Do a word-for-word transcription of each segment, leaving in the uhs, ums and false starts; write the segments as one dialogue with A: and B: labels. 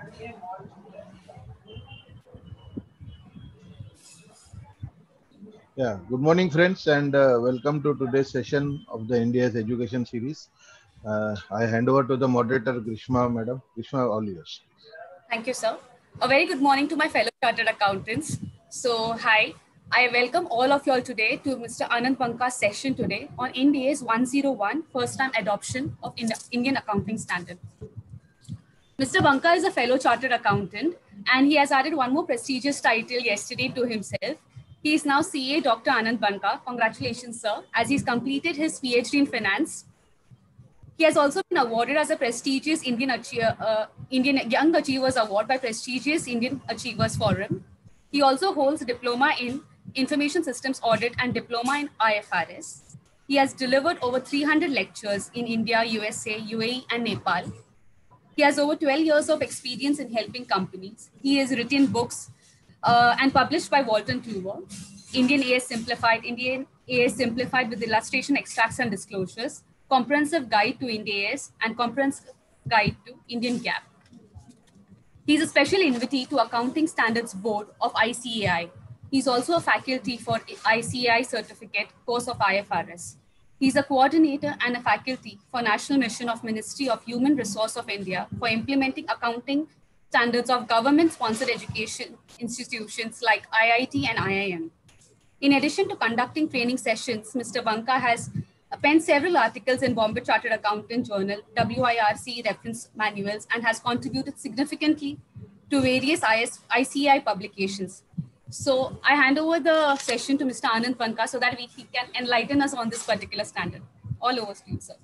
A: Yeah, good morning, friends, and uh, welcome to today's session of the India's Education Series. Uh, I hand over to the moderator, Grishma, Madam. Grishma, all yours.
B: Thank you, sir. A very good morning to my fellow chartered accountants. So, hi, I welcome all of you all today to Mister Anand Banka's session today on Ind AS one oh one, first time adoption of Indian accounting standard. Mister Banka is a fellow chartered accountant, and he has added one more prestigious title yesterday to himself. He is now C A Doctor Anand Banka. Congratulations, sir, as he's completed his PhD in finance. He has also been awarded as a prestigious Indian, uh, Indian Young Achievers Award by prestigious Indian Achievers Forum. He also holds a diploma in Information Systems Audit and diploma in I F R S. He has delivered over three hundred lectures in India, U S A, U A E, and Nepal. He has over twelve years of experience in helping companies. He has written books uh, and published by Walton Kluwer, Indian A S Simplified, Indian A S Simplified with illustration, extracts, and disclosures, Comprehensive Guide to Ind AS, and Comprehensive Guide to Indian GAAP. He is a special invitee to Accounting Standards Board of I C A I. He's also a faculty for I C A I certificate course of I F R S. He's a coordinator and a faculty for National Mission of Ministry of Human Resource of India for implementing accounting standards of government-sponsored education institutions like I I T and I I M. In addition to conducting training sessions, Mister Banka has penned several articles in Bombay Chartered Accountant Journal, W I R C reference manuals, and has contributed significantly to various I C A I publications. So I hand over the session to Mister Anand Banka so that we, he can enlighten us on this particular standard. All over to you, sir.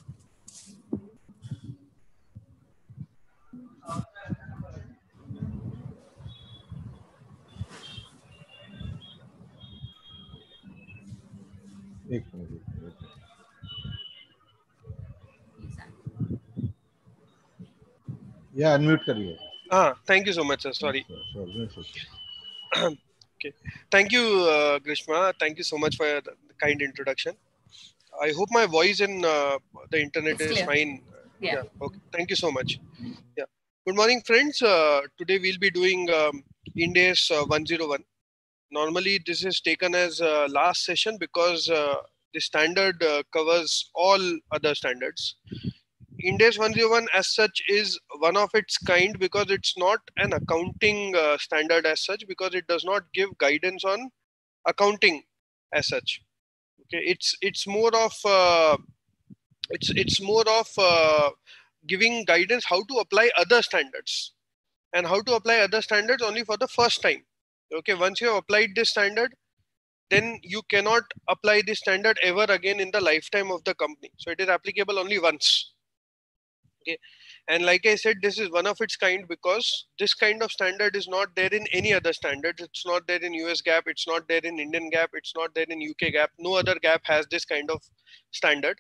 A: Yeah, unmute kariye.
C: Ah, thank you so much, sir. Sorry. Okay. Thank you, uh, Grishma. Thank you so much for the kind introduction. I hope my voice in uh, the internet
B: It's
C: is
B: clear.
C: fine.
B: Yeah.
C: Yeah. Okay. Thank you so much. Yeah. Good morning, friends. Uh, today we'll be doing um, Ind AS uh, one oh one. Normally, this is taken as uh, last session because uh, the standard uh, covers all other standards. Ind AS one oh one as such is one of its kind because it's not an accounting uh, standard as such, because it does not give guidance on accounting as such. Okay, it's it's more of uh, it's it's more of uh, giving guidance how to apply other standards, and how to apply other standards only for the first time. Okay, once you have applied this standard, then you cannot apply this standard ever again in the lifetime of the company. So it is applicable only once. Okay, and like I said, this is one of its kind because this kind of standard is not there in any other standards. It's not there in U S GAAP, it's not there in Indian GAAP, it's not there in U K GAAP. No other GAAP has this kind of standard.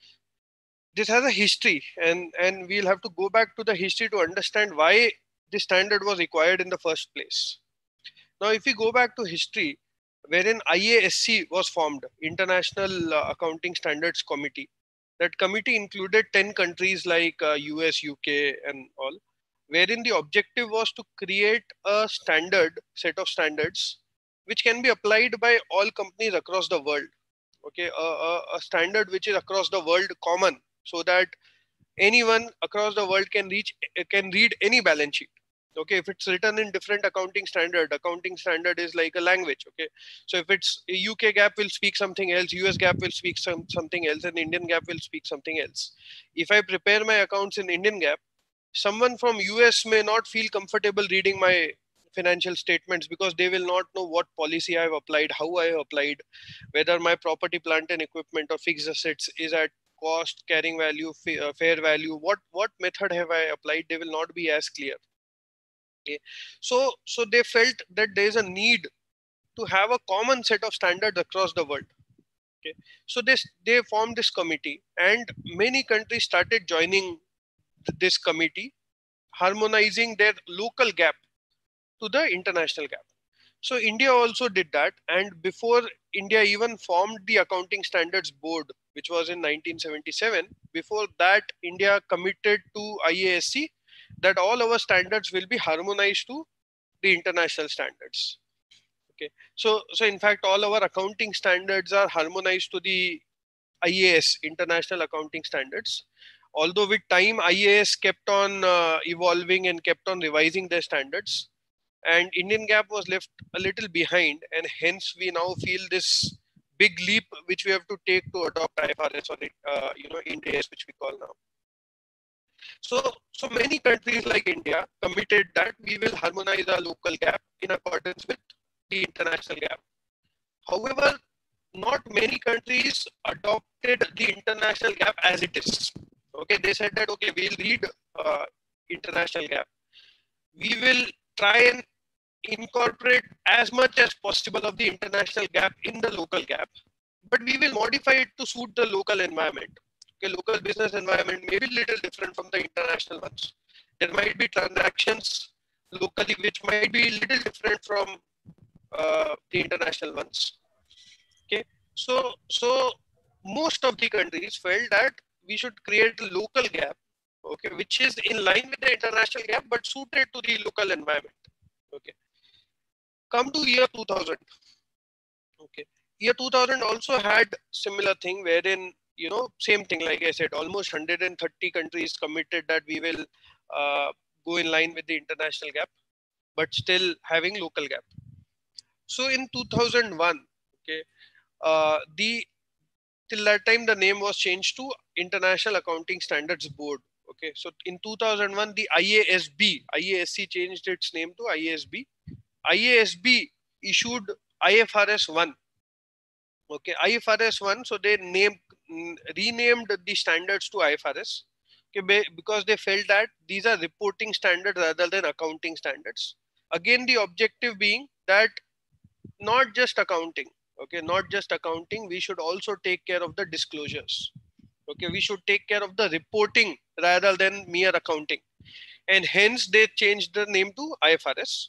C: This has a history, and and we'll have to go back to the history to understand why this standard was required in the first place. Now, if we go back to history, wherein I A S C was formed, International uh, Accounting Standards Committee. That committee included ten countries like uh, U S, U K and all, wherein the objective was to create a standard set of standards which can be applied by all companies across the world. Okay, a, a, a standard which is across the world common, so that anyone across the world can reach can read any balance sheet. Okay, if it's written in different accounting standard, accounting standard is like a language. Okay, so if it's U K GAAP will speak something else, U S GAAP will speak some something else, and Indian GAAP will speak something else. If I prepare my accounts in Indian GAAP, someone from U S may not feel comfortable reading my financial statements because they will not know what policy I have applied, how I have applied, whether my property, plant and equipment or fixed assets is at cost, carrying value, fair value, what what method have I applied, they will not be as clear. Okay. So, so they felt that there is a need to have a common set of standards across the world. Okay. So this, they formed this committee, and many countries started joining this committee, harmonizing their local GAAP to the international GAAP. So India also did that. And before India even formed the Accounting Standards Board, which was in nineteen seventy-seven, before that, India committed to I A S C that all our standards will be harmonized to the international standards. Okay, so so in fact, all our accounting standards are harmonized to the I A S, International Accounting Standards. Although with time, I A S kept on uh, evolving and kept on revising their standards, and Indian GAAP was left a little behind, and hence we now feel this big leap which we have to take to adopt I F R S or uh, you know Ind AS, which we call now. So, so many countries like India committed that we will harmonize our local GAAP in accordance with the international GAAP. However, not many countries adopted the international GAAP as it is. Okay, they said that, okay, we'll read uh, international GAAP. We will try and incorporate as much as possible of the international GAAP in the local GAAP, but we will modify it to suit the local environment. Okay, local business environment may be a little different from the international ones. There might be transactions locally which might be a little different from uh, the international ones. Okay, so so most of the countries felt that we should create a local GAAP, okay, which is in line with the international GAAP but suited to the local environment. Okay, come to year two thousand. Okay, year two thousand also had similar thing wherein, you know, same thing, like I said, almost one hundred thirty countries committed that we will uh, go in line with the international GAAP, but still having local GAAP. So in two thousand one, okay, uh, the till that time the name was changed to International Accounting Standards Board. Okay, so in two thousand one, the I A S B, I A S C changed its name to I A S B. I A S B issued I F R S one. Okay, I F R S one, so they named renamed the standards to I F R S. Okay, because they felt that these are reporting standards rather than accounting standards. Again, the objective being that not just accounting, okay, not just accounting, we should also take care of the disclosures. Okay, we should take care of the reporting rather than mere accounting, and hence they changed the name to I F R S.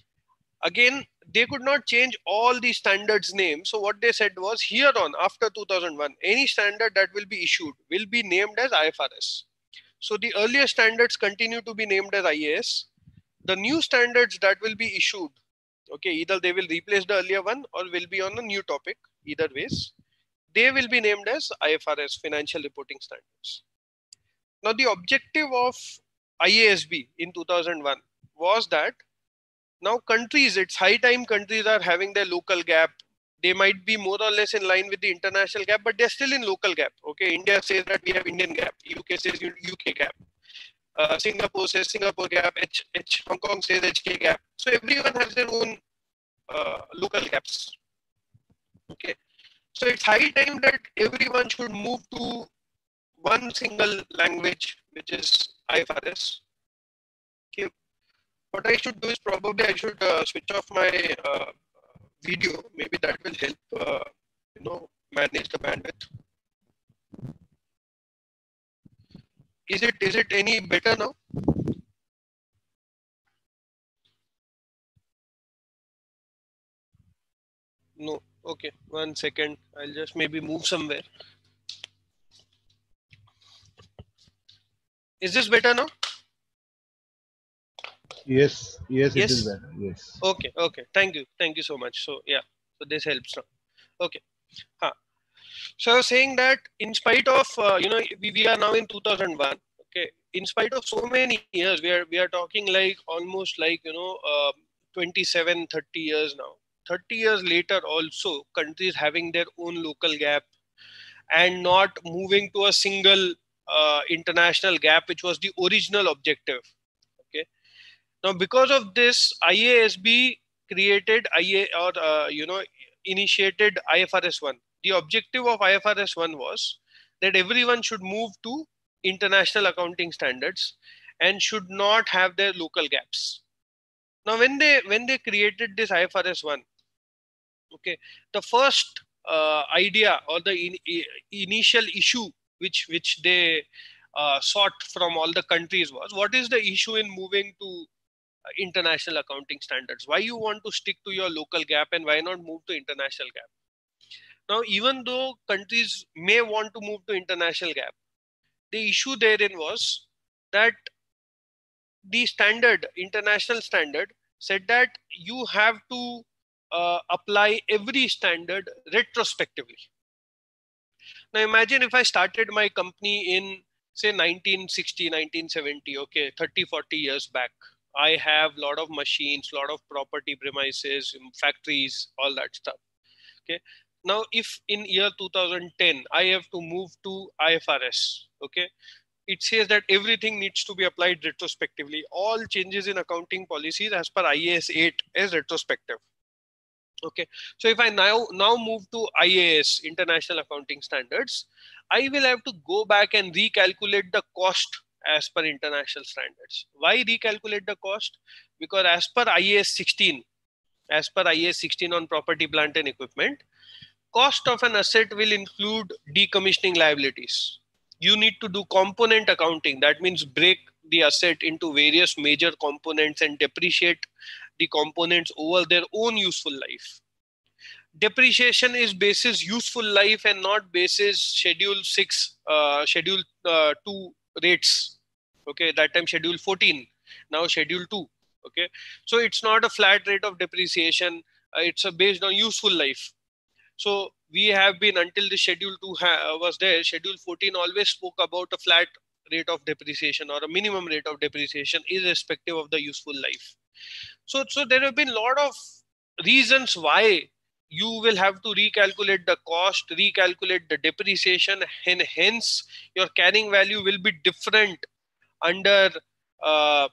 C: Again, they could not change all the standards names. So what they said was, here on, after two thousand one, any standard that will be issued will be named as I F R S. So the earlier standards continue to be named as I A S. The new standards that will be issued, okay, either they will replace the earlier one or will be on a new topic. Either ways, they will be named as I F R S, Financial Reporting Standards. Now, the objective of I A S B in two thousand one was that now countries, it's high time countries are having their local GAAP. They might be more or less in line with the international GAAP, but they're still in local GAAP. Okay, India says that we have Indian GAAP. U K says U K GAAP. Uh, Singapore says Singapore GAAP. H, H, Hong Kong says H K GAAP. So everyone has their own uh, local GAPs. Okay, so it's high time that everyone should move to one single language, which is I F R S. Okay. What I should do is probably I should uh, switch off my uh, video. Maybe that will help, uh, you know, manage the bandwidth. Is it is it any better now? No. Okay. One second. I'll just maybe move somewhere. Is this better now?
A: Yes, yes,
C: Yes.
A: it is better. Yes.
C: Okay, okay. Thank you. Thank you so much. So yeah, so this helps now. Okay. Huh. So I was saying that in spite of, uh, you know, we, we are now in two thousand one. Okay. In spite of so many years, we are, we are talking like almost like, you know, uh, twenty-seven, thirty years now. thirty years later also, countries having their own local GAAP and not moving to a single uh, international GAAP, which was the original objective. Okay. Now, because of this, I A S B created I A or uh, you know initiated I F R S one. The objective of I F R S one was that everyone should move to international accounting standards and should not have their local gaps. Now, when they when they created this I F R S one, okay, the first uh, idea or the in, in, initial issue which which they uh, sought from all the countries was, what is the issue in moving to international accounting standards? Why you want to stick to your local GAAP and why not move to international GAAP? Now, even though countries may want to move to international GAAP, the issue therein was that the standard, international standard, said that you have to uh, apply every standard retrospectively. Now imagine if I started my company in say nineteen sixty, nineteen seventy, okay, thirty, forty years back. I have a lot of machines, lot of property premises, factories, all that stuff. Okay. Now, if in year two thousand ten, I have to move to I F R S, okay, it says that everything needs to be applied retrospectively. All changes in accounting policies as per I A S eight is retrospective. Okay, so if I now now move to I A S, International Accounting Standards, I will have to go back and recalculate the cost as per international standards. Why recalculate the cost? Because as per I A S sixteen, as per I A S sixteen on property, plant and equipment, cost of an asset will include decommissioning liabilities. You need to do component accounting. That means break the asset into various major components and depreciate the components over their own useful life. Depreciation is basis useful life and not basis schedule six, uh, schedule uh, two rates. Okay, that time schedule fourteen, now schedule two. Okay, so it's not a flat rate of depreciation. Uh, it's a based on useful life. So we have been, until the schedule two was there, schedule fourteen always spoke about a flat rate of depreciation or a minimum rate of depreciation irrespective of the useful life. So, so there have been a lot of reasons why you will have to recalculate the cost, recalculate the depreciation, and hence your carrying value will be different under uh,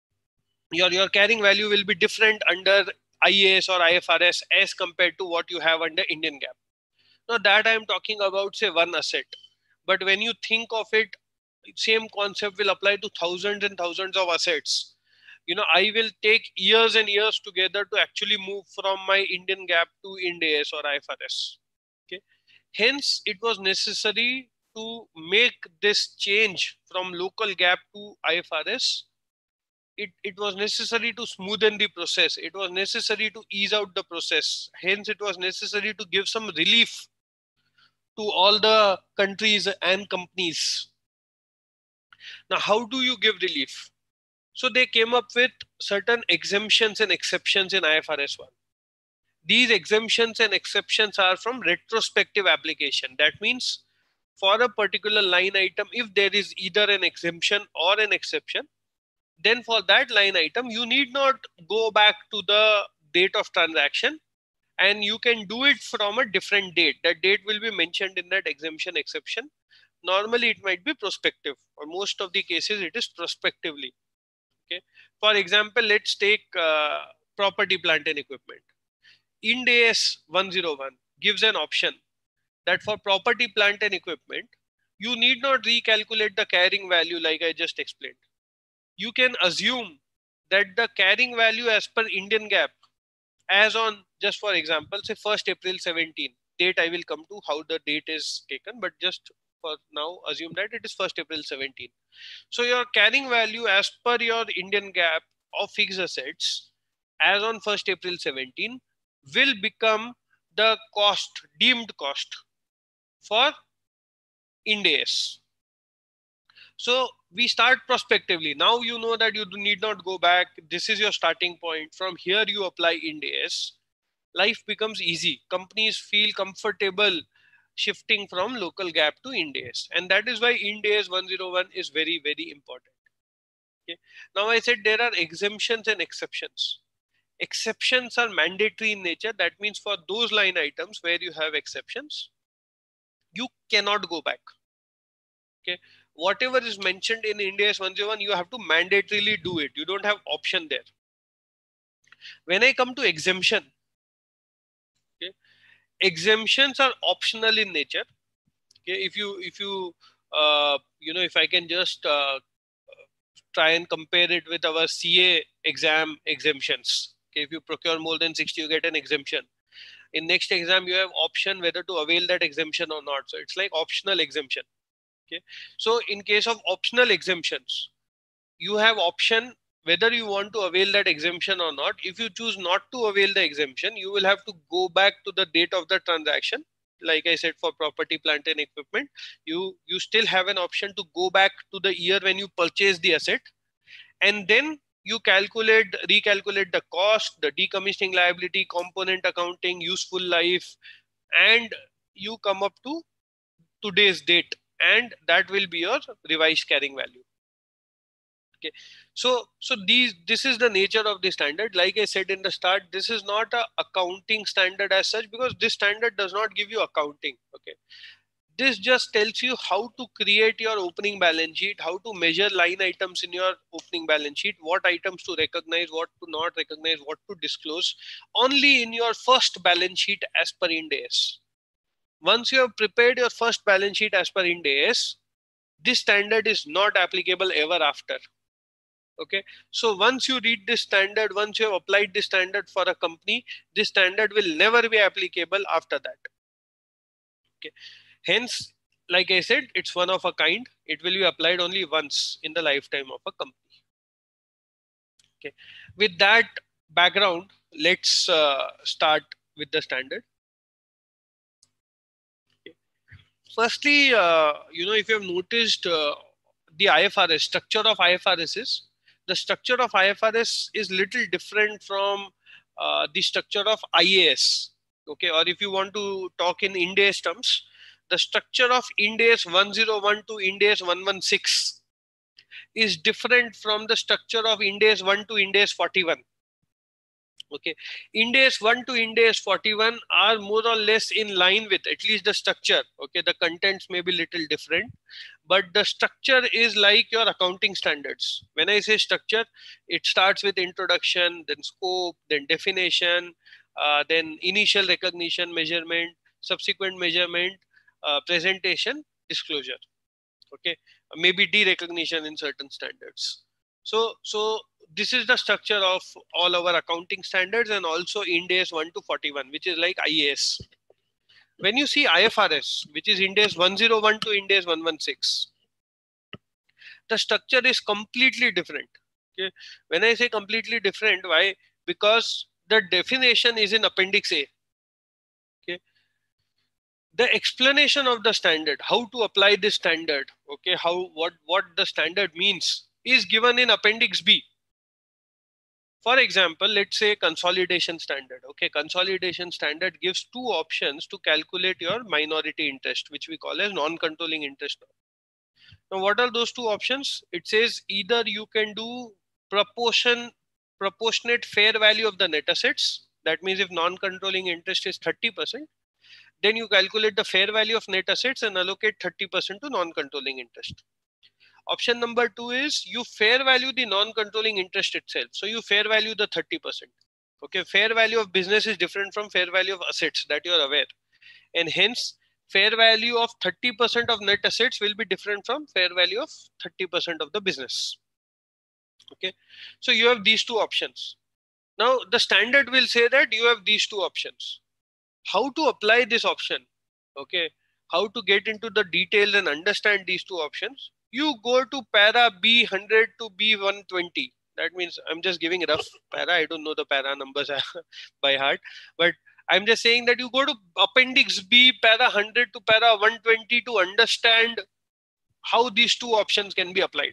C: your, your carrying value will be different under I A S or I F R S as compared to what you have under Indian GAAP. Now that I am talking about, say, one asset, but when you think of it, same concept will apply to thousands and thousands of assets. You know, I will take years and years together to actually move from my Indian GAAP to Ind A S or I F R S. Okay. Hence, it was necessary to make this change from local GAAP to I F R S. It, it was necessary to smoothen the process. It was necessary to ease out the process. Hence, it was necessary to give some relief to all the countries and companies. Now, how do you give relief? So they came up with certain exemptions and exceptions in I F R S one. These exemptions and exceptions are from retrospective application. That means for a particular line item, if there is either an exemption or an exception, then for that line item, you need not go back to the date of transaction, and you can do it from a different date. That date will be mentioned in that exemption exception. Normally, it might be prospective, or most of the cases it is prospectively. Okay. For example, let's take uh, property, plant and equipment. Ind A S one oh one gives an option that for property, plant and equipment, you need not recalculate the carrying value like I just explained. You can assume that the carrying value as per Indian GAAP, as on, just for example, say first April seventeen, date I will come to how the date is taken, but just for now, assume that it is first April seventeen. So your carrying value as per your Indian GAAP of fixed assets as on first April seventeen will become the cost, deemed cost for Ind A S. So we start prospectively. Now you know that you do need not go back. This is your starting point. From here you apply Ind A S. Life becomes easy. Companies feel comfortable shifting from local GAAP to Ind A S. And that is why Ind A S one oh one is very, very important. Okay. Now I said there are exemptions and exceptions. Exceptions are mandatory in nature. That means for those line items where you have exceptions, you cannot go back. Okay. Whatever is mentioned in Ind A S one oh one, you have to mandatorily do it. You don't have option there. When I come to exemption, okay, exemptions are optional in nature. Okay, if you if you uh, you know, if I can just uh, try and compare it with our C A exam exemptions. Okay, if you procure more than sixty, you get an exemption. In next exam, you have option whether to avail that exemption or not. So it's like optional exemption. Okay, so in case of optional exemptions, you have option whether you want to avail that exemption or not. If you choose not to avail the exemption, you will have to go back to the date of the transaction. Like I said, for property, plant and equipment, you, you still have an option to go back to the year when you purchased the asset and then you calculate, recalculate the cost, the decommissioning liability, component accounting, useful life, and you come up to today's date, and that will be your revised carrying value. Okay, so so these this is the nature of the standard. Like I said in the start, this is not a accounting standard as such, because this standard does not give you accounting. Okay, this just tells you how to create your opening balance sheet, how to measure line items in your opening balance sheet, what items to recognize, what to not recognize, what to disclose only in your first balance sheet as per Ind A S. Once you have prepared your first balance sheet as per Ind A S, this standard is not applicable ever after. Okay, so once you read this standard, once you have applied this standard for a company, this standard will never be applicable after that. Okay, hence, like I said, it's one of a kind. It will be applied only once in the lifetime of a company. Okay, with that background, let's uh, start with the standard. Okay. Firstly, uh, you know, if you have noticed uh, the I F R S, structure of I F R S is, the structure of I F R S is little different from uh, the structure of I A S. Okay, or if you want to talk in Ind A S terms, the structure of Ind A S one oh one to Ind A S one sixteen is different from the structure of Ind A S one to Ind A S forty-one. Okay, Ind A S one to Ind A S forty-one are more or less in line with at least the structure. Okay, the contents may be little different, but the structure is like your accounting standards. When I say structure, it starts with introduction, then scope, then definition, uh, then initial recognition, measurement, subsequent measurement, uh, presentation, disclosure. Okay, maybe derecognition in certain standards. So, so this is the structure of all our accounting standards, and also Ind A S one to forty-one, which is like I A S. When you see I F R S, which is Ind A S one oh one to Ind A S one sixteen, the structure is completely different. Okay, when I say completely different, why? Because the definition is in Appendix A. Okay, the explanation of the standard, how to apply this standard, okay, how what what the standard means, is given in Appendix B. For example, let's say consolidation standard. Okay, consolidation standard gives two options to calculate your minority interest, which we call as non-controlling interest. Now, what are those two options? It says either you can do proportion, proportionate fair value of the net assets. That means if non-controlling interest is thirty percent, then you calculate the fair value of net assets and allocate thirty percent to non-controlling interest. Option number two is you fair value the non-controlling interest itself. So you fair value the thirty percent. Okay, fair value of business is different from fair value of assets, that you are aware. And hence, fair value of thirty percent of net assets will be different from fair value of thirty percent of the business. Okay, so you have these two options. Now, the standard will say that you have these two options. How to apply this option? Okay, how to get into the details and understand these two options? You go to para B one hundred to B one twenty. That means I'm just giving rough para. I don't know the para numbers by heart, but I'm just saying that you go to Appendix B, para one hundred to para one twenty to understand how these two options can be applied.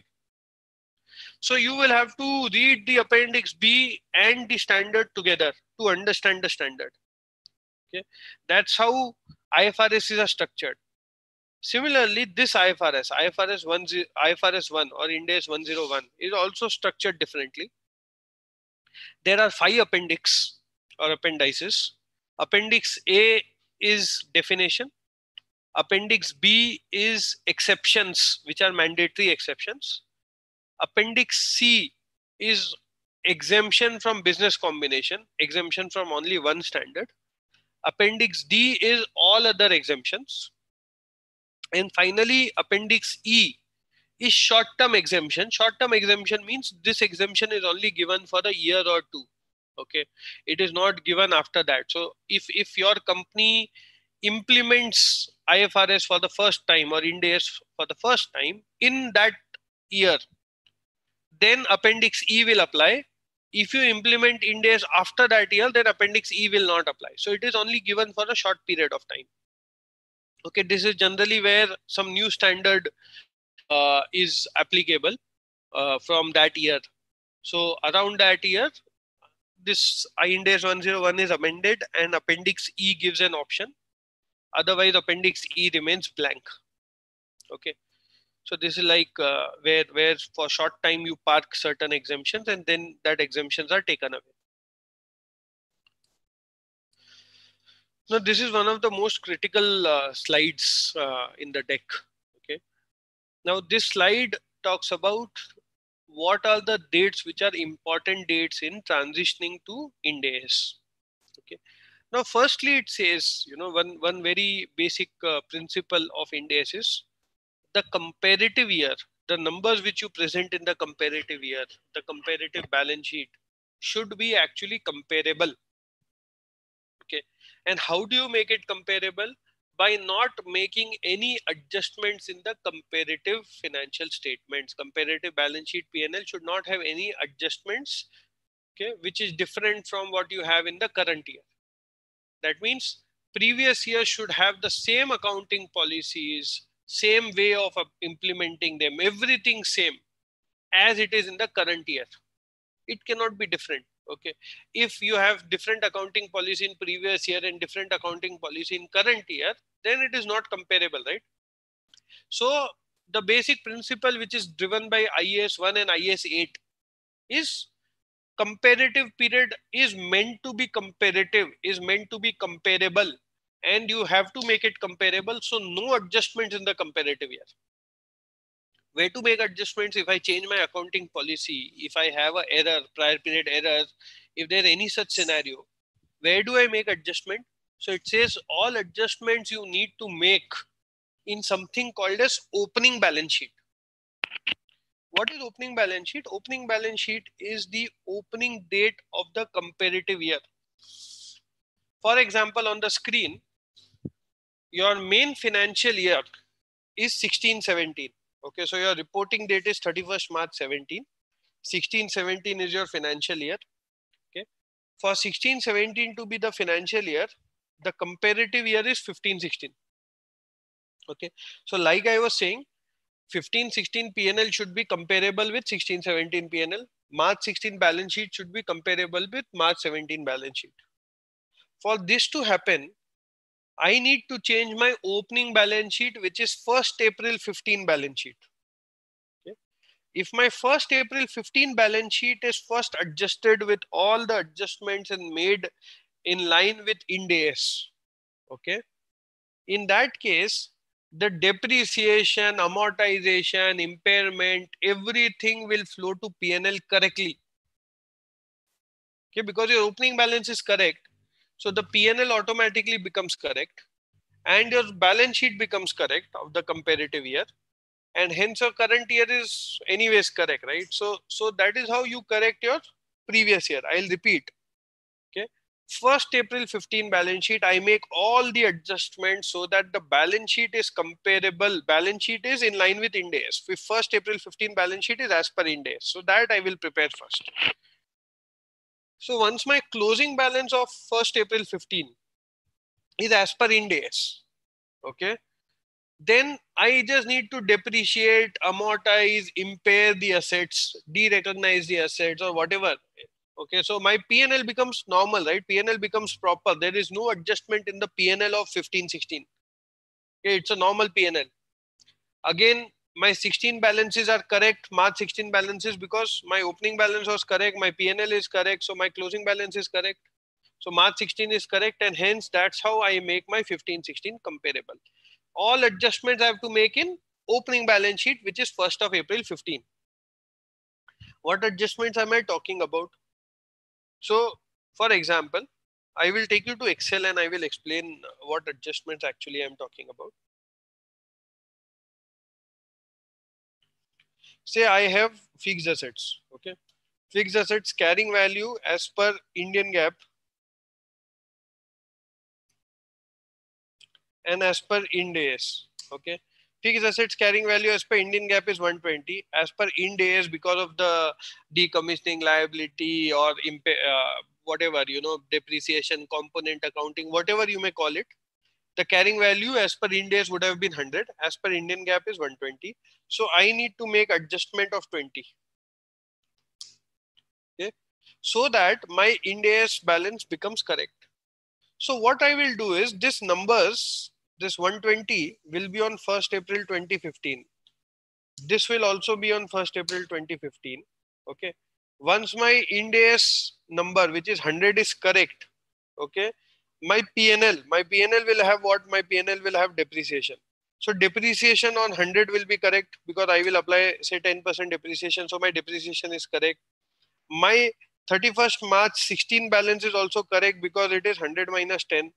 C: So you will have to read the Appendix B and the standard together to understand the standard. Okay, that's how I F R S is structured. Similarly, this I F R S, I F R S one, I F R S one or Ind A S one oh one is also structured differently. There are five appendix or appendices. Appendix A is definition. Appendix B is exceptions, which are mandatory exceptions. Appendix C is exemption from business combination, exemption from only one standard. Appendix D is all other exemptions. And finally, Appendix E is short-term exemption. Short-term exemption means this exemption is only given for a year or two. Okay, it is not given after that. So if, if your company implements I F R S for the first time or Ind A S for the first time in that year, then Appendix E will apply. If you implement Ind A S after that year, then Appendix E will not apply. So it is only given for a short period of time. Okay, this is generally where some new standard uh, is applicable uh, from that year. So around that year, this Ind AS one oh one is amended and Appendix E gives an option. Otherwise, Appendix E remains blank. Okay. So this is like uh, where, where for short time you park certain exemptions and then that exemptions are taken away. Now, this is one of the most critical uh, slides uh, in the deck. Okay. Now, this slide talks about what are the dates which are important dates in transitioning to Ind AS. Okay. Now, firstly, it says, you know, one, one very basic uh, principle of Ind AS is the comparative year, the numbers which you present in the comparative year, the comparative balance sheet should be actually comparable. Okay. And how do you make it comparable? By not making any adjustments in the comparative financial statements. Comparative balance sheet P and L should not have any adjustments, okay, which is different from what you have in the current year. That means previous year should have the same accounting policies, same way of implementing them, everything same as it is in the current year. It cannot be different. Okay. If you have different accounting policy in previous year and different accounting policy in current year, then it is not comparable, right? So the basic principle which is driven by I A S one and I A S eight is comparative period is meant to be comparative, is meant to be comparable, and you have to make it comparable. So no adjustments in the comparative year. Where to make adjustments? If I change my accounting policy, if I have an error, prior period error, if there any such scenario, where do I make adjustment? So it says all adjustments you need to make in something called as opening balance sheet. What is opening balance sheet? Opening balance sheet is the opening date of the comparative year. For example, on the screen, your main financial year is sixteen seventeen. Okay, so your reporting date is thirty-first March seventeen. sixteen seventeen is your financial year. Okay, for sixteen seventeen to be the financial year, the comparative year is fifteen sixteen. Okay, so like I was saying, fifteen sixteen P and L should be comparable with sixteen seventeen P and L. March sixteen balance sheet should be comparable with March seventeen balance sheet. For this to happen, I need to change my opening balance sheet, which is first April fifteen balance sheet. Okay. If my first April fifteen balance sheet is first adjusted with all the adjustments and made in line with Ind AS, okay, in that case, the depreciation, amortization, impairment, everything will flow to P and L correctly. Okay, because your opening balance is correct. So the P and L automatically becomes correct and your balance sheet becomes correct of the comparative year. And hence your current year is anyways correct, right? So, so that is how you correct your previous year. I'll repeat. Okay. First April fifteen balance sheet, I make all the adjustments so that the balance sheet is comparable. Balance sheet is in line with Ind AS. First April fifteen balance sheet is as per Ind AS. So that I will prepare first. So once my closing balance of first April fifteen is as per Ind AS, okay, then I just need to depreciate, amortize, impair the assets, de-recognize the assets or whatever. Okay, so my P and L becomes normal, right? P and L becomes proper. There is no adjustment in the P and L of fifteen sixteen. Okay, it's a normal P and L. Again, my sixteen balances are correct, March sixteen balances, because my opening balance was correct, my P and L is correct, so my closing balance is correct. So March sixteen is correct, and hence that's how I make my fifteen sixteen comparable. All adjustments I have to make in opening balance sheet, which is first of April fifteen. What adjustments am I talking about? So, for example, I will take you to Excel and I will explain what adjustments actually I am talking about. Say I have fixed assets, okay? Fixed assets carrying value as per Indian GAAP and as per Ind AS, okay? Fixed assets carrying value as per Indian GAAP is one twenty. As per Ind AS, because of the decommissioning liability or uh, whatever, you know, depreciation, component accounting, whatever you may call it, the carrying value as per Ind AS would have been one hundred. As per Indian GAAP is one twenty. So I need to make adjustment of twenty. Okay, so that my Ind AS balance becomes correct. So what I will do is this numbers, this one twenty will be on first April twenty fifteen. This will also be on first April twenty fifteen. Okay. Once my Ind AS number, which is one hundred, is correct, okay, my P and L, my P and L will have what? My P and L will have depreciation. So depreciation on one hundred will be correct because I will apply say ten percent depreciation. So my depreciation is correct. My thirty-first March sixteen balance is also correct because it is one hundred minus ten.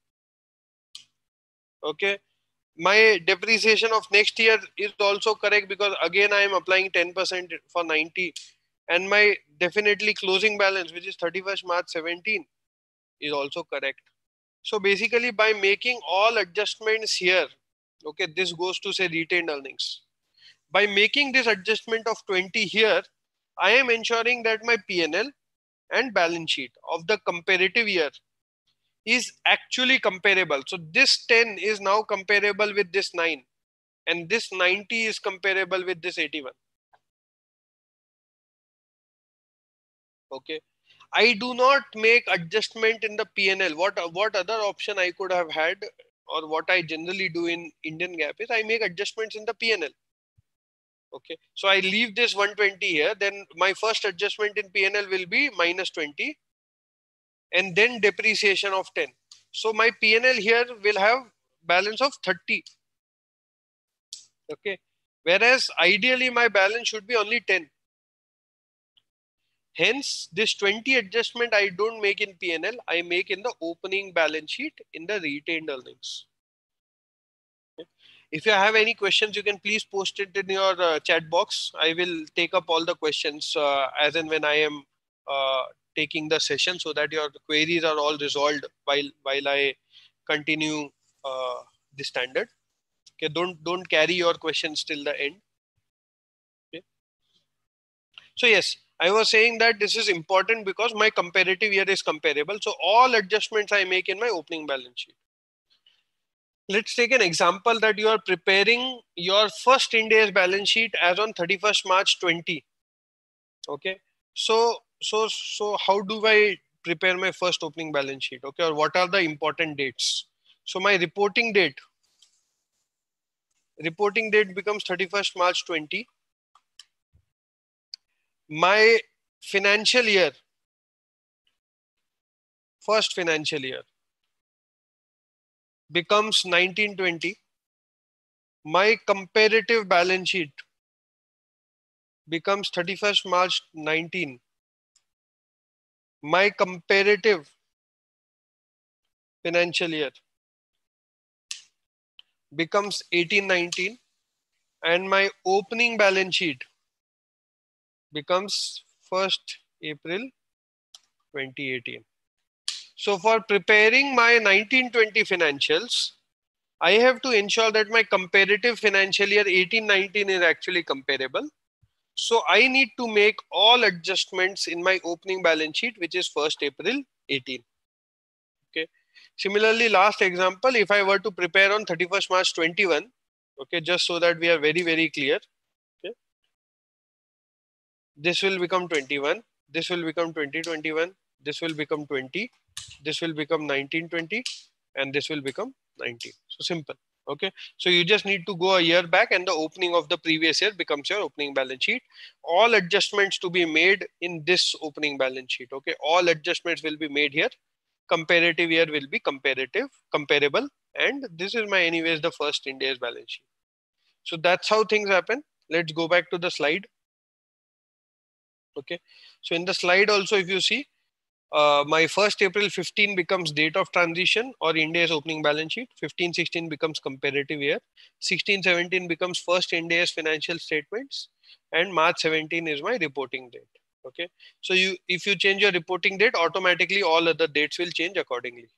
C: Okay. My depreciation of next year is also correct because again I am applying ten percent for ninety, and my definitely closing balance, which is thirty-first March seventeen, is also correct. So basically by making all adjustments here, okay, this goes to say retained earnings. By making this adjustment of twenty here, I am ensuring that my P and L and balance sheet of the comparative year is actually comparable. So this ten is now comparable with this nine, and this ninety is comparable with this eighty-one. Okay. I do not make adjustment in the P and L. What, what other option I could have had, or what I generally do in Indian GAAP is I make adjustments in the P and L. Okay. So I leave this one twenty here. Then my first adjustment in P and L will be minus twenty and then depreciation of ten. So my P and L here will have balance of thirty. Okay. Whereas ideally my balance should be only ten. Hence, this twenty adjustment I don't make in P and L, I make in the opening balance sheet in the retained earnings. Okay. If you have any questions, you can please post it in your uh, chat box. I will take up all the questions uh, as and when I am uh, taking the session, so that your queries are all resolved while while I continue uh, the standard. Okay, don't don't carry your questions till the end. Okay. So yes, I was saying that this is important because my comparative year is comparable. So all adjustments I make in my opening balance sheet. Let's take an example that you are preparing your first Ind AS balance sheet as on thirty-first March twenty. Okay. So, so, so how do I prepare my first opening balance sheet? Okay. Or what are the important dates? So my reporting date, reporting date becomes thirty-first March twenty. My financial year, first financial year, becomes nineteen twenty. My comparative balance sheet becomes thirty-first March nineteen. My comparative financial year becomes eighteen nineteen, and my opening balance sheet becomes first April twenty eighteen. So for preparing my nineteen twenty financials, I have to ensure that my comparative financial year eighteen nineteen is actually comparable. So I need to make all adjustments in my opening balance sheet, which is first April eighteen. Okay. Similarly, last example, if I were to prepare on thirty-first March twenty-one, okay, just so that we are very, very clear. Okay. This will become twenty-one. This will become twenty twenty-one. This will become twenty. This will become nineteen twenty, and this will become nineteen. So simple. Okay. So you just need to go a year back, and the opening of the previous year becomes your opening balance sheet. All adjustments to be made in this opening balance sheet. Okay. All adjustments will be made here. Comparative year will be comparative, comparable. And this is my anyways the first Ind AS balance sheet. So that's how things happen. Let's go back to the slide. Okay. So in the slide also, if you see, Uh, my first April fifteen becomes date of transition or Ind AS opening balance sheet. fifteen sixteen becomes comparative year. sixteen seventeen becomes first Ind AS financial statements, and March seventeen is my reporting date. Okay. So you, if you change your reporting date, automatically all other dates will change accordingly.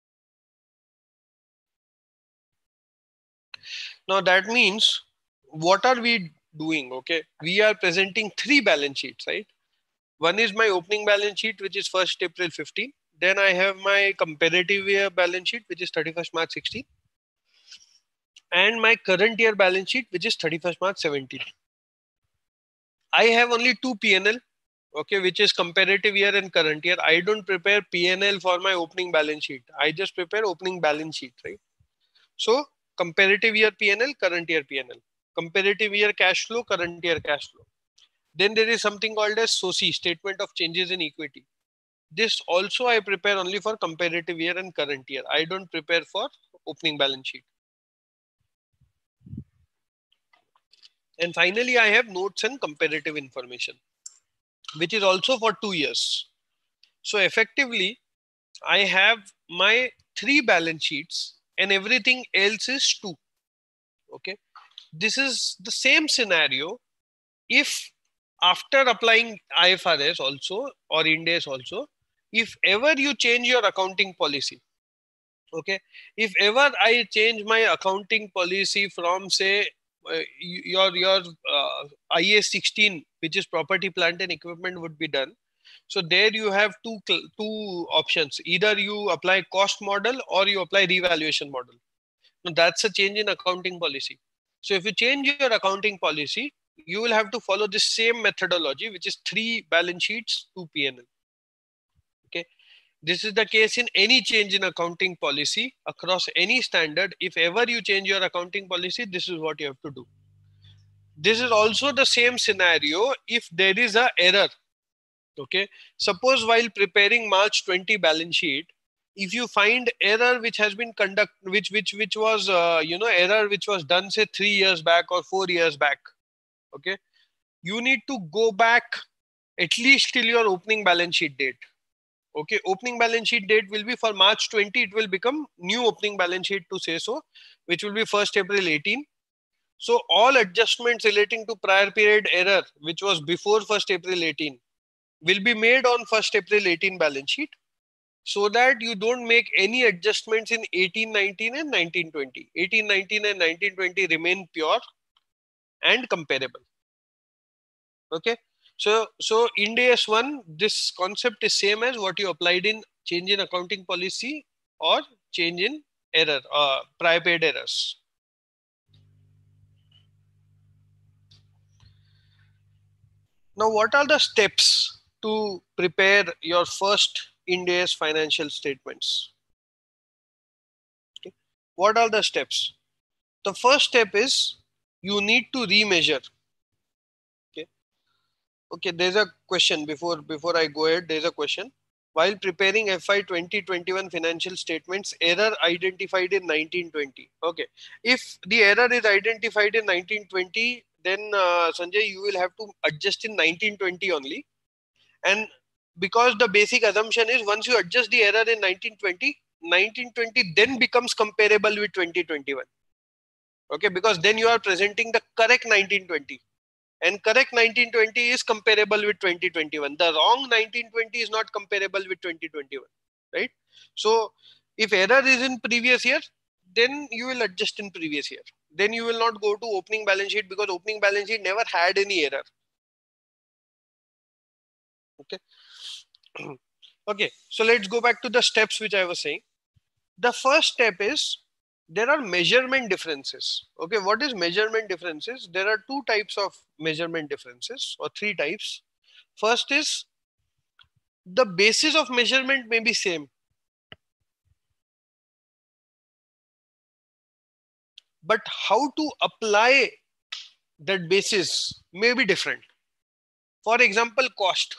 C: Now that means, what are we doing? Okay. We are presenting three balance sheets, right? One is my opening balance sheet, which is first April fifteen. Then I have my comparative year balance sheet, which is thirty-first March sixteen. And my current year balance sheet, which is thirty-first March seventeen. I have only two P and L. okay, which is comparative year and current year. I don't prepare P and L for my opening balance sheet. I just prepare opening balance sheet, right? So comparative year P and L, current year P and L. Comparative year cash flow, current year cash flow. Then there is something called as S O C, statement of changes in equity. This also I prepare only for comparative year and current year. I don't prepare for opening balance sheet. And finally, I have notes and comparative information, which is also for two years. So effectively, I have my three balance sheets and everything else is two. Okay. This is the same scenario if after applying I F R S also or Ind AS also, if ever you change your accounting policy. Okay. If ever I change my accounting policy from say uh, your, your uh, I A S sixteen, which is property, plant and equipment would be done. So there you have two, two options. Either you apply cost model or you apply revaluation model. Now that's a change in accounting policy. So if you change your accounting policy, you will have to follow the same methodology, which is three balance sheets, two P and L. Okay. This is the case in any change in accounting policy across any standard. If ever you change your accounting policy, this is what you have to do. This is also the same scenario if there is an error. Okay. Suppose while preparing March twenty balance sheet, if you find error which has been conduct, which which which was uh, you know error which was done say three years back or four years back, okay, you need to go back at least till your opening balance sheet date. Okay, opening balance sheet date will be for March twenty. It will become new opening balance sheet to say so, which will be first April eighteen. So all adjustments relating to prior period error, which was before first April eighteen, will be made on first April eighteen balance sheet, so that you don't make any adjustments in eighteen nineteen and nineteen twenty. eighteen nineteen and nineteen twenty remain pure and comparable. Okay. So, so Ind AS one, this concept is same as what you applied in change in accounting policy or change in error, uh, prior period errors. Now, what are the steps to prepare your first Ind AS financial statements? Okay. What are the steps? The first step is you need to remeasure. Okay. Okay. There's a question before, before I go ahead. There's a question. While preparing F Y twenty twenty-one financial statements, error identified in nineteen twenty. Okay. If the error is identified in nineteen twenty, then uh, Sanjay, you will have to adjust in nineteen twenty only. And because the basic assumption is once you adjust the error in nineteen twenty, nineteen twenty then becomes comparable with twenty twenty-one. Okay. Because then you are presenting the correct nineteen twenty. And correct nineteen twenty is comparable with twenty twenty-one. The wrong nineteen twenty is not comparable with twenty twenty-one, right? So if error is in previous year, then you will adjust in previous year. Then you will not go to opening balance sheet because opening balance sheet never had any error. Okay. Okay. So let's go back to the steps which I was saying. The first step is there are measurement differences. Okay, what is measurement differences? There are two types of measurement differences or three types. First is the basis of measurement may be same, but how to apply that basis may be different. For example, cost.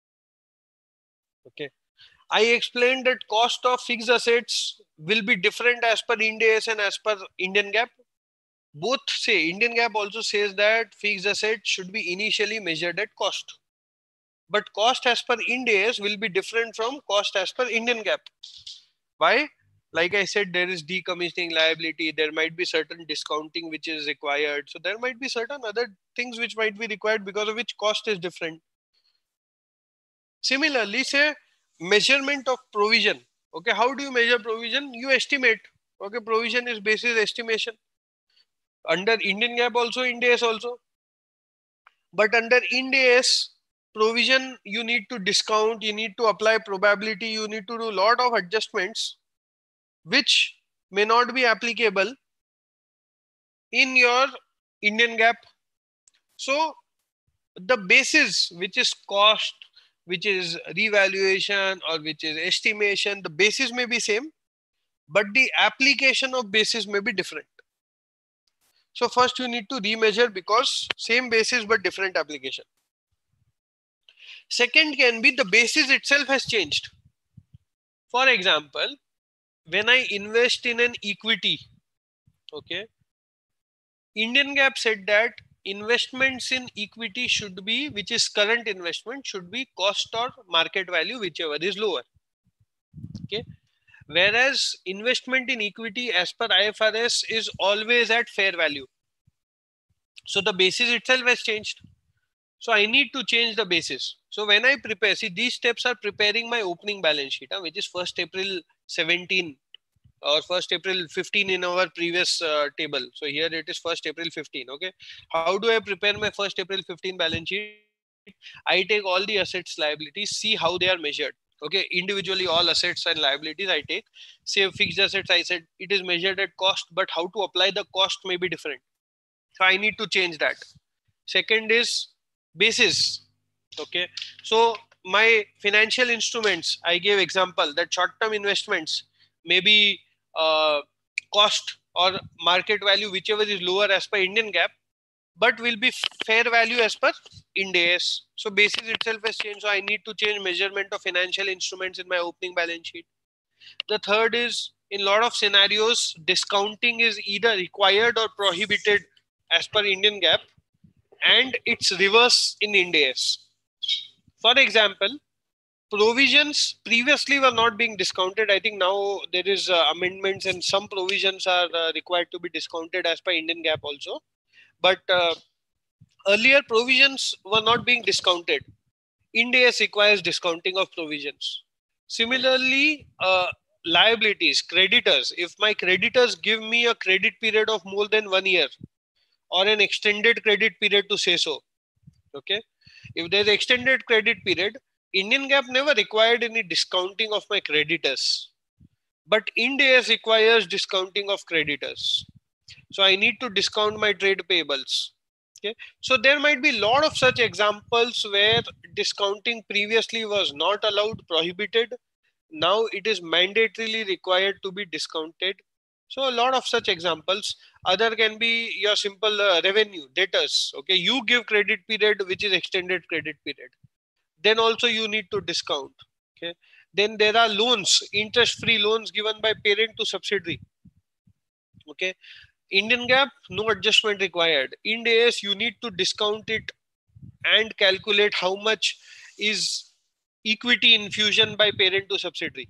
C: Okay. I explained that cost of fixed assets will be different as per Ind AS and as per Indian GAAP. Both say, Indian GAAP also says that fixed assets should be initially measured at cost. But cost as per Ind AS will be different from cost as per Indian GAAP. Why? Like I said, there is decommissioning liability. There might be certain discounting which is required. So there might be certain other things which might be required because of which cost is different. Similarly, say measurement of provision. Okay, how do you measure provision? You estimate. Okay, provision is basis estimation. Under Indian GAAP also, Ind AS also. But under Ind AS, provision you need to discount, you need to apply probability, you need to do a lot of adjustments which may not be applicable in your Indian GAAP. So the basis which is cost, which is revaluation or which is estimation, the basis may be same, but the application of basis may be different. So first you need to remeasure because same basis but different application. Second can be the basis itself has changed. For example, when I invest in an equity, okay, Indian GAAP said that investments in equity should be, which is current investment, should be cost or market value, whichever is lower. Okay. Whereas investment in equity as per I F R S is always at fair value. So the basis itself has changed. So I need to change the basis. So when I prepare, see these steps are preparing my opening balance sheet, huh, which is first April seventeen or first April fifteen in our previous uh, table. So here it is first April fifteen. Okay. How do I prepare my first April fifteen balance sheet? I take all the assets, liabilities, see how they are measured. Okay. Individually, all assets and liabilities I take. Say fixed assets, I said it is measured at cost, but how to apply the cost may be different. So I need to change that. Second is basis. Okay. So my financial instruments, I gave example that short-term investments may be uh, cost or market value, whichever is lower as per Indian GAAP, but will be fair value as per Ind AS. So basis itself has changed. So I need to change measurement of financial instruments in my opening balance sheet. The third is in a lot of scenarios, discounting is either required or prohibited as per Indian GAAP, and it's reverse in Ind AS. For example, provisions previously were not being discounted. I think now there is uh, amendments and some provisions are uh, required to be discounted as per Indian GAAP also. But uh, earlier provisions were not being discounted. Ind AS requires discounting of provisions. Similarly, uh, liabilities, creditors, if my creditors give me a credit period of more than one year or an extended credit period to say so, okay, if there's extended credit period, Indian GAAP never required any discounting of my creditors, but Ind AS requires discounting of creditors. So I need to discount my trade payables. Okay. So there might be a lot of such examples where discounting previously was not allowed, prohibited. Now it is mandatorily required to be discounted. So a lot of such examples. Other can be your simple uh, revenue, debtors. Okay, you give credit period which is extended credit period. Then also you need to discount. Okay. Then there are loans, interest-free loans given by parent to subsidiary. Okay. Indian GAAP, no adjustment required. Ind AS, you need to discount it and calculate how much is equity infusion by parent to subsidiary.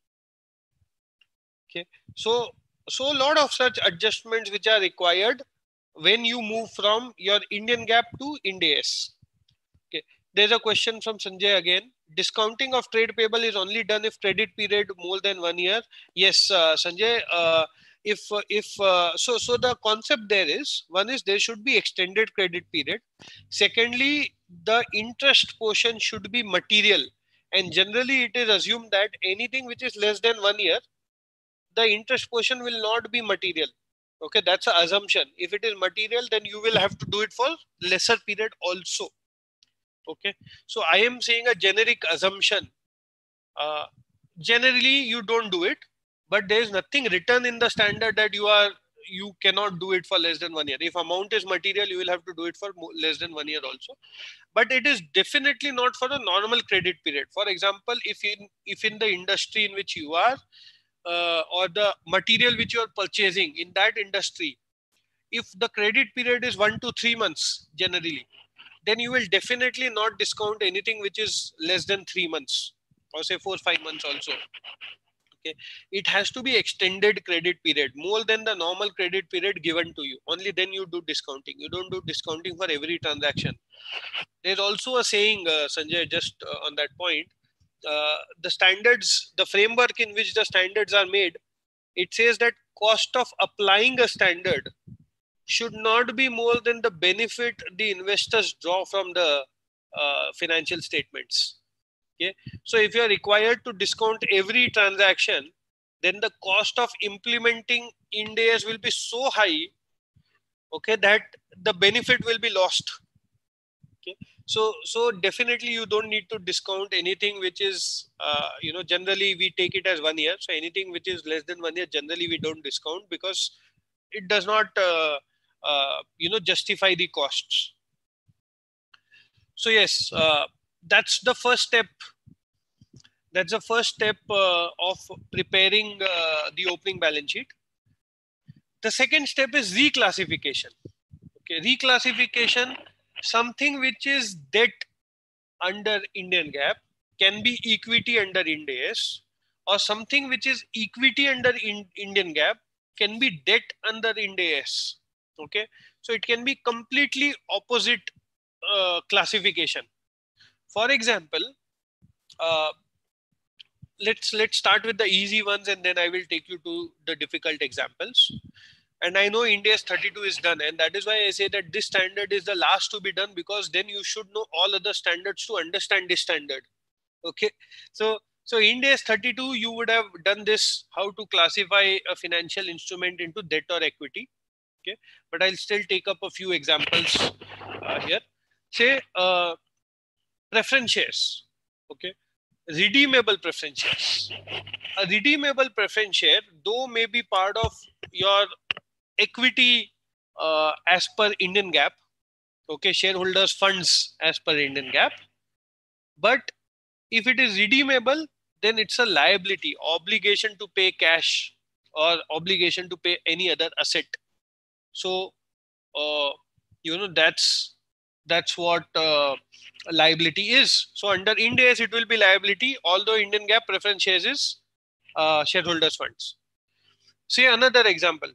C: Okay. So, so a lot of such adjustments which are required when you move from your Indian GAAP to Ind AS. Okay. There's a question from Sanjay again. Discounting of trade payable is only done if credit period more than one year. Yes, uh, Sanjay. Uh, if uh, if uh, so, so the concept there is, one is there should be extended credit period. Secondly, the interest portion should be material, and generally it is assumed that anything which is less than one year, the interest portion will not be material. Okay, that's an assumption. If it is material, then you will have to do it for lesser period also. Okay, so I am saying a generic assumption. Uh, generally, you don't do it, but there is nothing written in the standard that you are you cannot do it for less than one year. If amount is material, you will have to do it for less than one year also. But it is definitely not for a normal credit period. For example, if in if in the industry in which you are, uh, or the material which you are purchasing in that industry, if the credit period is one to three months generally, then you will definitely not discount anything which is less than three months or say four, five months also. Okay. It has to be extended credit period more than the normal credit period given to you. Only then you do discounting. You don't do discounting for every transaction. There's also a saying, uh, Sanjay, just uh, on that point, uh, the standards, the framework in which the standards are made, it says that cost of applying a standard should not be more than the benefit the investors draw from the uh, financial statements. Okay. So if you are required to discount every transaction, then the cost of implementing Ind AS will be so high, okay, that the benefit will be lost. Okay. So, so definitely you don't need to discount anything which is, uh, you know, generally we take it as one year. So anything which is less than one year, generally we don't discount because it does not, uh, uh, you know, justify the costs. So yes, uh, that's the first step. That's the first step uh, of preparing uh, the opening balance sheet. The second step is reclassification. Okay, reclassification, something which is debt under Indian GAAP can be equity under Ind AS, or something which is equity under in Indian GAAP can be debt under Ind AS. Okay, so it can be completely opposite uh, classification. For example, uh, let's let's start with the easy ones, and then I will take you to the difficult examples. And I know Ind AS thirty-two is done, and that is why I say that this standard is the last to be done, because then you should know all other standards to understand this standard. Okay, so so Ind AS thirty-two, you would have done this, how to classify a financial instrument into debt or equity. Okay, but I'll still take up a few examples uh, here. Say uh, preference shares. Okay, redeemable preference shares. A redeemable preference share, though, may be part of your equity uh, as per Indian GAAP. Okay, shareholders funds as per Indian GAAP. But if it is redeemable, then it's a liability, obligation to pay cash or obligation to pay any other asset. So, uh, you know, that's that's what uh, liability is. So under Ind AS, it will be liability, although Indian GAAP preference shares is uh, shareholders funds. Say another example.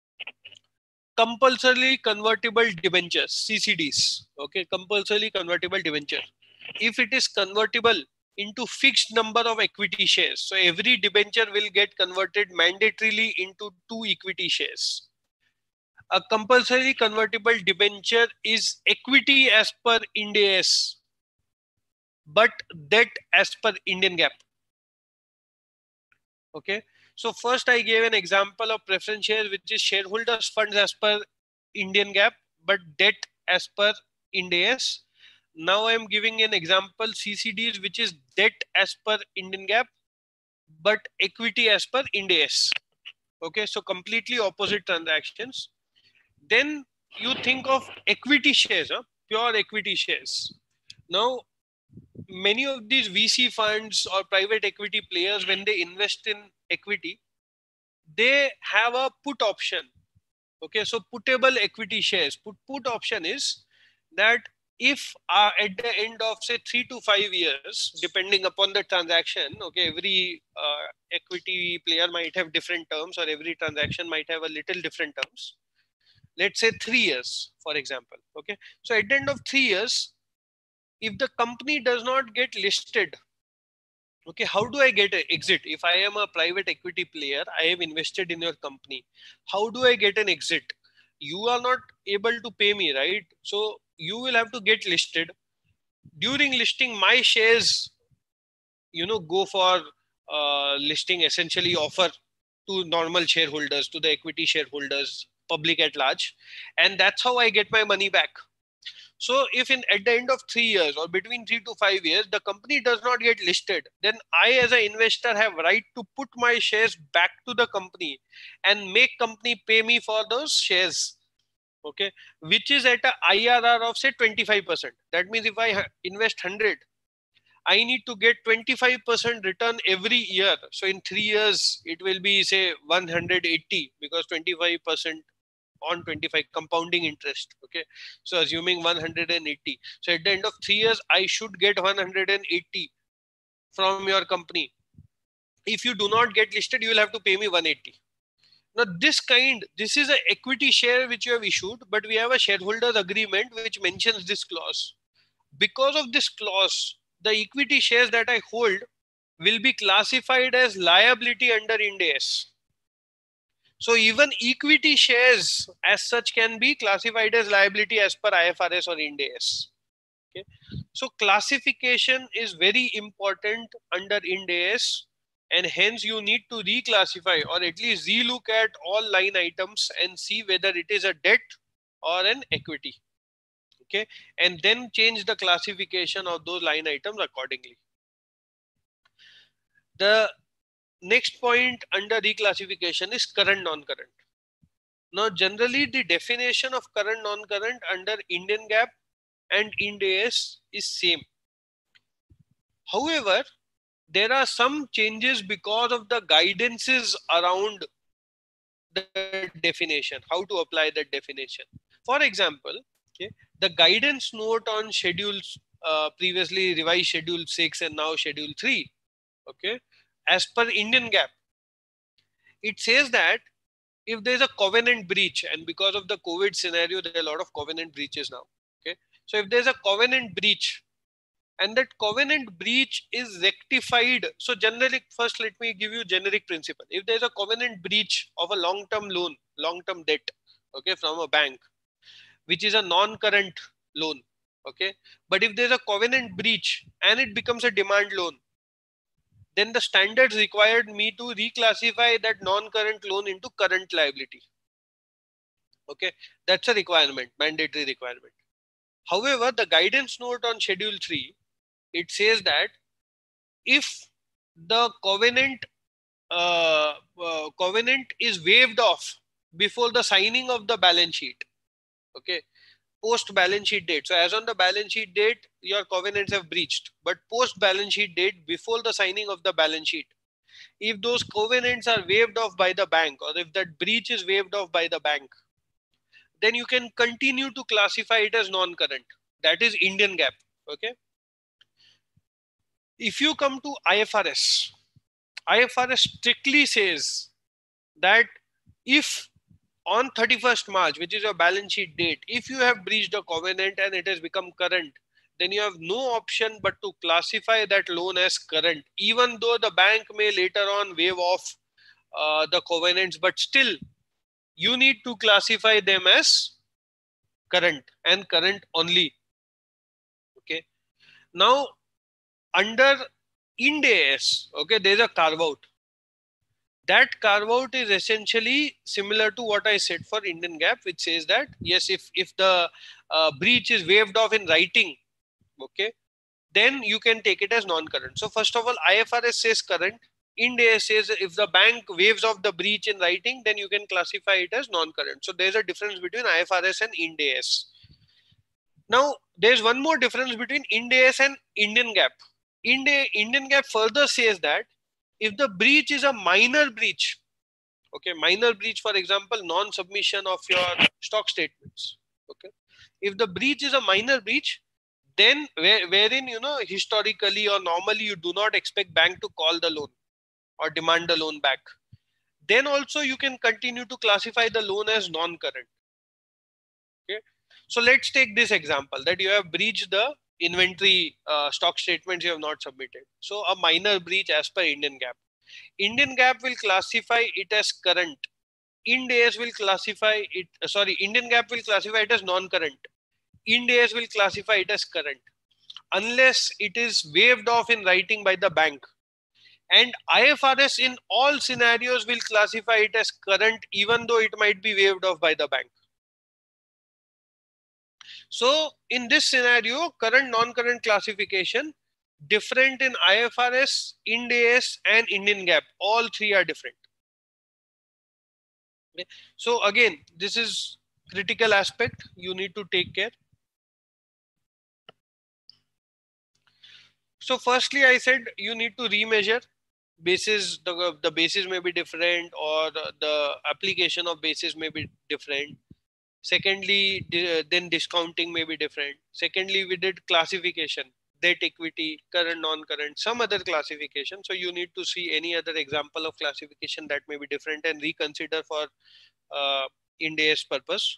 C: Compulsorily convertible debentures, C C Ds. Okay, compulsorily convertible debenture. If it is convertible into fixed number of equity shares, so every debenture will get converted mandatorily into two equity shares. A compulsory convertible debenture is equity as per Ind AS, but debt as per Indian GAAP. Okay, so first I gave an example of preference shares, which is shareholders funds as per Indian GAAP, but debt as per Ind AS. Now I am giving an example C C Ds, which is debt as per Indian GAAP, but equity as per Ind AS. Okay, so completely opposite transactions. Then you think of equity shares, huh? Pure equity shares. Now, many of these V C funds or private equity players, when they invest in equity, they have a put option. Okay, so puttable equity shares. Put put option is that if uh, at the end of say three to five years, depending upon the transaction, okay, every uh, equity player might have different terms, or every transaction might have a little different terms. Let's say three years, for example. Okay, so at the end of three years, if the company does not get listed, okay, how do I get an exit? If I am a private equity player, I have invested in your company. How do I get an exit? You are not able to pay me, right? So you will have to get listed. During listing, my shares, you know, go for uh, listing, essentially offer to normal shareholders, to the equity shareholders, public at large. And that's how I get my money back. So if in at the end of three years or between three to five years, the company does not get listed, then I as an investor have right to put my shares back to the company and make company pay me for those shares. Okay, which is at a I R R of say twenty-five percent. That means if I invest one hundred, I need to get twenty-five percent return every year. So in three years, it will be say one hundred eighty, because twenty-five percent on twenty-five compounding interest. Okay, so assuming one hundred eighty, so at the end of three years I should get one hundred eighty from your company. If you do not get listed, you will have to pay me one hundred eighty. Now this kind, this is an equity share which you have issued, but we have a shareholders agreement which mentions this clause. Because of this clause, the equity shares that I hold will be classified as liability under Ind AS. So even equity shares as such can be classified as liability as per I F R S or Ind AS. Okay. So classification is very important under Ind AS, and hence you need to reclassify or at least relook at all line items and see whether it is a debt or an equity. Okay, and then change the classification of those line items accordingly. The next point under reclassification is current non-current. Now, generally the definition of current non-current under Indian GAAP and Ind AS is same. However, there are some changes because of the guidances around the definition, how to apply that definition. For example, okay, the guidance note on schedules, uh, previously revised schedule six and now schedule three, okay, as per Indian GAAP, it says that if there's a covenant breach, and because of the COVID scenario, there are a lot of covenant breaches now. Okay, so if there's a covenant breach and that covenant breach is rectified, so generally, first let me give you generic principle. If there's a covenant breach of a long-term loan, long-term debt, okay, from a bank, which is a non-current loan, okay, but if there's a covenant breach and it becomes a demand loan, then the standards required me to reclassify that non-current loan into current liability. Okay, that's a requirement, mandatory requirement. However, the guidance note on schedule three, it says that if the covenant uh, uh, covenant is waived off before the signing of the balance sheet, okay, post balance sheet date. So as on the balance sheet date, your covenants have breached, but post balance sheet date, before the signing of the balance sheet, if those covenants are waived off by the bank, or if that breach is waived off by the bank, then you can continue to classify it as non-current. That is Indian GAAP. Okay. If you come to I F R S, I F R S strictly says that if on thirty-first March, which is your balance sheet date, if you have breached a covenant and it has become current, then you have no option but to classify that loan as current, even though the bank may later on waive off uh, the covenants, but still you need to classify them as current and current only. Okay. Now, under Ind AS, okay, there's a carve out. That carve out is essentially similar to what I said for Indian GAAP, which says that yes, if if the uh, breach is waived off in writing, okay, then you can take it as non-current. So first of all, I F R S says current. Ind AS says if the bank waives off the breach in writing, then you can classify it as non-current. So there's a difference between I F R S and Ind AS. Now there's one more difference between Ind AS and Indian GAAP. Ind Indian GAAP further says that if the breach is a minor breach, okay, minor breach, for example, non-submission of your stock statements, okay, if the breach is a minor breach, then where, wherein, you know, historically or normally you do not expect bank to call the loan or demand the loan back, then also you can continue to classify the loan as non-current. Okay, so let's take this example that you have breached the inventory uh, stock statements you have not submitted. So a minor breach as per Indian GAAP. Indian GAAP will classify it as current. Ind AS will classify it, uh, sorry, Indian GAAP will classify it as non-current. Ind AS will classify it as current unless it is waived off in writing by the bank. And I F R S in all scenarios will classify it as current even though it might be waived off by the bank. So in this scenario, current non-current classification different in I F R S, Ind AS and Indian GAAP. All three are different. Okay. So again, this is critical aspect you need to take care. So firstly, I said you need to remeasure basis. The, the basis may be different or the application of basis may be different. Secondly, then discounting may be different. Secondly, we did classification, debt equity, current, non-current, some other classification. So you need to see any other example of classification that may be different and reconsider for uh, Ind AS purpose.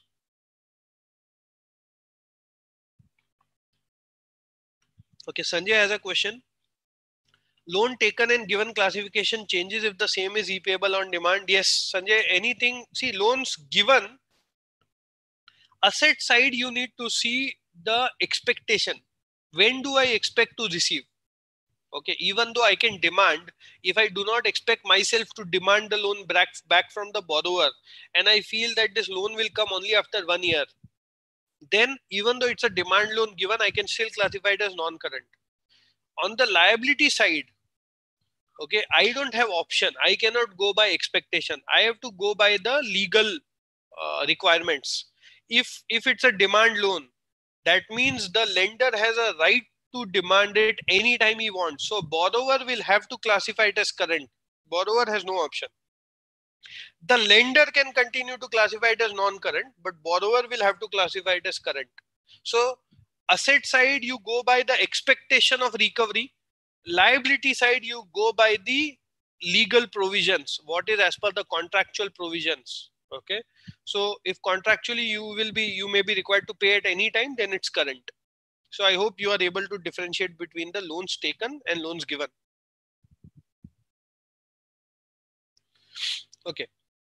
C: Okay, Sanjay has a question. Loan taken and given classification changes if the same is repayable on demand. Yes, Sanjay, anything, see loans given, asset side, you need to see the expectation. When do I expect to receive? Okay, even though I can demand, if I do not expect myself to demand the loan back, back from the borrower, and I feel that this loan will come only after one year, then even though it's a demand loan given, I can still classify it as non-current. On the liability side, okay, I don't have option. I cannot go by expectation. I have to go by the legal uh, requirements. If, if it's a demand loan, that means the lender has a right to demand it anytime he wants. So borrower will have to classify it as current. Borrower has no option. The lender can continue to classify it as non-current, but borrower will have to classify it as current. So asset side, you go by the expectation of recovery. Liability side, you go by the legal provisions. What is as per the contractual provisions. Okay. So if contractually you will be, you may be required to pay at any time, then it's current. So I hope you are able to differentiate between the loans taken and loans given. Okay.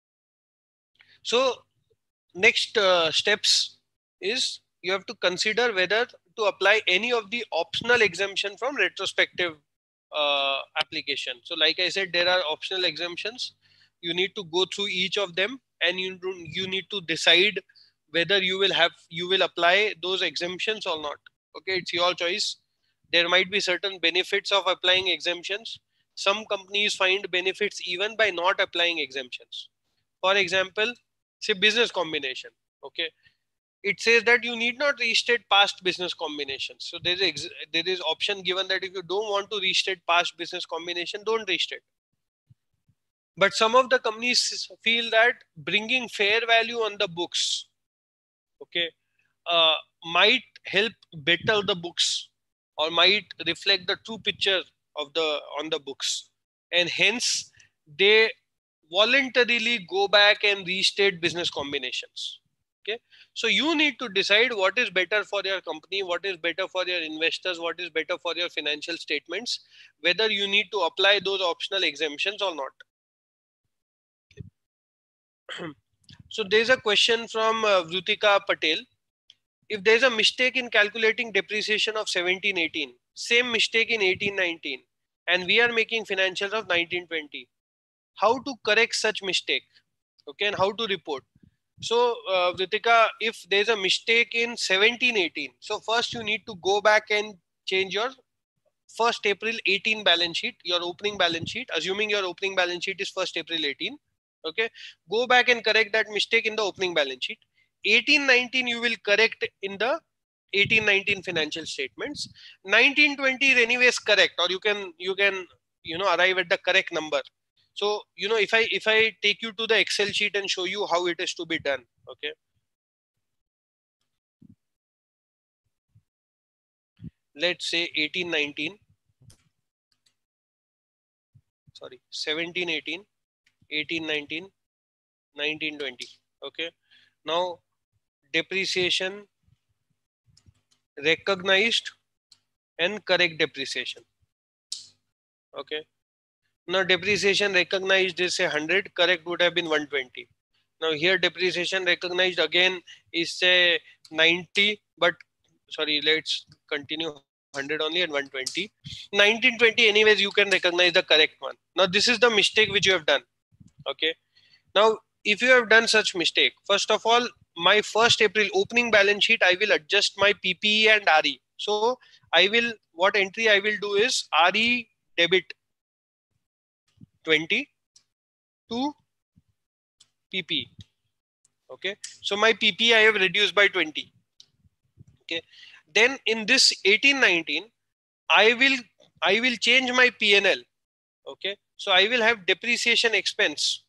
C: So next uh, steps is you have to consider whether to apply any of the optional exemption from retrospective uh, application. So like I said, there are optional exemptions. You need to go through each of them, and you do, you need to decide whether you will have you will apply those exemptions or not. Okay, it's your choice. There might be certain benefits of applying exemptions. Some companies find benefits even by not applying exemptions. For example, say business combination. Okay, it says that you need not restate past business combinations. So there is there is option given that if you don't want to restate past business combination, don't restate. But some of the companies feel that bringing fair value on the books, okay, uh, might help better the books or might reflect the true picture of the on the books, and hence they voluntarily go back and restate business combinations. Okay, so you need to decide what is better for your company, what is better for your investors, what is better for your financial statements, whether you need to apply those optional exemptions or not. So there's a question from uh, Vrutika Patel. If there's a mistake in calculating depreciation of seventeen eighteen, same mistake in eighteen nineteen, and we are making financials of nineteen twenty, how to correct such mistake? Okay, and how to report? So uh, Vrutika, if there's a mistake in seventeen eighteen, so first you need to go back and change your first April eighteen balance sheet, your opening balance sheet, assuming your opening balance sheet is first April eighteen. Okay, go back and correct that mistake in the opening balance sheet. eighteen nineteen you will correct in the eighteen nineteen financial statements. nineteen twenty is anyways correct, or you can you can you know arrive at the correct number. So you know if I if I take you to the Excel sheet and show you how it is to be done. Okay, let's say eighteen nineteen, sorry, seventeen eighteen, eighteen nineteen, nineteen twenty. Okay, now depreciation recognized and correct depreciation. Okay, now depreciation recognized is say one hundred, correct would have been one twenty. Now here depreciation recognized again is say ninety, but sorry, let's continue one hundred only and one twenty. nineteen twenty anyways you can recognize the correct one. Now this is the mistake which you have done. Okay, now if you have done such mistake, first of all, my first April opening balance sheet, I will adjust my P P E and R E. So I will, what entry I will do is R E debit twenty to P P E. Okay, so my P P E I have reduced by twenty. Okay, then in this eighteen nineteen, I will I will change my P and L. Okay, so I will have depreciation expense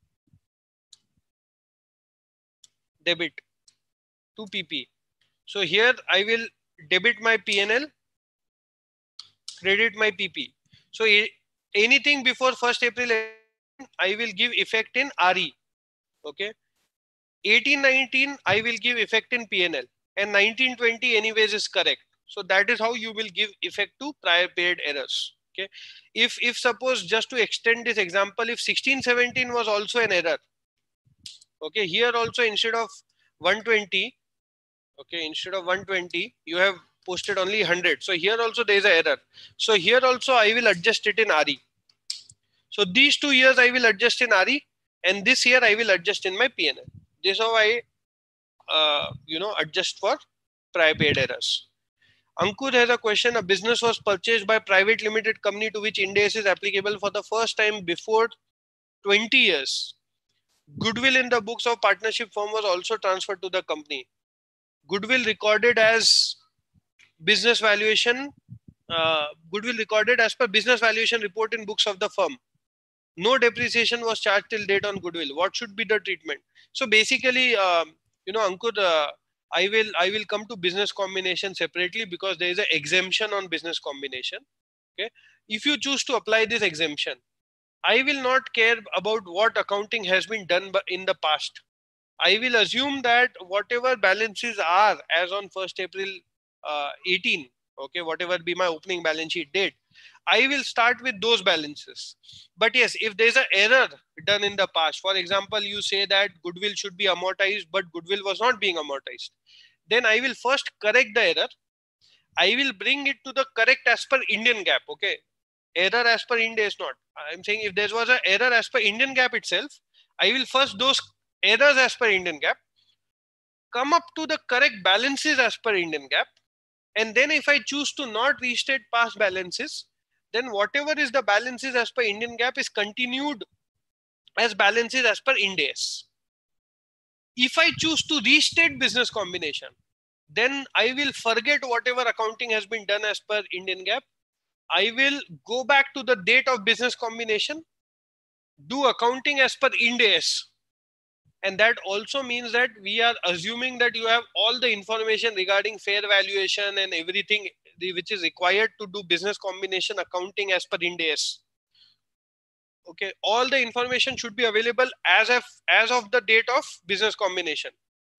C: debit to P P E. So here I will debit my P and L, credit my P P E. So anything before first April, I will give effect in R E. Okay, eighteen nineteen I will give effect in P and L, and nineteen twenty anyways is correct. So that is how you will give effect to prior period errors. Okay, if if suppose, just to extend this example, if sixteen seventeen was also an error, okay, here also instead of one twenty, okay, instead of one twenty you have posted only one hundred. So here also there is an error. So here also I will adjust it in R E. So these two years I will adjust in R E, and this year I will adjust in my P and L. This is how I uh, you know, adjust for prior paid errors. Ankur has a question. A business was purchased by private limited company to which Ind AS is applicable for the first time before twenty years. Goodwill in the books of partnership firm was also transferred to the company. Goodwill recorded as business valuation, uh, goodwill recorded as per business valuation report in books of the firm. No depreciation was charged till date on goodwill. What should be the treatment? So basically, um, you know, Ankur, uh, I will I will come to business combination separately because there is an exemption on business combination. Okay, if you choose to apply this exemption, I will not care about what accounting has been done in the past. I will assume that whatever balances are as on first April uh, eighteen, okay, whatever be my opening balance sheet date, I will start with those balances. But yes, if there's an error done in the past, for example, you say that goodwill should be amortized, but goodwill was not being amortized, then I will first correct the error. I will bring it to the correct as per Indian GAAP, okay? Error as per Ind AS not. I'm saying if there was an error as per Indian GAAP itself, I will first those errors as per Indian GAAP, come up to the correct balances as per Indian GAAP. And then if I choose to not restate past balances, then whatever is the balances as per Indian GAAP is continued as balances as per Ind AS. If I choose to restate business combination, then I will forget whatever accounting has been done as per Indian GAAP. I will go back to the date of business combination, do accounting as per Ind AS. And that also means that we are assuming that you have all the information regarding fair valuation and everything which is required to do business combination accounting as per Ind AS. Okay, all the information should be available as of, as of the date of business combination.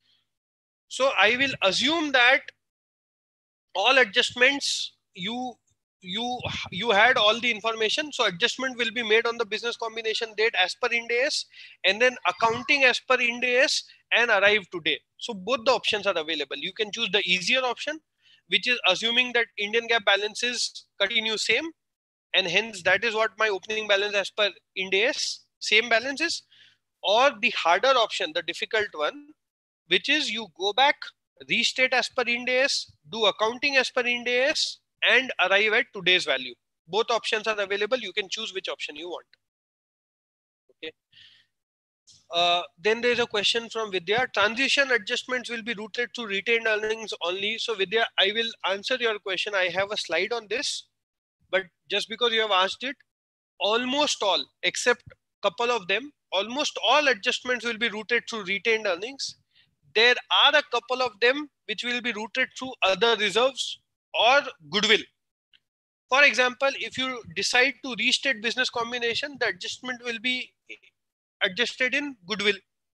C: So I will assume that all adjustments you you you had all the information, so adjustment will be made on the business combination date as per Ind AS, and then accounting as per Ind AS and arrive today. So both the options are available. You can choose the easier option, which is assuming that Indian GAAP balances continue same, and hence that is what my opening balance as per Ind AS, same balances, or the harder option, the difficult one, which is you go back, restate as per Ind AS, do accounting as per Ind AS, and arrive at today's value. Both options are available. You can choose which option you want. Okay. Uh, then there's a question from Vidya. Transition adjustments will be routed to retained earnings only. So Vidya, I will answer your question. I have a slide on this, but just because you have asked it, almost all, except a couple of them, almost all adjustments will be routed through retained earnings. There are a couple of them which will be routed through other reserves or goodwill. For example, if you decide to restate business combination, the adjustment will be adjusted in goodwill.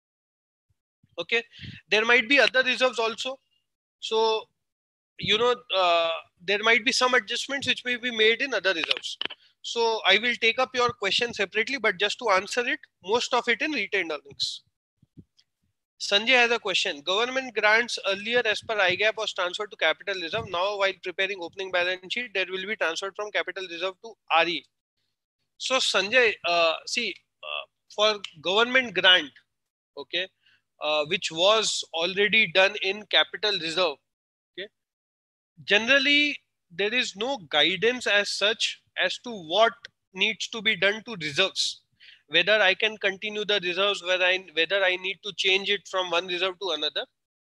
C: Okay, there might be other reserves also. So, you know, uh, there might be some adjustments which may be made in other reserves. So I will take up your question separately, but just to answer it, most of it in retained earnings. Sanjay has a question. Government grants earlier as per I GAAP was transferred to capital reserve. Now while preparing opening balance sheet, there will be transferred from capital reserve to R E. So Sanjay, uh, see, uh, for government grant, okay, uh, which was already done in capital reserve, okay, generally there is no guidance as such as to what needs to be done to reserves. Whether I can continue the reserves, whether I, whether I need to change it from one reserve to another.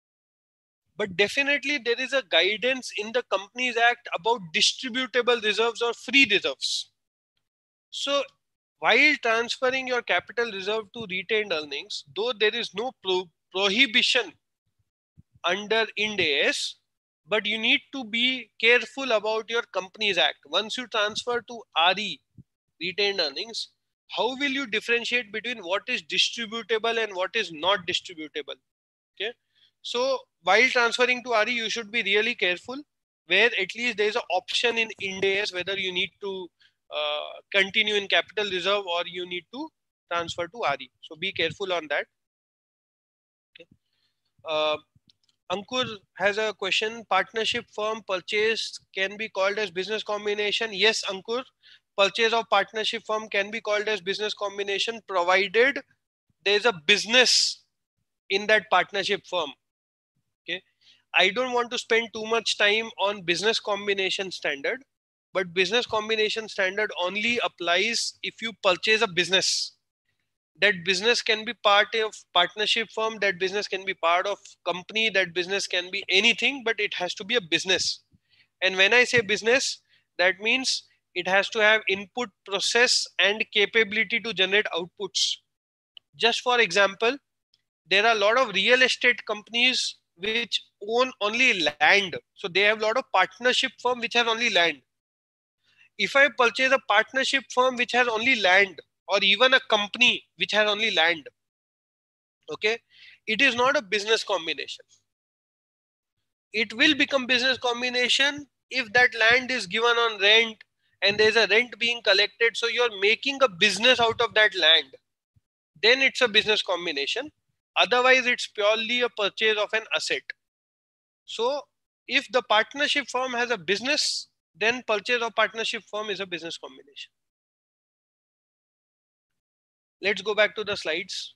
C: But definitely there is a guidance in the Companies Act about distributable reserves or free reserves. So while transferring your capital reserve to retained earnings, though there is no pro prohibition under Ind AS, but you need to be careful about your Companies Act. Once you transfer to R E, retained earnings, how will you differentiate between what is distributable and what is not distributable? Okay. So while transferring to R E, you should be really careful, where at least there is an option in Ind AS whether you need to uh, continue in capital reserve or you need to transfer to R E. So be careful on that. Okay. Uh, Ankur has a question. Partnership firm purchase can be called as business combination. Yes, Ankur. Purchase of partnership firm can be called as business combination provided there is a business in that partnership firm. I don't want to spend too much time on business combination standard, but business combination standard only applies if you purchase a business. That business can be part of partnership firm, that business can be part of company, that business can be anything, but it has to be a business. And when I say business, that means it has to have input, process, and capability to generate outputs. Just for example, there are a lot of real estate companies which own only land. So they have a lot of partnership firm which has only land. If I purchase a partnership firm which has only land, or even a company which has only land, okay, it is not a business combination. It will become business combination if that land is given on rent and there's a rent being collected. So you're making a business out of that land. Then it's a business combination. Otherwise, it's purely a purchase of an asset. So if the partnership firm has a business, then purchase of partnership firm is a business combination. Let's go back to the slides.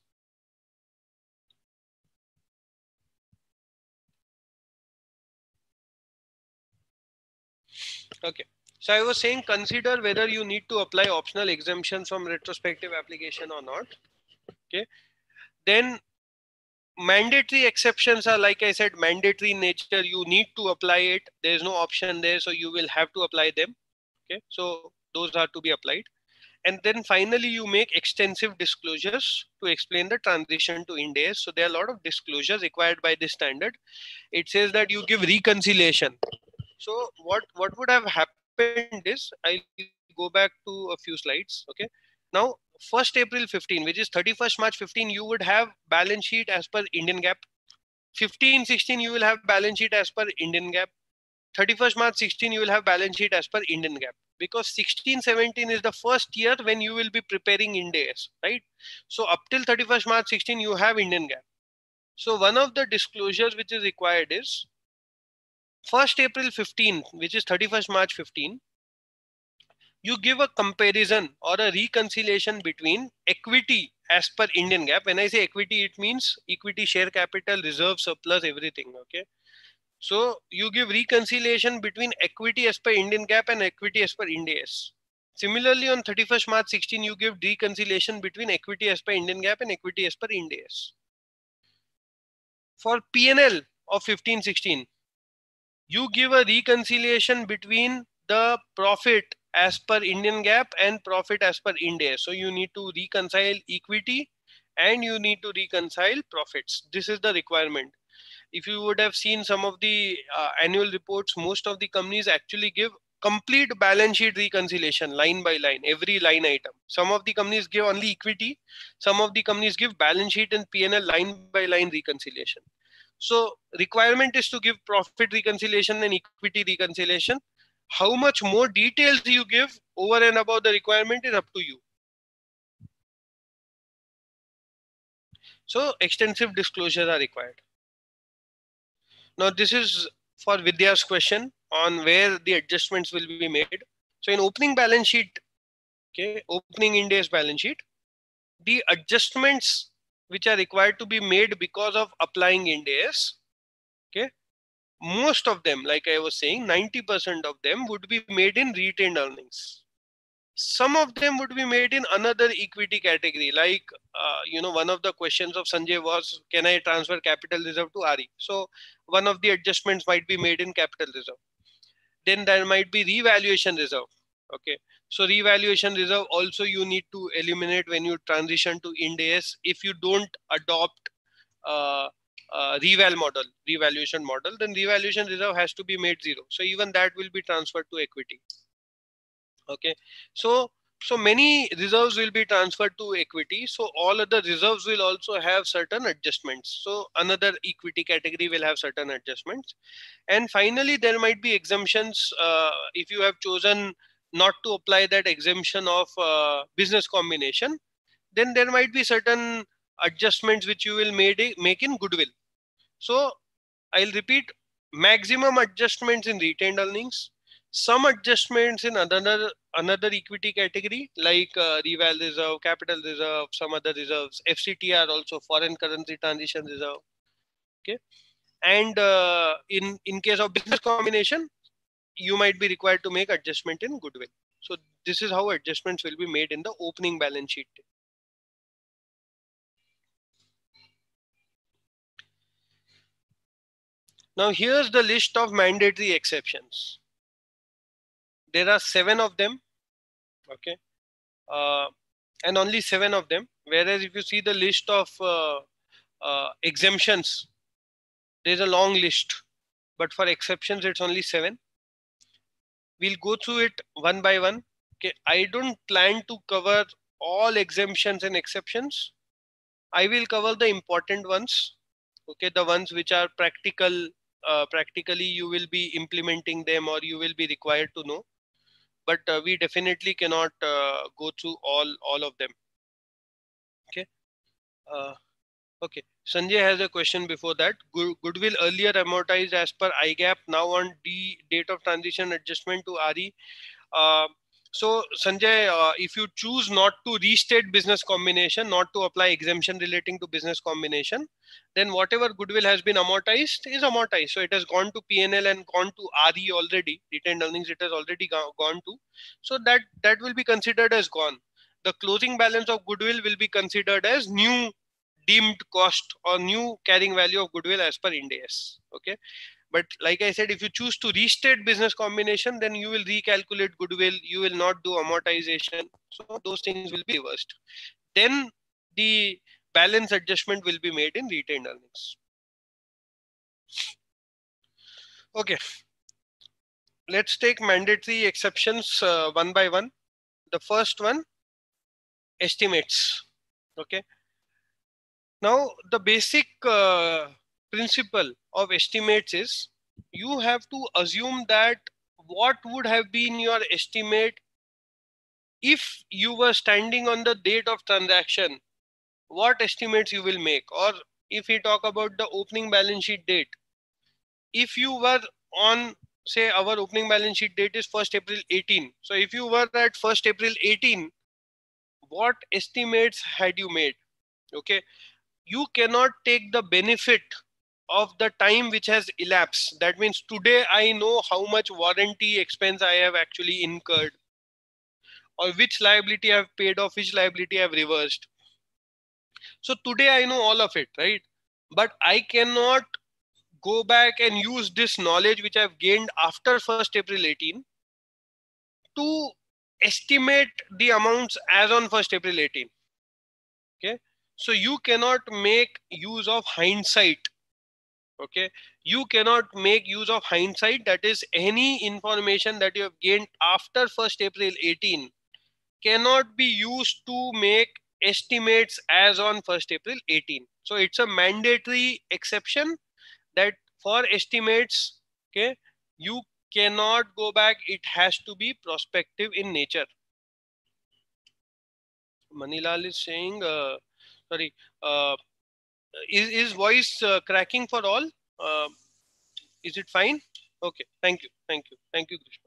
C: Okay. So I was saying, consider whether you need to apply optional exemptions from retrospective application or not. Okay. Then mandatory exceptions are, like I said, mandatory in nature. You need to apply it. There is no option there. So you will have to apply them. Okay. So those are to be applied. And then finally, you make extensive disclosures to explain the transition to Ind AS. So there are a lot of disclosures required by this standard. It says that you give reconciliation. So what, what would have happened is, I'll go back to a few slides. Okay. Now, first April fifteen, which is thirty-first March fifteen, you would have balance sheet as per Indian GAAP. fifteen sixteen, you will have balance sheet as per Indian GAAP. thirty-first March sixteen, you will have balance sheet as per Indian GAAP. Because sixteen seventeen is the first year when you will be preparing Ind AS, right? So up till thirty-first March sixteen, you have Indian GAAP. So one of the disclosures which is required is first April fifteen, which is thirty-first March fifteen, you give a comparison or a reconciliation between equity as per Indian GAAP. When I say equity, it means equity, share capital, reserve, surplus, everything. Okay. So you give reconciliation between equity as per Indian GAAP and equity as per Ind AS. Similarly, on thirty-first March sixteen, you give reconciliation between equity as per Indian GAAP and equity as per Ind AS. For P and L of fifteen sixteen, you give a reconciliation between the profit as per Indian GAAP and profit as per Ind AS. So you need to reconcile equity and you need to reconcile profits. This is the requirement. If you would have seen some of the uh, annual reports, most of the companies actually give complete balance sheet reconciliation line by line, every line item. Some of the companies give only equity. Some of the companies give balance sheet and P and L line by line reconciliation. So requirement is to give profit reconciliation and equity reconciliation. How much more details you give over and above the requirement is up to you. So extensive disclosures are required. Now this is for Vidya's question on where the adjustments will be made. So in opening balance sheet, okay, opening Ind AS balance sheet, the adjustments which are required to be made because of applying Ind AS, okay, most of them, like I was saying, ninety percent of them would be made in retained earnings. Some of them would be made in another equity category. Like, uh, you know, one of the questions of Sanjay was, can I transfer capital reserve to R E? So one of the adjustments might be made in capital reserve. Then there might be revaluation reserve. Okay. So revaluation reserve also you need to eliminate when you transition to Ind AS if you don't adopt uh, uh, reval model, revaluation model, then revaluation reserve has to be made zero. So even that will be transferred to equity. Okay. So, so many reserves will be transferred to equity. So all other reserves will also have certain adjustments. So another equity category will have certain adjustments. And finally, there might be exemptions uh, if you have chosen not to apply that exemption of uh, business combination, then there might be certain adjustments which you will made, make in goodwill. So I'll repeat, maximum adjustments in retained earnings, some adjustments in another another equity category like uh, reval reserve, capital reserve, some other reserves, F C T R also, foreign currency transition reserve. Okay. and uh, in in case of business combination, you might be required to make adjustment in goodwill. So this is how adjustments will be made in the opening balance sheet. Now here's the list of mandatory exceptions. There are seven of them, okay, uh, and only seven of them. Whereas if you see the list of uh, uh, exemptions, there's a long list, but for exceptions it's only seven. We'll go through it one by one. Okay, I don't plan to cover all exemptions and exceptions. I will cover the important ones. Okay, the ones which are practical. Uh, practically, you will be implementing them, or you will be required to know. But uh, we definitely cannot uh, go through all all of them. Okay. Uh, okay. Sanjay has a question before that. Good, goodwill earlier amortized as per I GAAP, now on D date of transition adjustment to R E. Uh, so Sanjay, uh, if you choose not to restate business combination, not to apply exemption relating to business combination, then whatever goodwill has been amortized is amortized. So it has gone to P and L and gone to R E already. Retained earnings it has already go gone to. So that that will be considered as gone. The closing balance of goodwill will be considered as new deemed cost or new carrying value of goodwill as per Ind A S. Okay. But like I said, if you choose to restate business combination, then you will recalculate goodwill. You will not do amortization. So those things will be reversed. Then the balance adjustment will be made in retained earnings. Okay. Let's take mandatory exceptions uh, one by one. The first one, estimates. Okay. Now the basic uh, principle of estimates is you have to assume that what would have been your estimate if you were standing on the date of transaction, what estimates you will make. Or if we talk about the opening balance sheet date, if you were on, say our opening balance sheet date is first April eighteen. So if you were at first April eighteen, what estimates had you made? Okay. You cannot take the benefit of the time which has elapsed. That means today I know how much warranty expense I have actually incurred, or which liability I've paid off, which liability I've reversed. So today I know all of it, right? But I cannot go back and use this knowledge which I've gained after first April eighteen to estimate the amounts as on first April eighteen. Okay. So you cannot make use of hindsight. Okay. You cannot make use of hindsight. That is, any information that you have gained after first April eighteen cannot be used to make estimates as on first April eighteen. So it's a mandatory exception that for estimates, okay, you cannot go back. It has to be prospective in nature. Manilal is saying, uh, sorry, uh, is, is voice uh, cracking for all? Uh, is it fine? Okay, thank you, thank you, thank you, Krishna.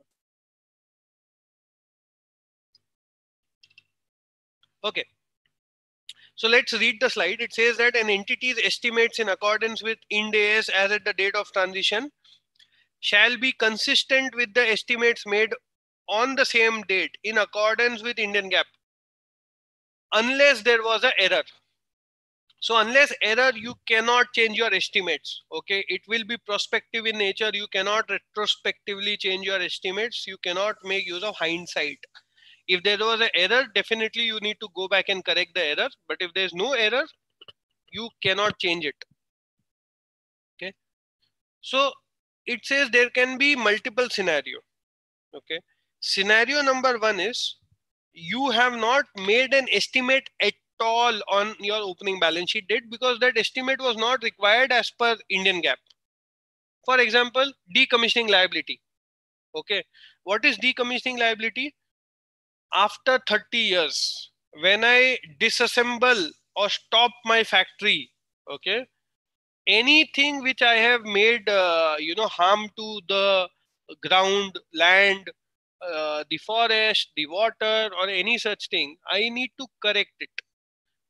C: Okay. So let's read the slide. It says that an entity's estimates in accordance with Ind A S as at the date of transition shall be consistent with the estimates made on the same date in accordance with Indian GAAP, unless there was an error. So unless error, you cannot change your estimates. Okay, it will be prospective in nature. You cannot retrospectively change your estimates. You cannot make use of hindsight. If there was an error, definitely you need to go back and correct the error. But if there's no error, you cannot change it. Okay. So it says there can be multiple scenario. Okay. Scenario number one is you have not made an estimate at all on your opening balance sheet date because that estimate was not required as per Indian GAAP. For example, decommissioning liability. Okay. What is decommissioning liability? After thirty years, when I disassemble or stop my factory, okay, anything which I have made, uh, you know, harm to the ground, land, uh, the forest, the water, or any such thing, I need to correct it.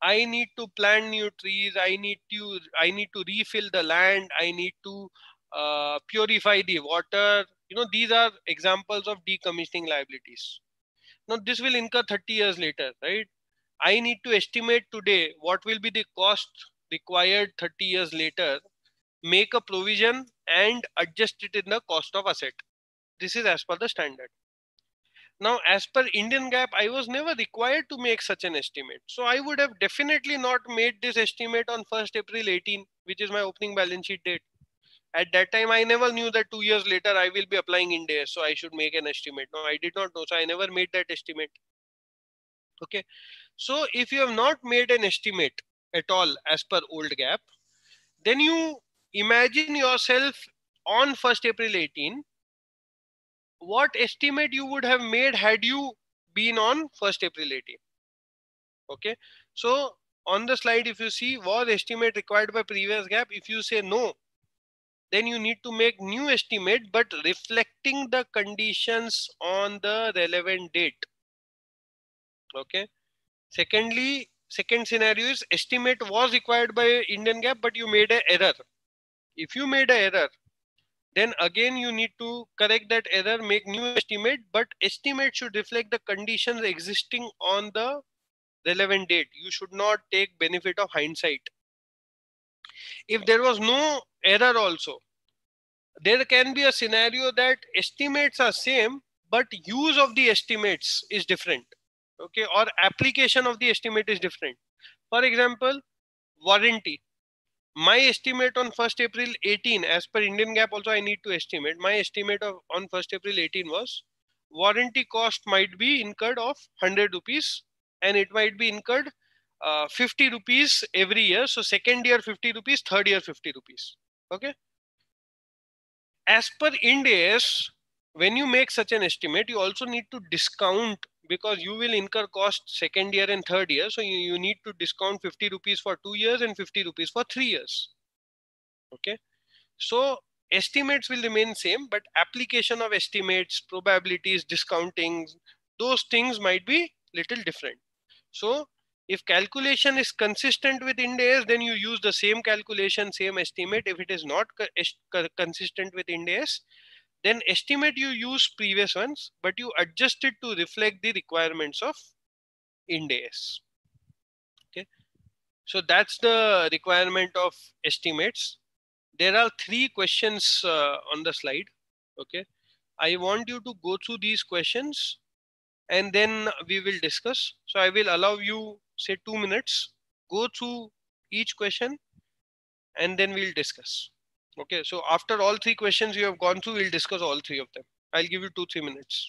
C: I need to plant new trees. I need to, I need to refill the land. I need to uh, purify the water. You know, these are examples of decommissioning liabilities. Now this will incur thirty years later, right? I need to estimate today what will be the cost required thirty years later, make a provision and adjust it in the cost of asset. This is as per the standard. Now, as per Indian GAAP, I was never required to make such an estimate. So I would have definitely not made this estimate on first April eighteen, which is my opening balance sheet date. At that time, I never knew that two years later I will be applying Ind AS, so I should make an estimate. No, I did not know, so I never made that estimate. Okay, so if you have not made an estimate at all as per old GAAP, then you imagine yourself on first April eighteen, what estimate you would have made had you been on first April eighteen. Okay, so on the slide, if you see was estimate required by previous GAAP, if you say no, then you need to make new estimate, but reflecting the conditions on the relevant date. Okay. Secondly, second scenario is estimate was required by Indian GAAP, but you made an error. If you made an error, then again you need to correct that error, make new estimate, but estimate should reflect the conditions existing on the relevant date. You should not take benefit of hindsight. If there was no error also, there can be a scenario that estimates are same, but use of the estimates is different. Okay, or application of the estimate is different. For example, warranty. My estimate on first April eighteen, as per Indian GAAP also I need to estimate. My estimate of on first April eighteen was warranty cost might be incurred of one hundred rupees and it might be incurred uh, fifty rupees every year. So second year fifty rupees, third year fifty rupees. Okay. As per Ind AS, when you make such an estimate, you also need to discount because you will incur cost second year and third year. So you, you need to discount fifty rupees for two years and fifty rupees for three years. Okay. So estimates will remain same, but application of estimates, probabilities, discounting, those things might be little different. So if calculation is consistent with Ind AS, then you use the same calculation, same estimate. If it is not co consistent with Ind AS, then estimate you use previous ones, but you adjust it to reflect the requirements of Ind AS. Okay, so that's the requirement of estimates. There are three questions uh, on the slide. Okay, I want you to go through these questions and then we will discuss. So I will allow you say two minutes, go through each question and then we'll discuss. Okay, so after all three questions you have gone through, we'll discuss all three of them. I'll give you two, three minutes.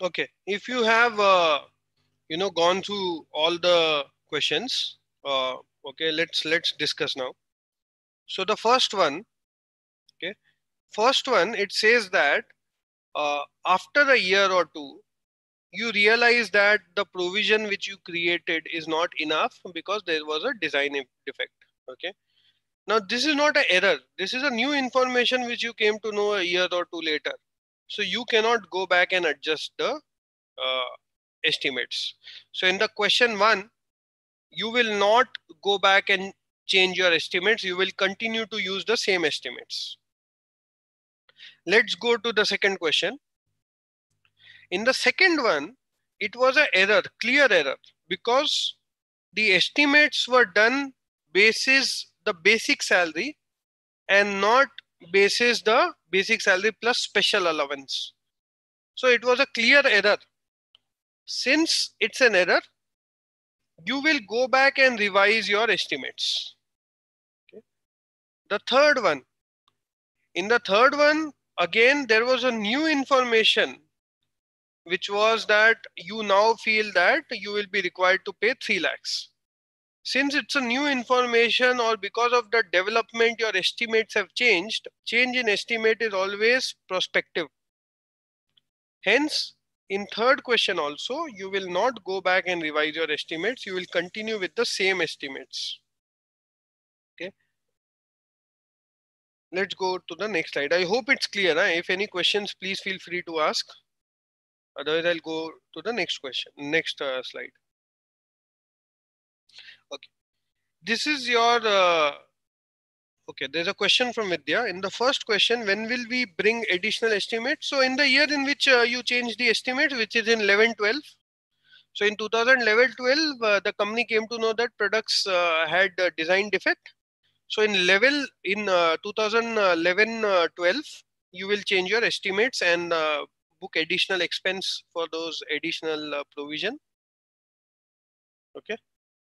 C: Okay, if you have uh, you know gone through all the questions, uh, okay, let's let's discuss now. So the first one, okay, first one, it says that uh, after a year or two, you realize that the provision which you created is not enough because there was a design defect. Okay, now this is not an error. This is a new information which you came to know a year or two later. So you cannot go back and adjust the uh, estimates. So in the question one, you will not go back and change your estimates. You will continue to use the same estimates. Let's go to the second question. In the second one, it was an error, clear error, because the estimates were done basis the basic salary and not basis the basic salary plus special allowance. So it was a clear error. Since it's an error, you will go back and revise your estimates. Okay. The third one, in the third one, again, there was a new information, which was that you now feel that you will be required to pay three lakhs. Since it's a new information or because of the development, your estimates have changed. Change in estimate is always prospective. Hence, in third question also, you will not go back and revise your estimates. You will continue with the same estimates. Okay. Let's go to the next slide. I hope it's clear. Huh? If any questions, please feel free to ask. Otherwise, I'll go to the next question, next uh, slide. Okay. This is your, uh, okay, there's a question from Vidya. In the first question, when will we bring additional estimates? So in the year in which uh, you change the estimate, which is in eleven twelve. So in two thousand eleven twelve, uh, the company came to know that products uh, had a design defect. So in level in uh, two thousand eleven twelve, you will change your estimates and uh, book additional expense for those additional uh, provision. Okay.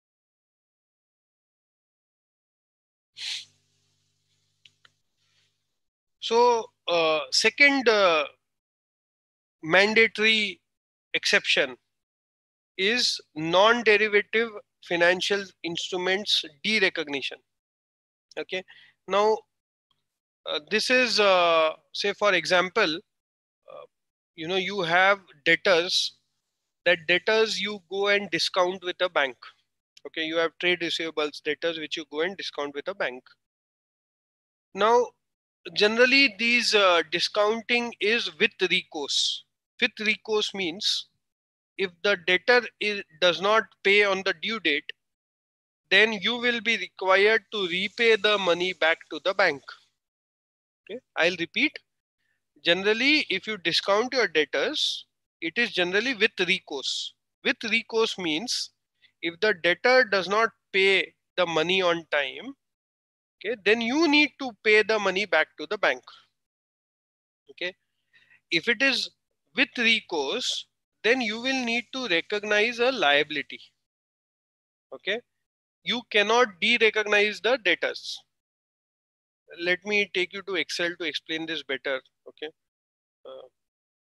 C: So uh, second uh, mandatory exception is non-derivative financial instruments derecognition. Okay. Now uh, this is uh, say for example, uh, you know you have debtors. That debtors you go and discount with a bank. Okay, you have trade receivables debtors which you go and discount with a bank. Now, generally these uh, discounting is with recourse. With recourse means if the debtor is, does not pay on the due date, then you will be required to repay the money back to the bank. Okay, I'll repeat. Generally, if you discount your debtors, it is generally with recourse. With recourse means if the debtor does not pay the money on time, okay, then you need to pay the money back to the bank. Okay, if it is with recourse, then you will need to recognize a liability. Okay, you cannot de-recognize the debtors. Let me take you to Excel to explain this better. Okay. Uh,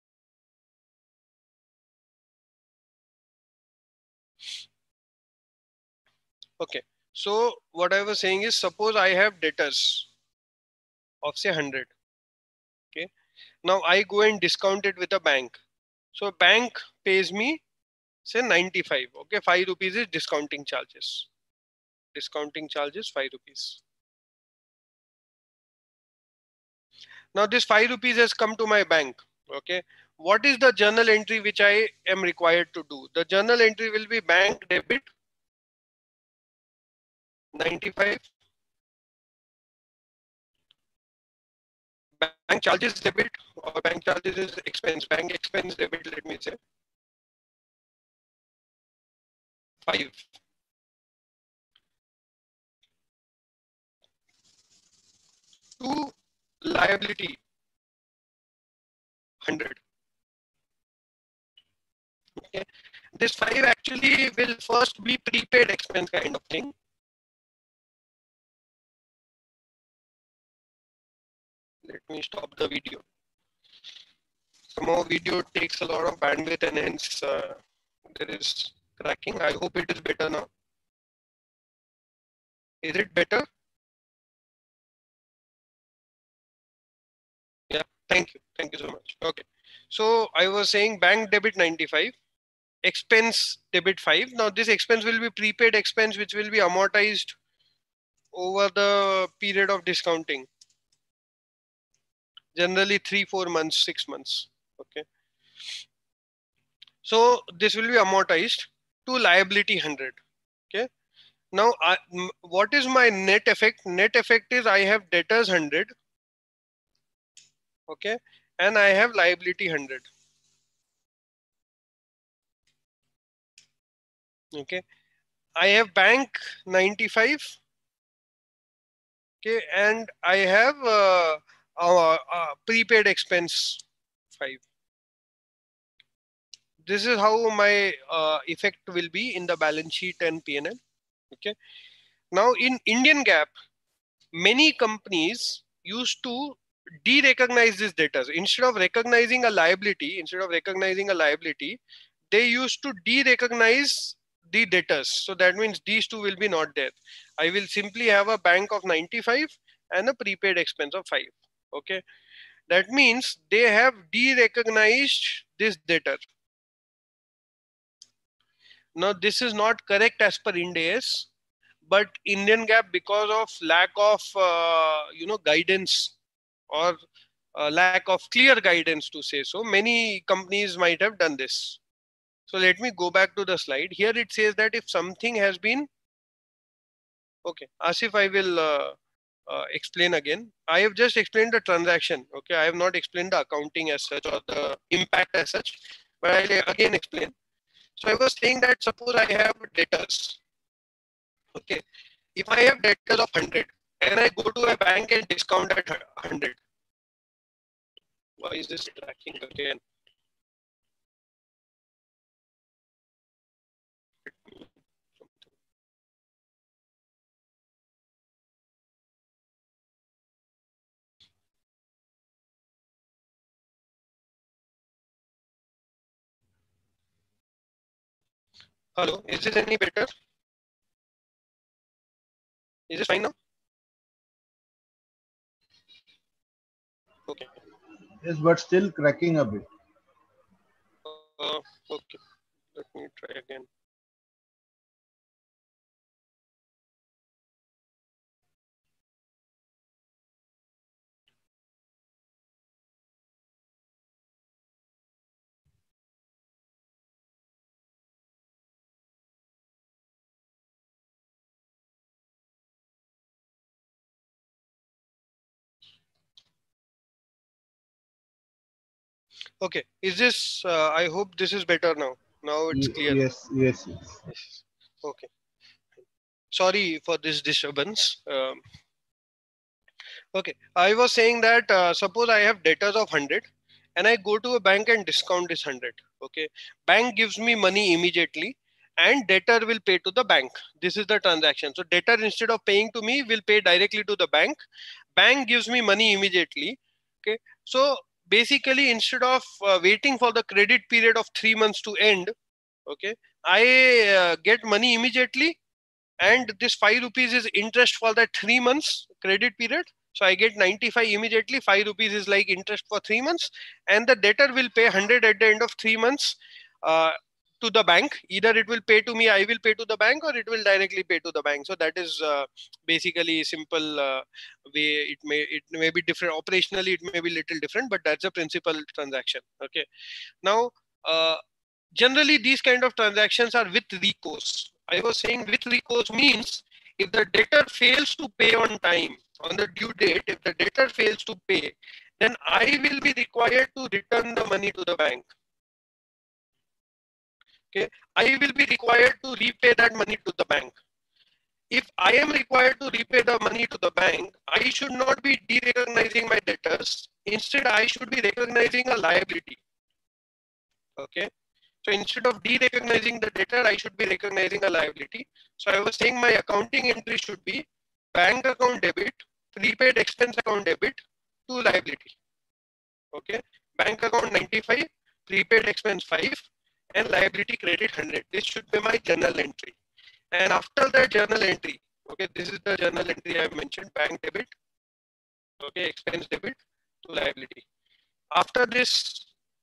C: okay. So what I was saying is, suppose I have debtors of say one hundred. Okay. Now I go and discount it with a bank. So bank pays me say ninety-five. Okay. five rupees is discounting charges. Discounting charges five rupees. Now this five rupees has come to my bank. Okay. What is the journal entry which I am required to do? The journal entry will be bank debit ninety-five. Bank charges debit or bank charges is expense. Bank expense debit, let me say. five. To liability one hundred. Okay. This five actually will first be prepaid expense kind of thing. Let me stop the video. somehow video takes a lot of bandwidth and hence uh, there is cracking. I hope it is better now. Is it better? Yeah, thank you. Thank you so much. Okay. So I was saying bank debit ninety-five, expense debit five. Now this expense will be prepaid expense which will be amortized over the period of discounting. Generally three, four months, six months. Okay. So this will be amortized to liability one hundred. Okay. Now, I, what is my net effect? Net effect is I have debtors one hundred. Okay. And I have liability one hundred. Okay. I have bank ninety-five. Okay. And I have uh, uh, uh, prepaid expense five. This is how my uh, effect will be in the balance sheet and P and L. Okay. Now in Indian GAAP, many companies used to de-recognize these debtors. Instead of recognizing a liability, instead of recognizing a liability, they used to de-recognize the debtors. So that means these two will be not there. I will simply have a bank of ninety-five and a prepaid expense of five. Okay. That means they have de-recognized this debtor. Now this is not correct as per Ind A S, but Indian GAAP, because of lack of uh, you know guidance or uh, lack of clear guidance to say so, many companies might have done this. So let me go back to the slide. Here it says that if something has been, okay, Asif, I will uh, uh, explain again. I have just explained the transaction. Okay, I have not explained the accounting as such or the impact as such, but I'll again explain. So I was saying that suppose I have debtors. Okay, if I have debtors of one hundred and I go to a bank and discount at one hundred. Why is this tracking again? Hello, is this any better? Is this fine now? Okay.
A: Yes, but still cracking a bit.
C: Uh, okay, let me try again. Okay, is this, uh, I hope this is better now. Now it's clear.
A: Yes, yes, yes.
C: Yes. Okay. Sorry for this disturbance. Um, okay, I was saying that uh, suppose I have debtors of one hundred and I go to a bank and discount this one hundred. Okay, bank gives me money immediately and debtor will pay to the bank. This is the transaction. So debtor, instead of paying to me, will pay directly to the bank. Bank gives me money immediately. Okay, so basically instead of uh, waiting for the credit period of three months to end, okay, I uh, get money immediately, and this five rupees is interest for that three months credit period. So I get ninety-five immediately, five rupees is like interest for three months, and the debtor will pay one hundred at the end of three months uh, to the bank. Either it will pay to me, I will pay to the bank, or it will directly pay to the bank. So that is uh, basically simple uh, way. It may it may be different operationally, it may be little different, but that's a principal transaction. Okay. Now, uh, generally these kind of transactions are with recourse. I was saying with recourse means if the debtor fails to pay on time, on the due date, if the debtor fails to pay, then I will be required to return the money to the bank. Okay, I will be required to repay that money to the bank. If I am required to repay the money to the bank, I should not be de-recognizing my debtors. Instead, I should be recognizing a liability. Okay. So instead of de-recognizing the debtor, I should be recognizing a liability. So I was saying my accounting entry should be bank account debit, prepaid expense account debit to liability. Okay. bank account ninety-five, prepaid expense five, and liability credit one hundred. This should be my journal entry. And after that journal entry, okay, this is the journal entry I have mentioned, bank debit, okay, expense debit to liability. After this,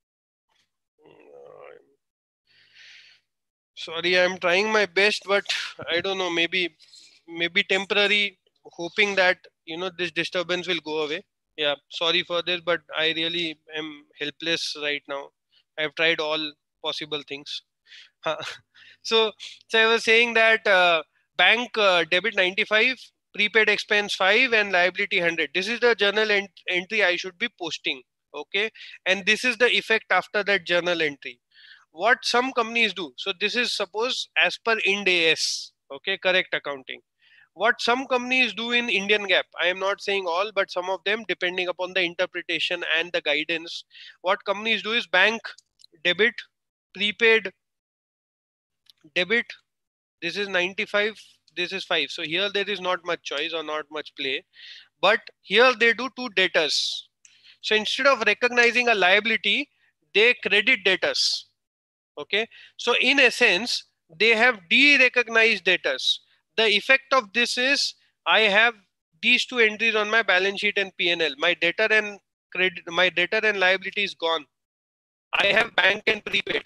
C: sorry, I'm trying my best, but I don't know, maybe, maybe temporary, hoping that, you know, this disturbance will go away. Yeah, sorry for this, but I really am helpless right now. I've tried all possible things. so, so I was saying that uh, bank uh, debit ninety-five, prepaid expense five, and liability one hundred. This is the journal ent entry I should be posting. Okay. And this is the effect after that journal entry. What some companies do. So this is suppose as per Ind AS. Okay. Correct accounting. What some companies do in Indian GAAP, I am not saying all, but some of them, depending upon the interpretation and the guidance, what companies do is bank debit, prepaid debit. This is ninety-five, this is five. So here there is not much choice or not much play, but here they do two debtors. So instead of recognizing a liability, they credit debtors. Okay. So in essence, they have de-recognized debtors. The effect of this is I have these two entries on my balance sheet and P and L. My debtor and credit, my debtor and liability is gone. I have bank and prepaid.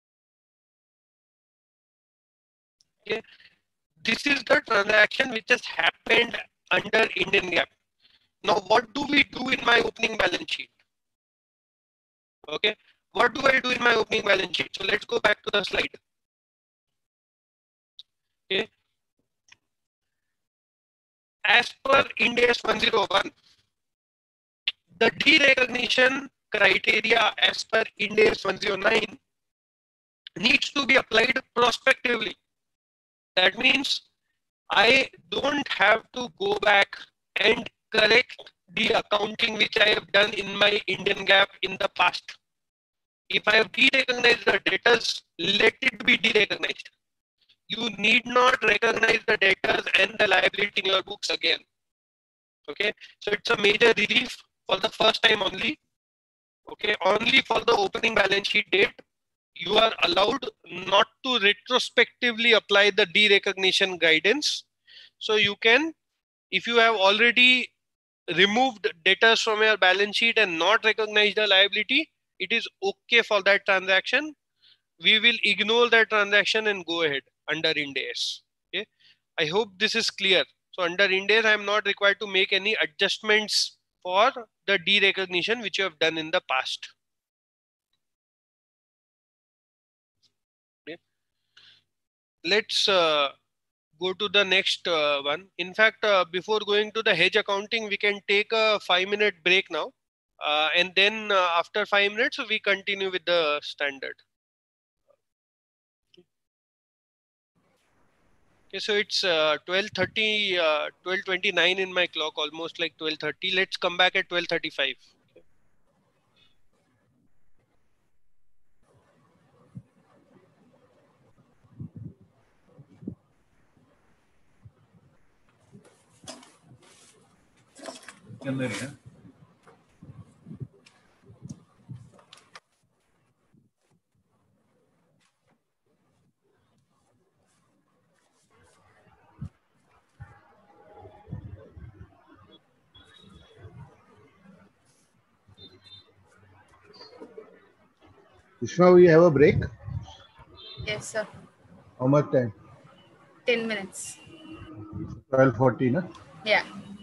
C: Okay. This is the transaction which has happened under Indian GAAP. Now, what do we do in my opening balance sheet? Okay. What do I do in my opening balance sheet? So let's go back to the slide. Okay. As per Ind AS one oh one, the derecognition criteria as per Ind AS one oh nine needs to be applied prospectively. That means I don't have to go back and correct the accounting which I have done in my Indian GAAP in the past. If I have derecognized the debtors, let it be derecognized. You need not recognize the debtors and the liability in your books again. Okay, so it's a major relief for the first time only. Okay, only for the opening balance sheet date, you are allowed not to retrospectively apply the derecognition guidance. So you can, if you have already removed debtors from your balance sheet and not recognized the liability, it is okay for that transaction. We will ignore that transaction and go ahead under Ind AS. Okay, I hope this is clear. So under Ind AS, I am not required to make any adjustments for the derecognition which you have done in the past. Okay. Let's uh, go to the next uh, one. In fact, uh, before going to the hedge accounting, we can take a five minute break now. Uh, and then uh, after five minutes, we continue with the standard. Okay, so it's uh, twelve thirty, uh, twelve twenty-nine in my clock, almost like twelve thirty. Let's come back at twelve thirty-five. Okay.
A: Grishma, we have a break.
B: Yes, sir.
A: How much time?
B: ten minutes.
A: twelve forty, na?
B: Yeah.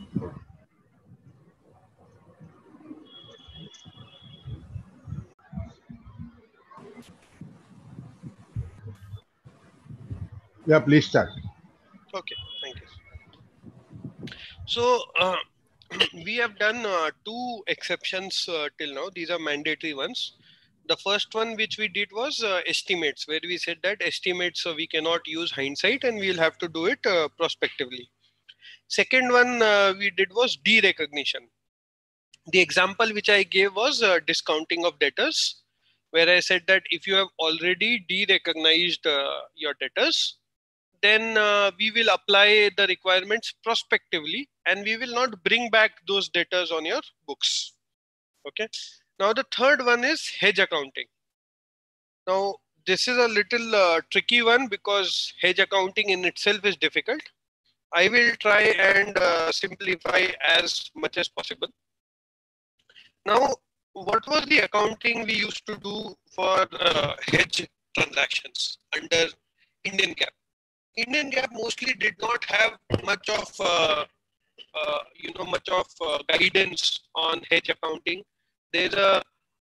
A: Yeah, please start.
C: Okay, thank you. So uh, we have done uh, two exceptions uh, till now. These are mandatory ones. The first one which we did was uh, estimates, where we said that estimates so we cannot use hindsight and we'll have to do it uh, prospectively. Second one uh, we did was derecognition. The example which I gave was uh, discounting of debtors, where I said that if you have already derecognized uh, your debtors, then uh, we will apply the requirements prospectively and we will not bring back those debtors on your books. Okay. Now the third one is hedge accounting. Now this is a little uh, tricky one because hedge accounting in itself is difficult. I will try and uh, simplify as much as possible. Now, what was the accounting we used to do for uh, hedge transactions under Indian GAAP? Indian GAAP mostly did not have much of uh, uh, you know much of uh, guidance on hedge accounting. There's a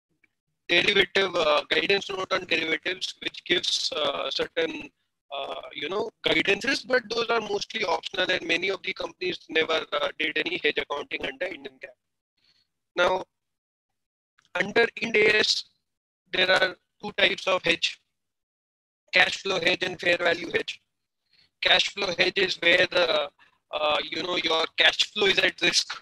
C: derivative uh, guidance note on derivatives which gives uh, certain uh, you know guidances, but those are mostly optional, and many of the companies never uh, did any hedge accounting under Indian GAAP. Now, under Ind AS, there are two types of hedge: cash flow hedge and fair value hedge. Cash flow hedge is where the uh, you know your cash flow is at risk.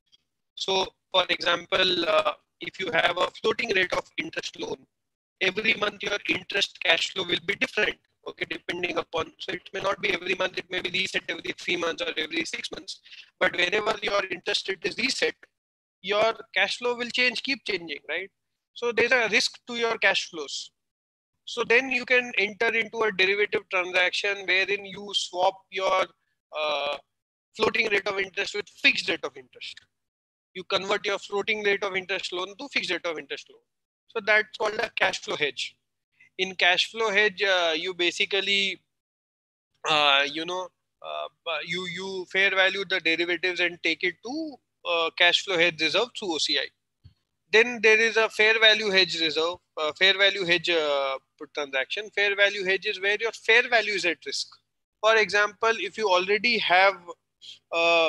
C: So, for example, uh, if you have a floating rate of interest loan, every month your interest cash flow will be different. Okay, depending upon, so it may not be every month, it may be reset every three months or every six months. But whenever your interest rate is reset, your cash flow will change, keep changing, right? So there's a risk to your cash flows. So then you can enter into a derivative transaction wherein you swap your uh, floating rate of interest with fixed rate of interest. You convert your floating rate of interest loan to fixed rate of interest loan. So that's called a cash flow hedge. In cash flow hedge, uh, you basically, uh, you know, uh, you you fair value the derivatives and take it to uh, cash flow hedge reserve through O C I. Then there is a fair value hedge reserve, uh, fair value hedge uh, transaction. Fair value hedge is where your fair value is at risk. For example, if you already have uh,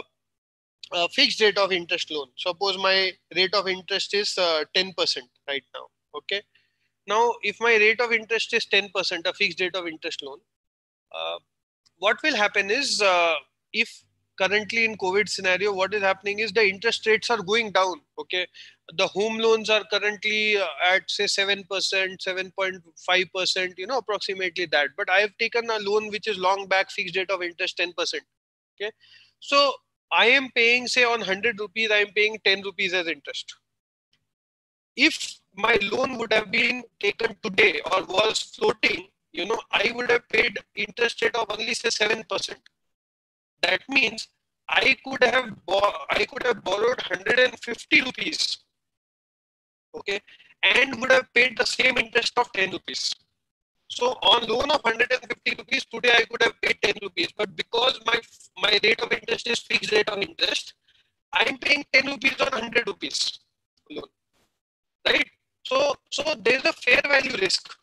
C: a fixed rate of interest loan, suppose my rate of interest is uh, ten percent right now. Okay. Now, if my rate of interest is ten percent, a fixed rate of interest loan, uh, what will happen is uh, if currently in COVID scenario, what is happening is the interest rates are going down. Okay. The home loans are currently uh, at say seven percent, seven point five percent, you know, approximately that. But I have taken a loan which is long back fixed rate of interest ten percent. Okay. So I am paying say on one hundred rupees, I am paying ten rupees as interest. If my loan would have been taken today or was floating, you know, I would have paid interest rate of only say seven percent. That means I could have I could have borrowed one hundred fifty rupees, okay, and would have paid the same interest of ten rupees. So on loan of one hundred fifty rupees, today I could have paid ten rupees, but because my my rate of interest is fixed rate of interest, I am paying ten rupees on one hundred rupees loan, right? So so there's a fair value risk.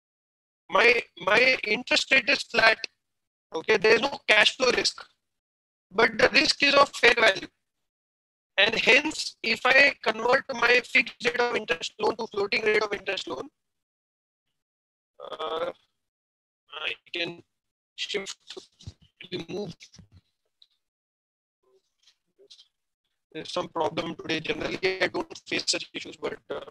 C: My my interest rate is flat, okay. There is no cash flow risk, but the risk is of fair value. And hence, if I convert my fixed rate of interest loan to floating rate of interest loan, uh, I can shift, remove. There's some problem today. Generally, I don't face such issues, but uh,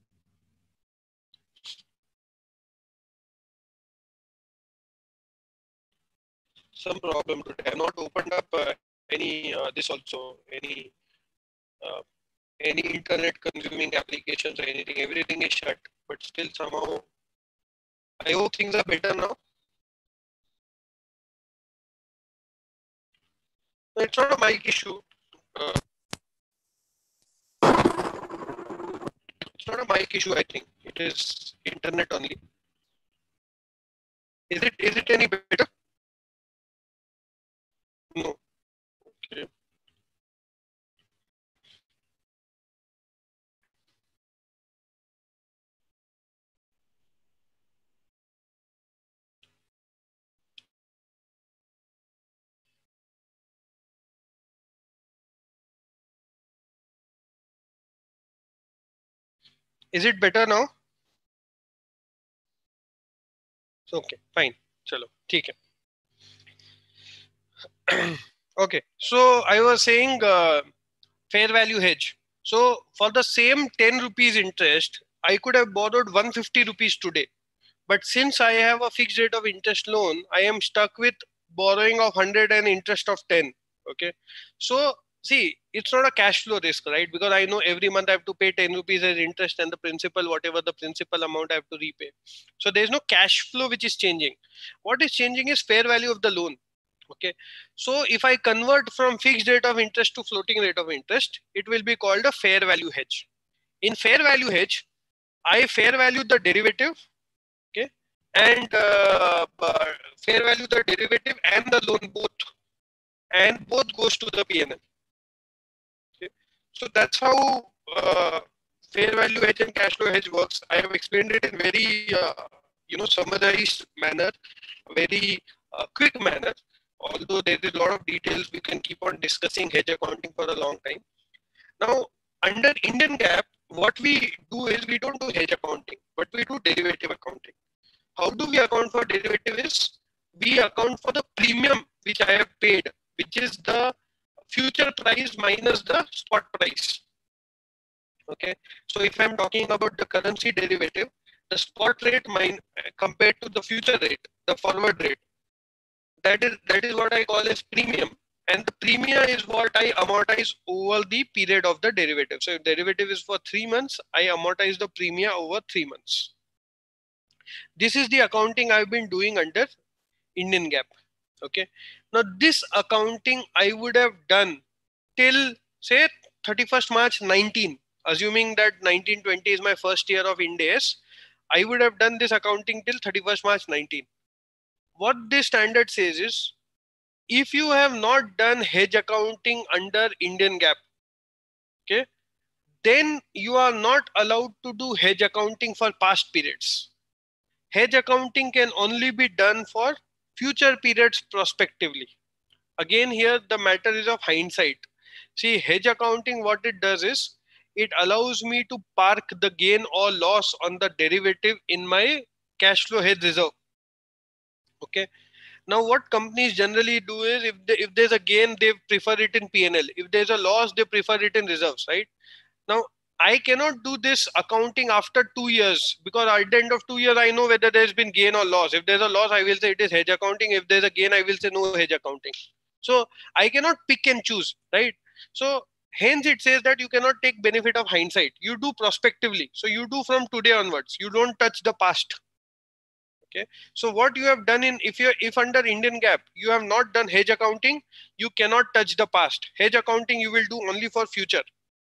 C: some problem today. I have not opened up uh, any uh, this also any uh, any internet consuming applications or anything. Everything is shut, but still somehow I hope things are better now. It's not a mic issue. Uh, it's not a mic issue. I think it is internet only. Is it is it any better? No. Okay. Is it better now? Okay, fine. Chalo, theek hai. Okay, so I was saying uh, fair value hedge. So for the same ten rupees interest, I could have borrowed one hundred fifty rupees today. But since I have a fixed rate of interest loan, I am stuck with borrowing of one hundred and interest of ten. Okay. So see, it's not a cash flow risk, right? Because I know every month I have to pay ten rupees as interest and the principal, whatever the principal amount I have to repay. So there's no cash flow which is changing. What is changing is fair value of the loan. Okay. So if I convert from fixed rate of interest to floating rate of interest, it will be called a fair value hedge. In fair value hedge, I fair value the derivative, okay, and uh, uh, fair value the derivative and the loan both, and both goes to the P and L. Okay. So that's how uh, fair value hedge and cash flow hedge works. I have explained it in very uh, you know summarized manner, very uh, quick manner. Although there is a lot of details, we can keep on discussing hedge accounting for a long time. Now, under Indian GAAP, what we do is we don't do hedge accounting, but we do derivative accounting. How do we account for derivative is we account for the premium which I have paid, which is the future price minus the spot price. Okay. So if I'm talking about the currency derivative, the spot rate mine compared to the future rate, the forward rate, that is that is what I call as premium. And the premium is what I amortize over the period of the derivative. So if derivative is for three months, I amortize the premium over three months. This is the accounting I've been doing under Indian GAAP. Okay. Now this accounting I would have done till say thirty-first March nineteen, assuming that nineteen twenty is my first year of Ind AS, I would have done this accounting till thirty-first March nineteen. What this standard says is, if you have not done hedge accounting under Indian GAAP, okay, then you are not allowed to do hedge accounting for past periods. Hedge accounting can only be done for future periods prospectively. Again, here the matter is of hindsight. See, hedge accounting, what it does is, it allows me to park the gain or loss on the derivative in my cash flow hedge reserve. Okay. Now, what companies generally do is, if they, if there's a gain, they prefer it in P and L. If there's a loss, they prefer it in reserves, right? Now, I cannot do this accounting after two years because at the end of two years, I know whether there's been gain or loss. If there's a loss, I will say it is hedge accounting. If there's a gain, I will say no hedge accounting. So I cannot pick and choose, right? So hence it says that you cannot take benefit of hindsight. You do prospectively. So you do from today onwards. You don't touch the past. Okay. So what you have done in, if you if under Indian GAAP, you have not done hedge accounting, you cannot touch the past. Hedge accounting you will do only for future.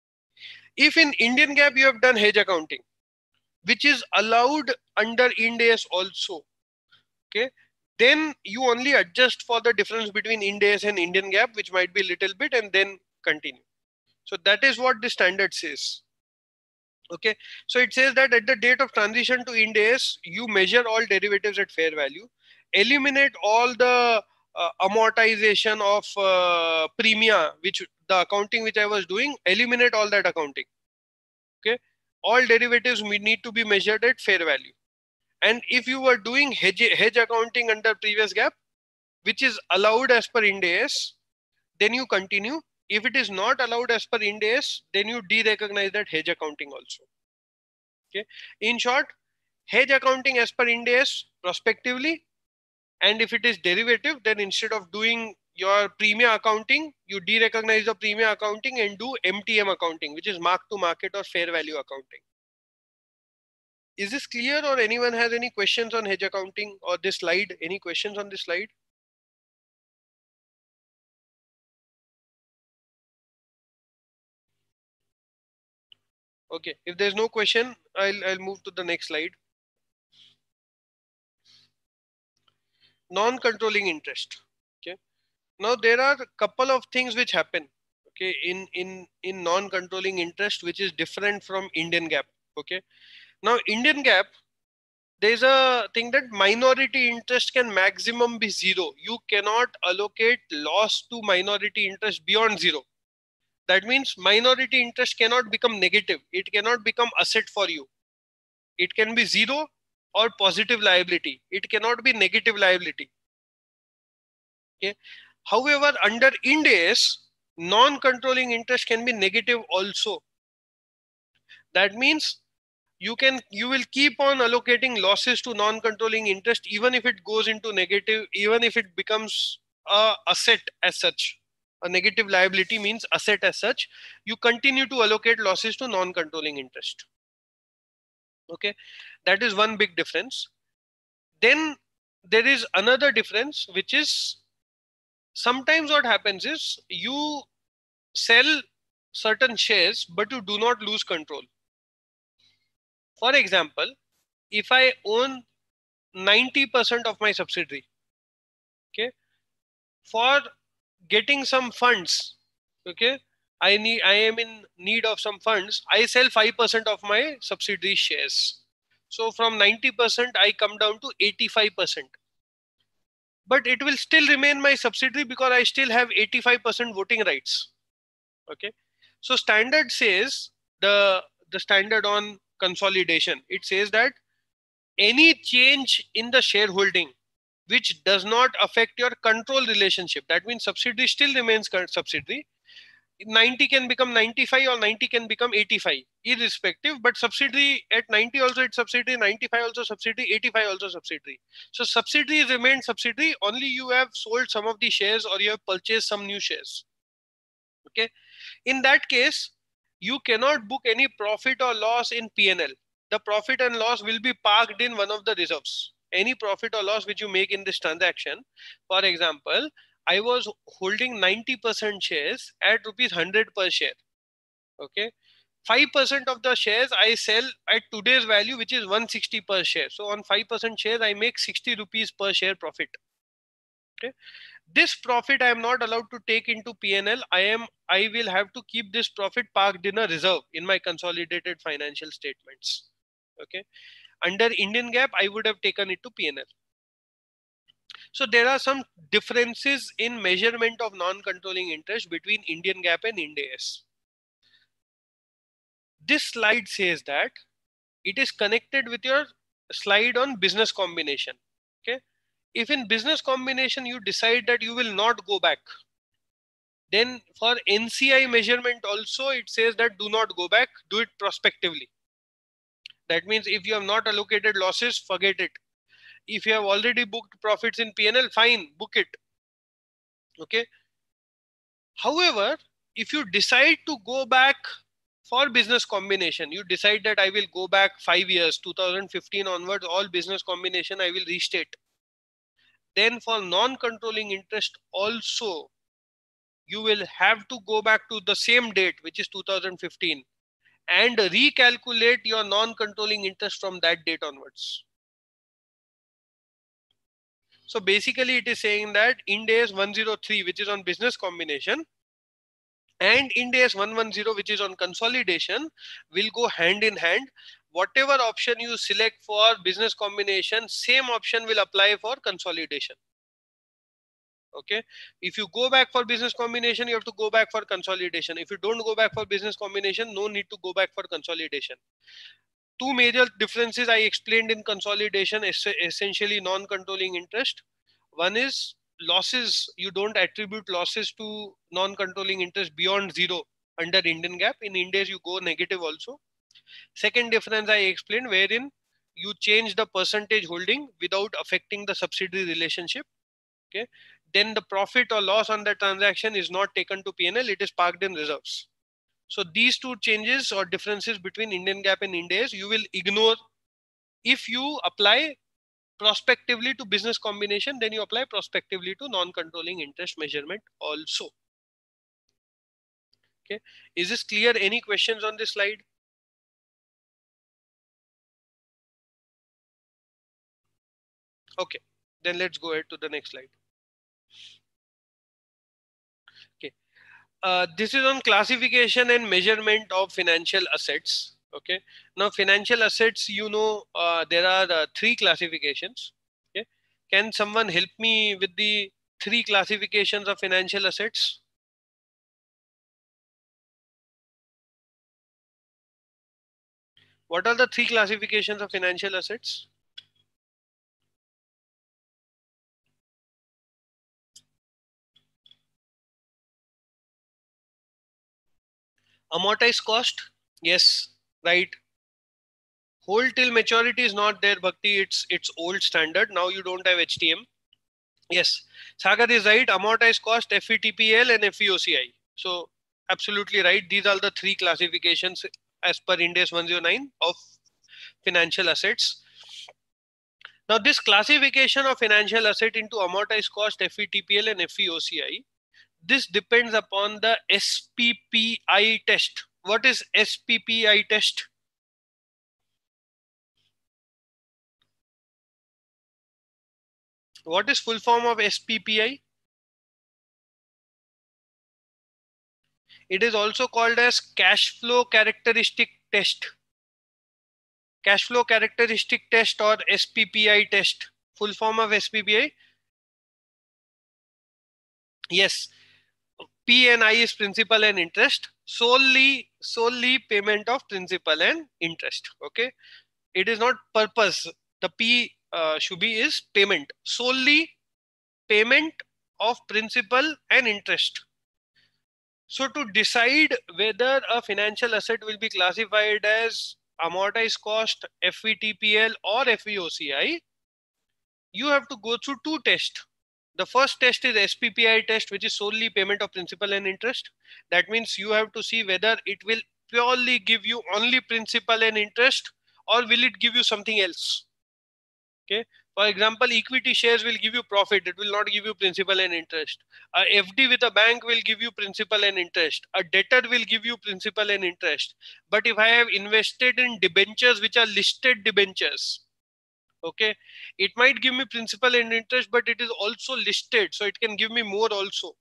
C: If in Indian GAAP you have done hedge accounting, which is allowed under Ind AS also, okay, then you only adjust for the difference between Ind AS and Indian GAAP, which might be a little bit, and then continue. So that is what the standard says. Okay, so it says that at the date of transition to Ind AS, you measure all derivatives at fair value, eliminate all the uh, amortization of uh, premia, which the accounting which I was doing, eliminate all that accounting. Okay, all derivatives need to be measured at fair value. And if you were doing hedge, hedge accounting under previous GAAP, which is allowed as per Ind AS, then you continue. If it is not allowed as per Ind AS, then you de-recognize that hedge accounting also. Okay. In short, hedge accounting as per Ind AS prospectively, and if it is derivative, then instead of doing your premium accounting, you de-recognize the premium accounting and do M T M accounting, which is mark to market or fair value accounting. Is this clear, or anyone has any questions on hedge accounting or this slide? Any questions on this slide? Okay, if there's no question, I'll, I'll move to the next slide. Non-controlling interest. Okay. Now there are a couple of things which happen. Okay, in in in non-controlling interest, which is different from Indian GAAP. Okay. Now Indian GAAP, there's a thing that minority interest can maximum be zero. You cannot allocate loss to minority interest beyond zero. That means minority interest cannot become negative. It cannot become asset for you. It can be zero or positive liability. It cannot be negative liability. Okay. However, under Ind AS, non-controlling interest can be negative also. That means you can you will keep on allocating losses to non-controlling interest even if it goes into negative, even if it becomes a asset as such. A negative liability means asset as such. You continue to allocate losses to non-controlling interest. Okay, that is one big difference. Then there is another difference, which is sometimes what happens is you sell certain shares, but you do not lose control. For example, if I own ninety percent of my subsidiary, okay, for getting some funds, okay, I need, I am in need of some funds, I sell five percent of my subsidiary shares. So from ninety percent, I come down to eighty-five percent. But it will still remain my subsidiary because I still have eighty-five percent voting rights. Okay. So standard says, the, the standard on consolidation, it says that any change in the shareholding which does not affect your control relationship, that means subsidiary still remains subsidiary. ninety can become ninety-five or ninety can become eighty-five, irrespective, but subsidiary at ninety also it's subsidiary, ninety-five also subsidiary, eighty-five also subsidiary. So subsidiary remains subsidiary, only you have sold some of the shares or you have purchased some new shares. Okay. In that case, you cannot book any profit or loss in P and L. The profit and loss will be parked in one of the reserves. Any profit or loss which you make in this transaction, for example, I was holding ninety percent shares at rupees one hundred per share. Okay. five percent of the shares I sell at today's value, which is one hundred sixty per share. So on five percent shares, I make sixty rupees per share profit. Okay. This profit I am not allowed to take into P and L. I am, I will have to keep this profit parked in a reserve in my consolidated financial statements. Okay. Under Indian GAAP, I would have taken it to P and L. So there are some differences in measurement of non-controlling interest between Indian GAAP and Ind A S. This slide says that it is connected with your slide on business combination. Okay. If in business combination you decide that you will not go back, then for N C I measurement also it says that do not go back, do it prospectively. That means if you have not allocated losses, forget it. If you have already booked profits in P and L, fine, book it. Okay. However, if you decide to go back for business combination, you decide that I will go back five years, two thousand fifteen onwards, all business combination I will restate. Then for non-controlling interest also, you will have to go back to the same date, which is two thousand fifteen, and recalculate your non-controlling interest from that date onwards. So basically it is saying that Ind A S one oh three, which is on business combination, and Ind A S one ten, which is on consolidation, will go hand in hand. Whatever option you select for business combination, same option will apply for consolidation. Okay. If you go back for business combination, you have to go back for consolidation. If you don't go back for business combination, no need to go back for consolidation. Two major differences I explained in consolidation, essentially non-controlling interest. One is losses. You don't attribute losses to non-controlling interest beyond zero under Indian GAAP. In Ind A S, you go negative also. Second difference I explained, wherein you change the percentage holding without affecting the subsidiary relationship. Okay. Then the profit or loss on the transaction is not taken to P and L, it is parked in reserves. So these two changes or differences between Indian GAAP and Ind A S, you will ignore if you apply prospectively to business combination, then you apply prospectively to non-controlling interest measurement also. Okay. Is this clear? Any questions on this slide? Okay. Then let's go ahead to the next slide. Okay. Uh, this is on classification and measurement of financial assets. Okay. Now financial assets, you know, uh, there are uh, three classifications. Okay. Can someone help me with the three classifications of financial assets? What are the three classifications of financial assets? Amortized cost. Yes, right. Hold till maturity is not there, Bhakti. It's it's old standard. Now you don't have H T M. Yes, Sagar is right. Amortized cost, F V T P L and F V O C I. So absolutely right. These are the three classifications as per Ind AS one oh nine of financial assets. Now this classification of financial asset into amortized cost, F V T P L and F V O C I, this depends upon the S P P I test. What is S P P I test? What is full form of S P P I? It is also called as cash flow characteristic test. Cash flow characteristic test or S P P I test. Full form of S P P I? Yes. P and I is principal and interest. Solely, solely payment of principal and interest. Okay. It is not purpose. The P uh, should be is payment. Solely payment of principal and interest. So to decide whether a financial asset will be classified as amortized cost, F V T P L or F V O C I, you have to go through two tests. The first test is S P P I test, which is solely payment of principal and interest. That means you have to see whether it will purely give you only principal and interest or will it give you something else. Okay. For example, equity shares will give you profit. It will not give you principal and interest. A F D with a bank will give you principal and interest. A debtor will give you principal and interest. But if I have invested in debentures, which are listed debentures, okay, it might give me principal and interest, but it is also listed, so it can give me more also.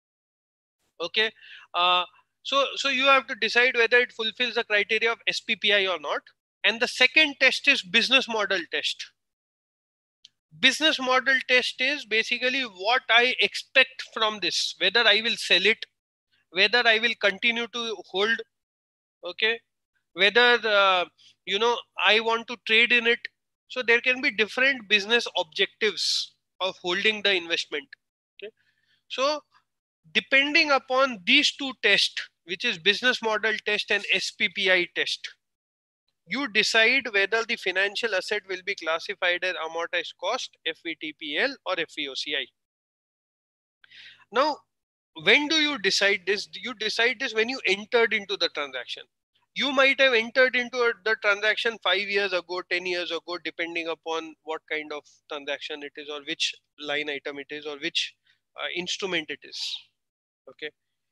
C: Okay. Uh, so, so you have to decide whether it fulfills the criteria of S P P I or not. And the second test is business model test. Business model test is basically what I expect from this, whether I will sell it, whether I will continue to hold, okay, whether, uh, you know, I want to trade in it. So there can be different business objectives of holding the investment. Okay. So depending upon these two tests, which is business model test and S P P I test, you decide whether the financial asset will be classified as amortized cost, F V T P L or F V O C I. Now, when do you decide this? You decide this when you entered into the transaction. You might have entered into the transaction five years ago, ten years ago, depending upon what kind of transaction it is or which line item it is or which uh, instrument it is. Okay.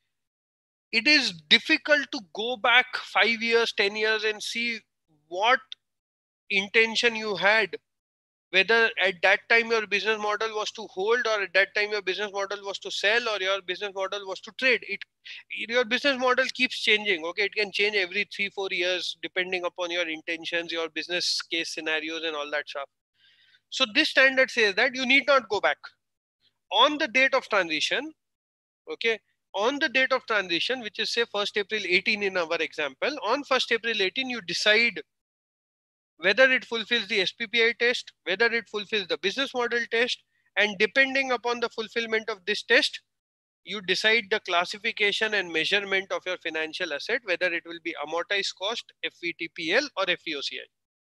C: It is difficult to go back five years, ten years and see what intention you had, whether at that time your business model was to hold or at that time your business model was to sell or your business model was to trade. It, your business model keeps changing. Okay. It can change every three, four years, depending upon your intentions, your business case scenarios and all that stuff. So this standard says that you need not go back on the date of transition. Okay. On the date of transition, which is say first April eighteen in our example, on first April eighteen, you decide whether it fulfills the S P P I test, whether it fulfills the business model test, and depending upon the fulfillment of this test, you decide the classification and measurement of your financial asset, whether it will be amortized cost, F V T P L or F V O C I.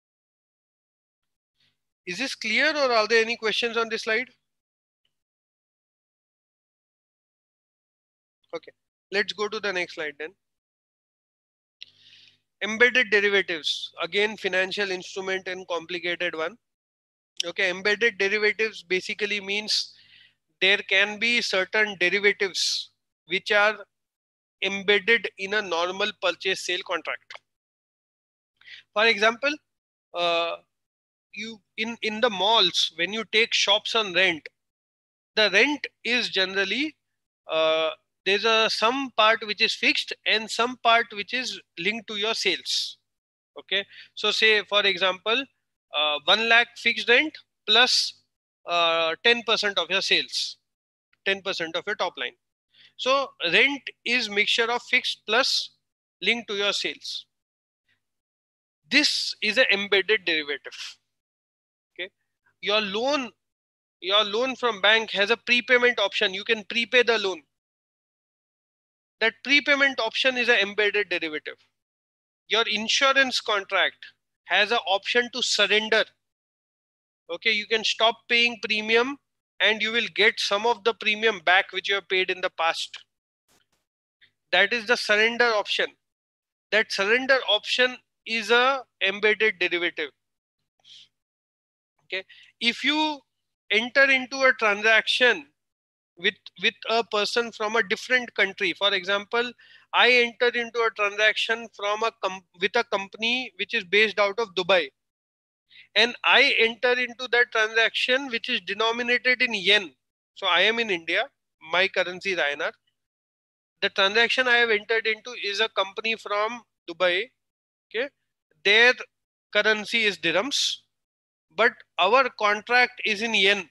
C: Is this clear or are there any questions on this slide? Okay, let's go to the next slide then. Embedded derivatives, again, financial instrument and complicated one. Okay, embedded derivatives basically means there can be certain derivatives which are embedded in a normal purchase sale contract. For example, uh, you in, in the malls, when you take shops on rent, the rent is generally, uh, there's a some part which is fixed and some part which is linked to your sales. Okay. So say, for example, uh, one lakh fixed rent plus uh, ten percent of your sales, ten percent of your top line. So rent is mixture of fixed plus linked to your sales. This is an embedded derivative. Okay. Your loan, your loan from bank has a prepayment option. You can prepay the loan. That prepayment option is an embedded derivative. Your insurance contract has an option to surrender. Okay, you can stop paying premium and you will get some of the premium back which you have paid in the past. That is the surrender option. That surrender option is a embedded derivative. Okay, if you enter into a transaction with with a person from a different country, for example, I entered into a transaction from a com with a company which is based out of Dubai, and I enter into that transaction which is denominated in yen. So I am in India, my currency is I N R. The transaction I have entered into is a company from Dubai. Okay, their currency is dirhams, but our contract is in yen.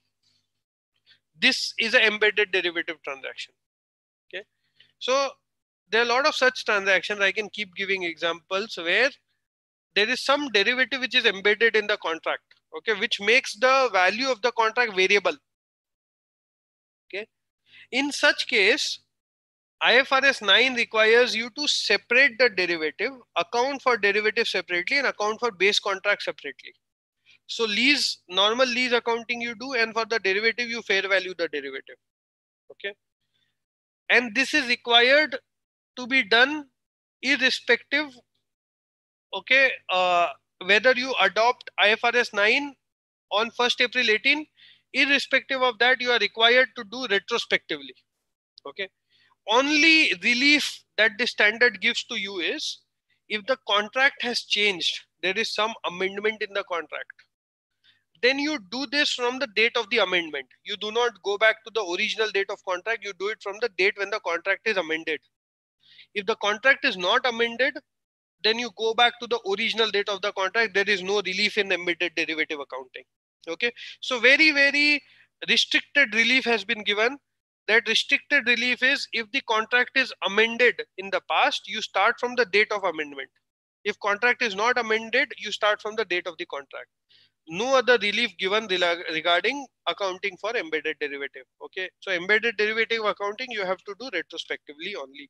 C: This is an embedded derivative transaction. Okay, so there are a lot of such transactions. I can keep giving examples where there is some derivative which is embedded in the contract, okay, which makes the value of the contract variable. Okay, in such case, I F R S nine requires you to separate the derivative, account for derivative separately, and account for base contract separately. So lease, normal lease accounting you do, and for the derivative you fair value the derivative. Okay, and this is required to be done irrespective, okay, uh, whether you adopt I F R S nine on first April eighteen, irrespective of that, you are required to do retrospectively. Okay, only relief that the standard gives to you is if the contract has changed, there is some amendment in the contract, then you do this from the date of the amendment. You do not go back to the original date of contract, you do it from the date when the contract is amended. If the contract is not amended, then you go back to the original date of the contract. There is no relief in embedded derivative accounting. Okay, so very, very restricted relief has been given. That restricted relief is if the contract is amended in the past, you start from the date of amendment. If contract is not amended, you start from the date of the contract. No other relief given regarding accounting for embedded derivative. Okay, so embedded derivative accounting you have to do retrospectively only.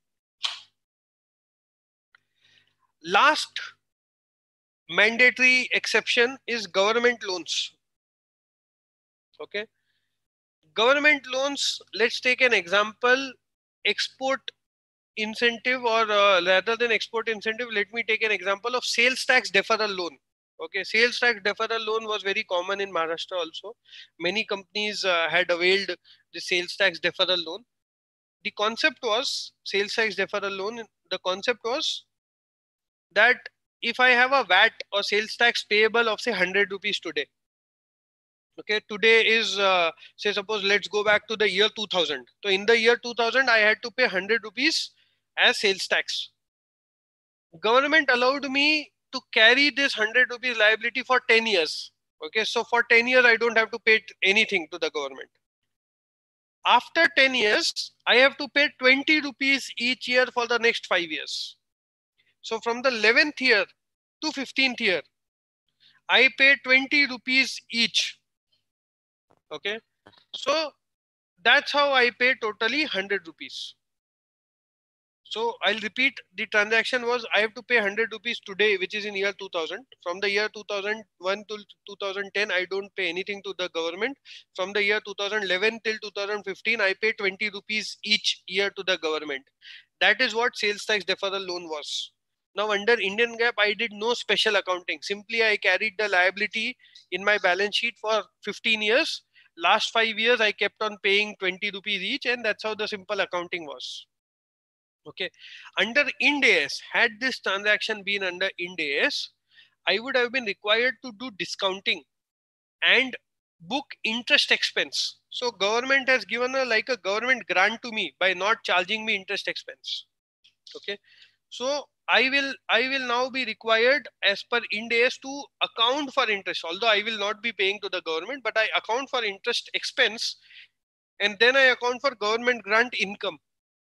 C: Last mandatory exception is government loans. Okay, government loans, let's take an example, export incentive, or uh, rather than export incentive, let me take an example of sales tax deferral loan. Okay, sales tax deferral loan was very common in Maharashtra also. Many companies uh, had availed the sales tax deferral loan. The concept was sales tax deferral loan. The concept was that if I have a V A T or sales tax payable of say one hundred rupees today. Okay, today is uh, say suppose let's go back to the year two thousand. So in the year two thousand, I had to pay one hundred rupees as sales tax. Government allowed me to carry this one hundred rupees liability for ten years. Okay, so for ten years, I don't have to pay anything to the government. After ten years, I have to pay twenty rupees each year for the next five years. So from the eleventh year to fifteenth year, I pay twenty rupees each. Okay, so that's how I pay totally one hundred rupees. So I'll repeat, the transaction was I have to pay one hundred rupees today, which is in year two thousand. From the year two thousand one to two thousand ten, I don't pay anything to the government. From the year two thousand eleven till two thousand fifteen, I pay twenty rupees each year to the government. That is what sales tax deferral loan was. Now under Indian GAAP, I did no special accounting. Simply I carried the liability in my balance sheet for fifteen years. Last five years, I kept on paying twenty rupees each, and that's how the simple accounting was. Okay, under Ind AS, had this transaction been under Ind AS, I would have been required to do discounting and book interest expense. So government has given a like a government grant to me by not charging me interest expense. Okay, so I will I will now be required as per Ind AS to account for interest, although I will not be paying to the government, but I account for interest expense, and then I account for government grant income.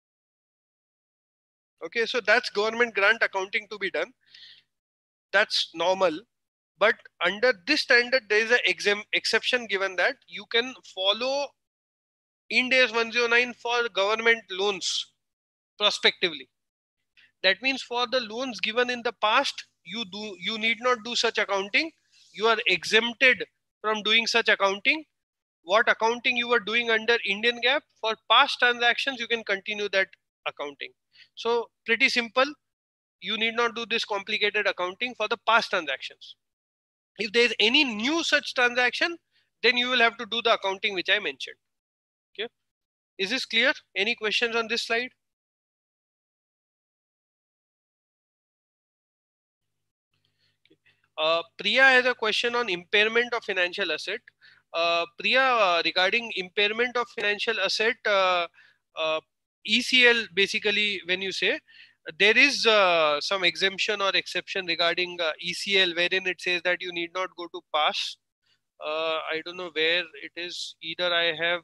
C: Okay, so that's government grant accounting to be done. That's normal. But under this standard, there is an exception given that you can follow Ind AS one oh nine for government loans prospectively. That means for the loans given in the past, you do you need not do such accounting. You are exempted from doing such accounting. what accounting you were doing under Indian GAAP. For past transactions, you can continue that accounting. So pretty simple. You need not do this complicated accounting for the past transactions. If there is any new such transaction, then you will have to do the accounting which I mentioned. Okay. Is this clear? Any questions on this slide? Uh, Priya has a question on impairment of financial asset. Uh, Priya, uh, regarding impairment of financial asset, uh, uh, E C L basically, when you say, there is uh, some exemption or exception regarding uh, E C L, wherein it says that you need not go to pass. Uh, I don't know where it is. Either I have.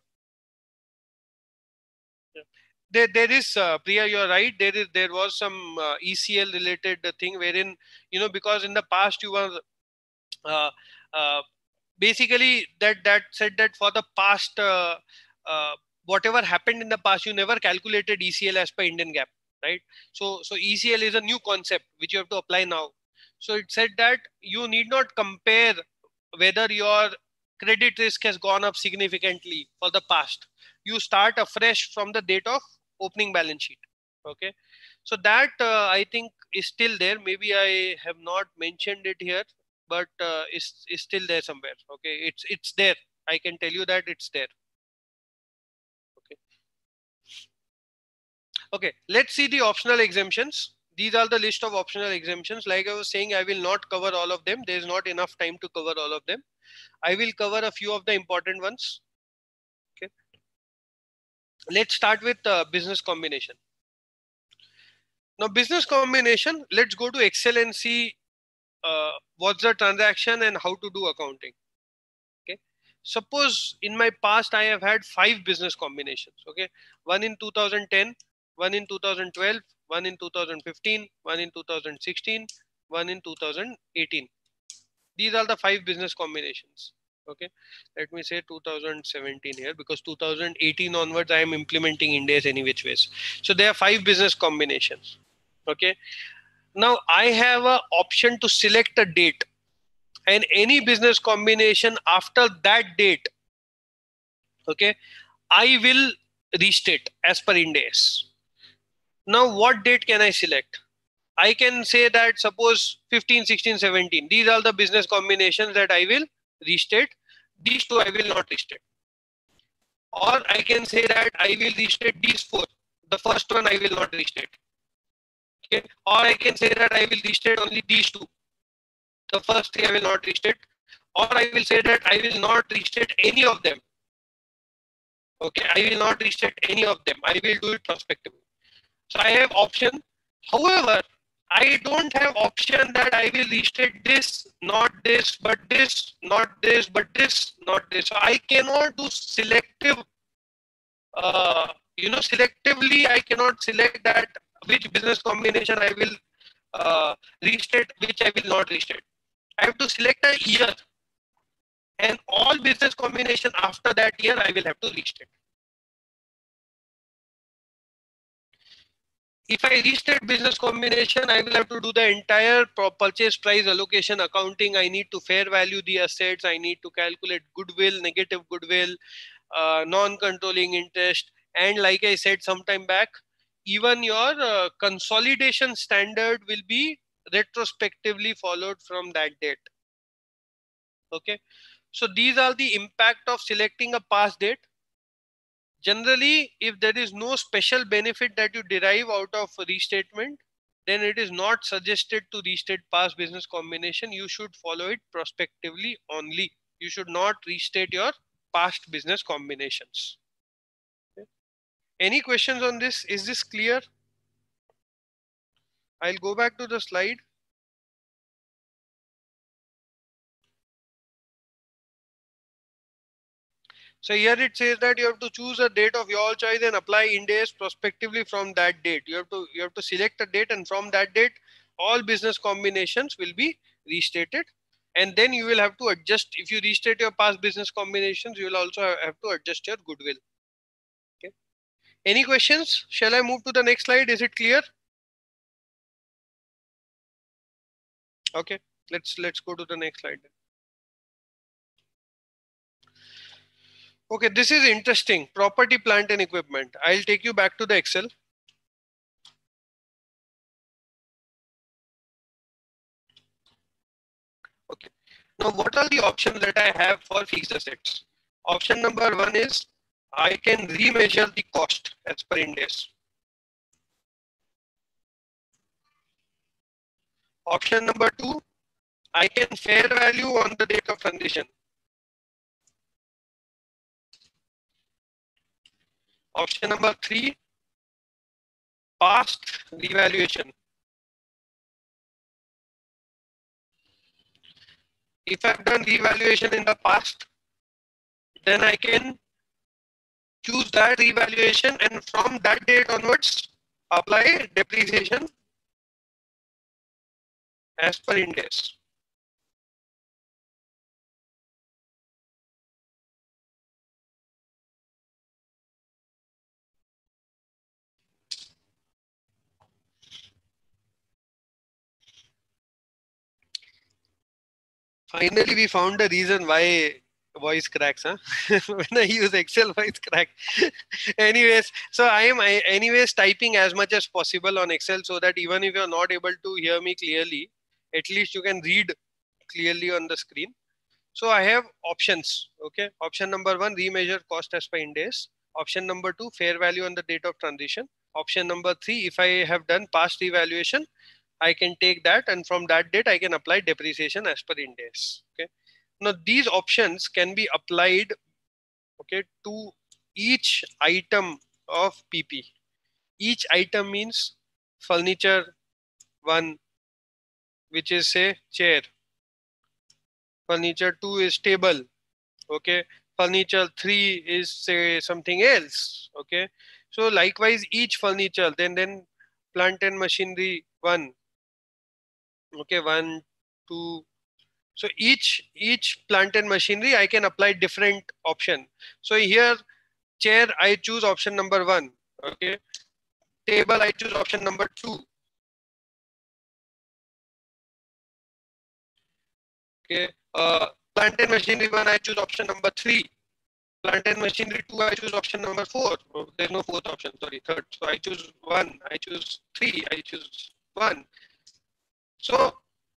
C: There, there is uh, Priya, you're right. There is, there was some uh, E C L related thing wherein, you know, because in the past you were uh, uh, basically that that said that for the past uh, uh, whatever happened in the past, you never calculated E C L as per Indian GAAP, right? So so E C L is a new concept which you have to apply now. So it said that you need not compare whether your credit risk has gone up significantly for the past. You start afresh from the date of opening balance sheet. Okay, so that uh, I think is still there. Maybe I have not mentioned it here, but uh, is is still there somewhere. Okay, it's it's there. I can tell you that it's there. Okay. Okay, let's see the optional exemptions. These are the list of optional exemptions. Like I was saying, I will not cover all of them. There is not enough time to cover all of them. I will cover a few of the important ones. Okay. Let's start with uh, business combination. Now, business combination, let's go to Excel and see uh, what's the transaction and how to do accounting. Okay. Suppose in my past, I have had five business combinations. Okay. One in two thousand ten, one in two thousand twelve, one in two thousand fifteen, one in two thousand sixteen, one in two thousand eighteen. These are the five business combinations. Okay. Let me say two thousand seventeen here, because two thousand eighteen onwards, I am implementing Ind AS any which ways. So there are five business combinations. Okay. Now I have an option to select a date, and any business combination after that date, okay, I will restate as per Ind AS. Now what date can I select? I can say that suppose fifteen, sixteen, seventeen, these are the business combinations that I will restate. These two I will not restate. Or I can say that I will restate these four. The first one I will not restate. Okay. Or I can say that I will restate only these two. The first three I will not restate. Or I will say that I will not restate any of them. Okay, I will not restate any of them. I will do it prospectively. So I have option. However, I don't have option that I will restate this, not this, but this, not this, but this, not this. So I cannot do selective, uh, you know, selectively, I cannot select that which business combination I will uh, restate, which I will not restate. I have to select a year, and all business combination after that year I will have to restate. If I restate business combination, I will have to do the entire purchase price allocation accounting. I need to fair value the assets. I need to calculate goodwill, negative goodwill, uh, non-controlling interest. And like I said sometime back, even your uh, consolidation standard will be retrospectively followed from that date. Okay. So these are the impact of selecting a past date. Generally, if there is no special benefit that you derive out of restatement, then it is not suggested to restate past business combination. You should follow it prospectively only. You should not restate your past business combinations. Okay. Any questions on this? Is this clear? I'll go back to the slide. So here it says that you have to choose a date of your choice and apply Ind AS prospectively from that date. You have to you have to select a date, and from that date, all business combinations will be restated. And then you will have to adjust. If you restate your past business combinations, you will also have to adjust your goodwill. Okay. Any questions? Shall I move to the next slide? Is it clear? Okay. Let's let's go to the next slide. Okay, this is interesting. Property, plant and equipment. I'll take you back to the Excel. Okay. Now, what are the options that I have for fixed assets? Option number one is I can remeasure the cost as per Ind AS. Option number two, I can fair value on the date of transition. Option number three, past revaluation. If I've done revaluation in the past, then I can choose that revaluation and from that date onwards apply depreciation as per Ind AS. Finally, we found a reason why voice cracks, huh? When I use Excel, voice crack. Anyways, so I am I, anyways typing as much as possible on Excel so that even if you're not able to hear me clearly, at least you can read clearly on the screen. So I have options. Okay. Option number one, remeasure cost as per Ind AS. Option number two, fair value on the date of transition. Option number three, if I have done past revaluation, I can take that and from that date I can apply depreciation as per Ind AS. Okay. Now these options can be applied, okay, to each item of P P. Each item means furniture one, which is say chair. Furniture two is table. Okay. Furniture three is say something else. Okay. So likewise each furniture, then then plant and machinery one. Okay, one, two. So each each plant and machinery I can apply different option. So here chair I choose option number one. Okay. Table I choose option number two. Okay. Uh, plant and machinery one I choose option number three. Plant and machinery two I choose option number four. Oh, there's no fourth option. Sorry, third. So I choose one. I choose three. I choose one. So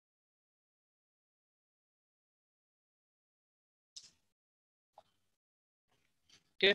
C: okay.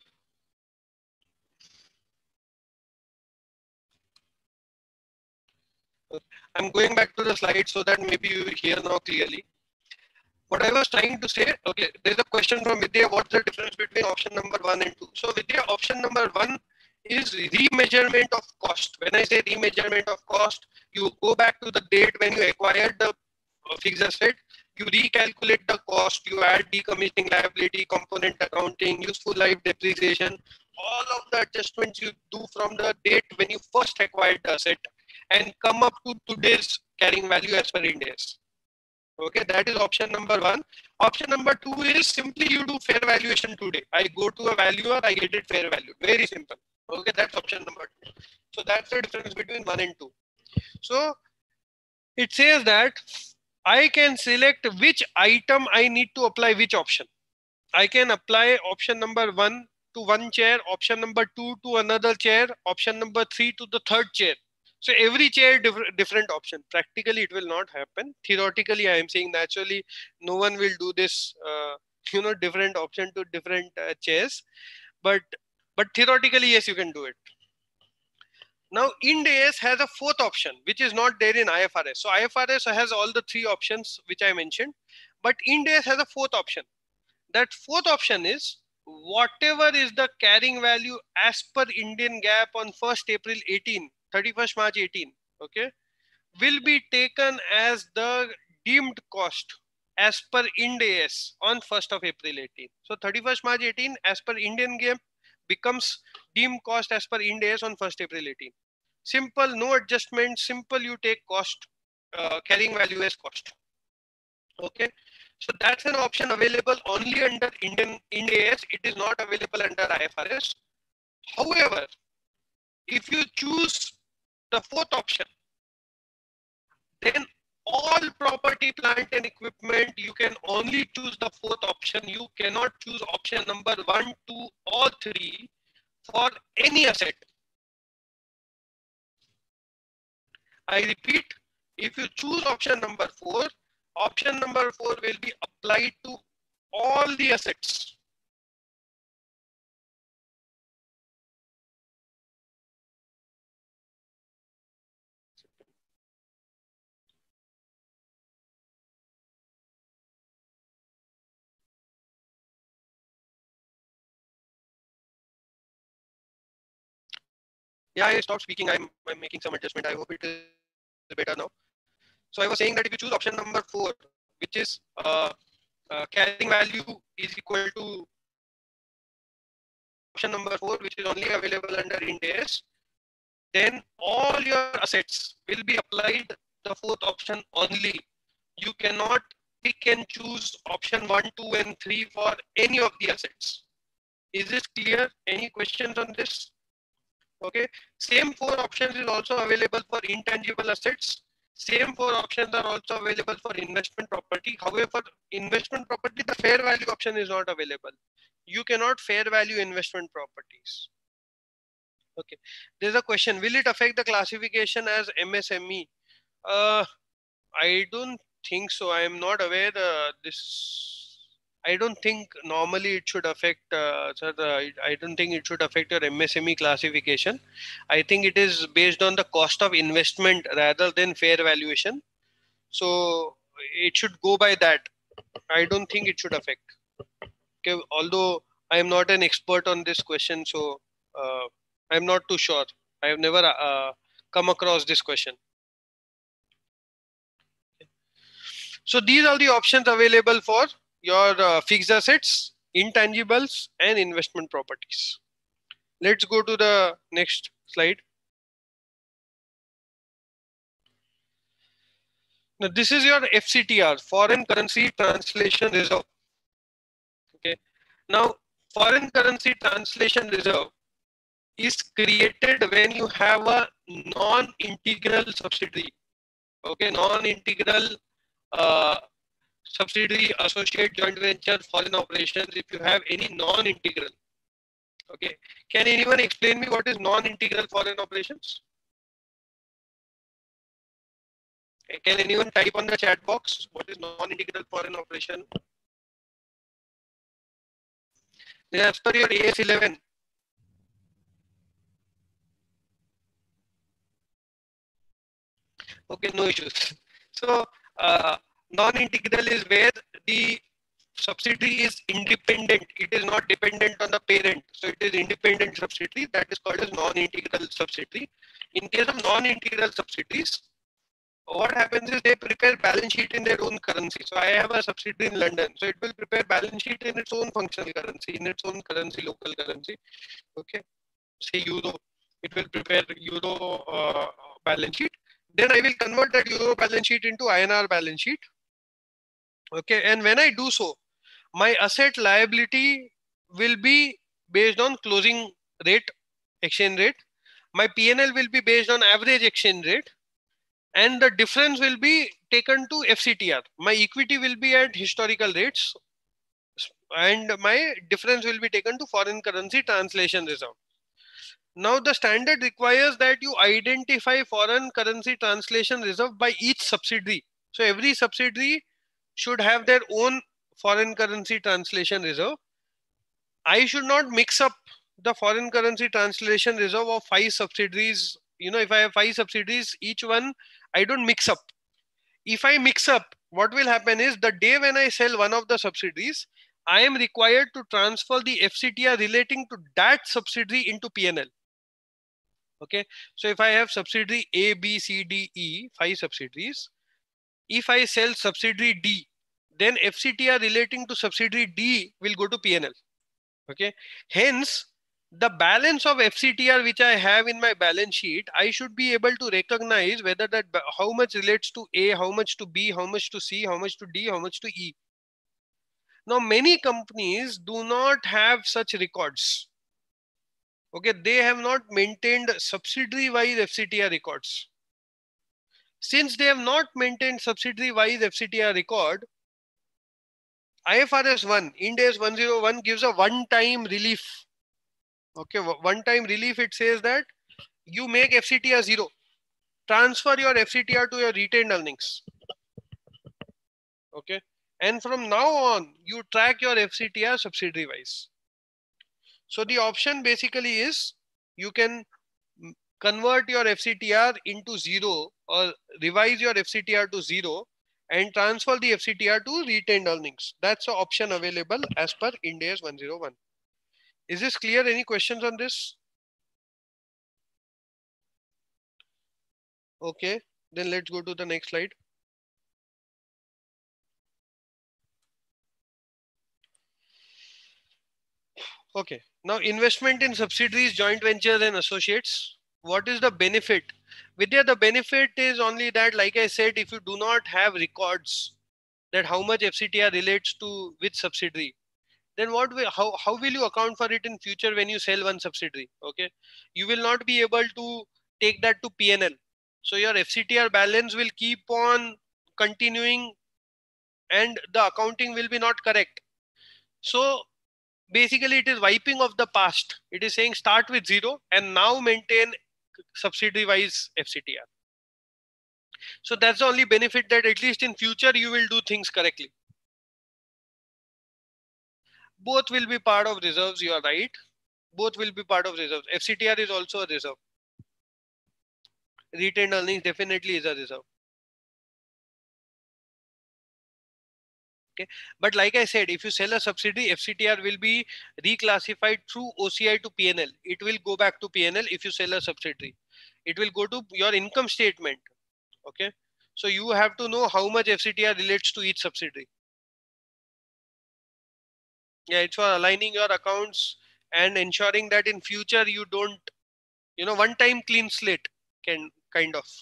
C: I'm going back to the slide so that maybe you hear now clearly. What I was trying to say, okay, there's a question from Vidya, what's the difference between option number one and two? So Vidya, option number one is remeasurement of cost. When I say remeasurement of cost, you go back to the date when you acquired the fixed asset, you recalculate the cost, you add decommissioning liability, component accounting, useful life depreciation, all of the adjustments you do from the date when you first acquired the asset and come up to today's carrying value as per Ind AS. Okay, that is option number one. Option number two is simply you do fair valuation today. I go to a valuer, I get it fair value. Very simple. Okay, that's option number two. So that's the difference between one and two. So it says that I can select which item I need to apply which option. I can apply option number one to one chair, option number two to another chair, option number three to the third chair. So every chair different different option. Practically it will not happen. Theoretically I am saying naturally no one will do this uh, you know different option to different uh, chairs, but but theoretically yes, you can do it. Now Ind AS has a fourth option which is not there in I F R S. So I F R S has all the three options which I mentioned, but Ind AS has a fourth option. That fourth option is whatever is the carrying value as per Indian GAAP on first April eighteen, thirty-first March eighteen, okay, will be taken as the deemed cost as per Ind AS on first of April eighteen. So thirty-first March eighteen as per Indian GAAP becomes deemed cost as per Ind AS on first April eighteen. Simple, no adjustment, simple, you take cost, uh, carrying value as cost. Okay. So that's an option available only under Indian Ind AS. It is not available under I F R S. However, if you choose the fourth option, then all property, plant and equipment, you can only choose the fourth option. You cannot choose option number one, two, or three for any asset. I repeat, if you choose option number four, option number four will be applied to all the assets. Yeah, I stopped speaking. I'm, I'm making some adjustment. I hope it is better now. So I was saying that if you choose option number four, which is uh, uh, carrying value is equal to option number four, which is only available under Ind AS, then all your assets will be applied the fourth option only. You cannot pick and choose option one, two, and three for any of the assets. Is this clear? Any questions on this? Okay. Same four options is also available for intangible assets. Same four options are also available for investment property. However, investment property, the fair value option is not available. You cannot fair value investment properties. Okay. There's a question. Will it affect the classification as M S M E? Uh, I don't think so. I am not aware uh, this. I don't think normally it should affect, uh, sir, uh, I don't think it should affect your M S M E classification. I think it is based on the cost of investment rather than fair valuation. So it should go by that. I don't think it should affect. Okay, although I am not an expert on this question, so uh, I'm not too sure. I have never uh, come across this question. So these are the options available for your uh, fixed assets, intangibles, and investment properties. Let's go to the next slide. Now this is your F C T R, Foreign Currency Translation Reserve. Okay. Now Foreign Currency Translation Reserve is created when you have a non-integral subsidiary. Okay, non-integral uh, subsidiary, associate, joint venture, foreign operations. If you have any non-integral. Okay, can anyone explain me what is non-integral foreign operations? Can anyone type on the chat box what is non-integral foreign operation? As per your A S eleven. Okay, no issues. So uh, non-integral is where the subsidiary is independent. It is not dependent on the parent. So it is independent subsidiary. That is called as non-integral subsidiary. In case of non-integral subsidiaries, what happens is they prepare balance sheet in their own currency. So I have a subsidiary in London. So it will prepare balance sheet in its own functional currency, in its own currency, local currency. Okay. Say euro. It will prepare euro uh, balance sheet. Then I will convert that euro balance sheet into I N R balance sheet. Okay. And when I do so, my asset liability will be based on closing rate, exchange rate. My P and L will be based on average exchange rate. And the difference will be taken to F C T R. My equity will be at historical rates. And my difference will be taken to foreign currency translation reserve. Now the standard requires that you identify foreign currency translation reserve by each subsidiary. So every subsidiary should have their own foreign currency translation reserve. I should not mix up the foreign currency translation reserve of five subsidiaries. You know, if I have five subsidiaries, each one, I don't mix up. If I mix up, what will happen is the day when I sell one of the subsidiaries, I am required to transfer the F C T R relating to that subsidiary into P and L. Okay. So if I have subsidiary A, B, C, D, E, five subsidiaries, if I sell subsidiary D, then F C T R relating to subsidiary D will go to P and L. Okay. Hence, the balance of F C T R which I have in my balance sheet, I should be able to recognize whether that how much relates to A, how much to B, how much to C, how much to D, how much to E. Now, many companies do not have such records. Okay, they have not maintained subsidiary wise F C T R records. Since they have not maintained subsidiary-wise F C T R record, I F R S one, Ind AS one oh one gives a one-time relief. Okay, one-time relief, it says that you make F C T R zero. Transfer your F C T R to your retained earnings. Okay. And from now on, you track your F C T R subsidiary-wise. So the option basically is you can convert your F C T R into zero or revise your F C T R to zero and transfer the F C T R to retained earnings. That's the option available as per Ind AS one oh one. Is this clear? Any questions on this? Okay, then let's go to the next slide. Okay, now investment in subsidiaries, joint ventures and associates. What is the benefit? Vidya, the benefit is only that, like I said, if you do not have records that how much F C T R relates to which subsidiary, then what will, how, how will you account for it in future when you sell one subsidiary? Okay, you will not be able to take that to P and L. So your F C T R balance will keep on continuing and the accounting will be not correct. So basically it is wiping off the past. It is saying start with zero and now maintain subsidiary wise F C T R. So that's the only benefit, that at least in future you will do things correctly. Both will be part of reserves, you are right. Both will be part of reserves. F C T R is also a reserve. Retained earnings definitely is a reserve. Okay. But like I said, if you sell a subsidiary, F C T R will be reclassified through O C I to P and L. It will go back to P and L if you sell a subsidiary. It will go to your income statement. Okay. So you have to know how much F C T R relates to each subsidiary. Yeah, it's for aligning your accounts and ensuring that in future you don't, you know, one time clean slate can kind of.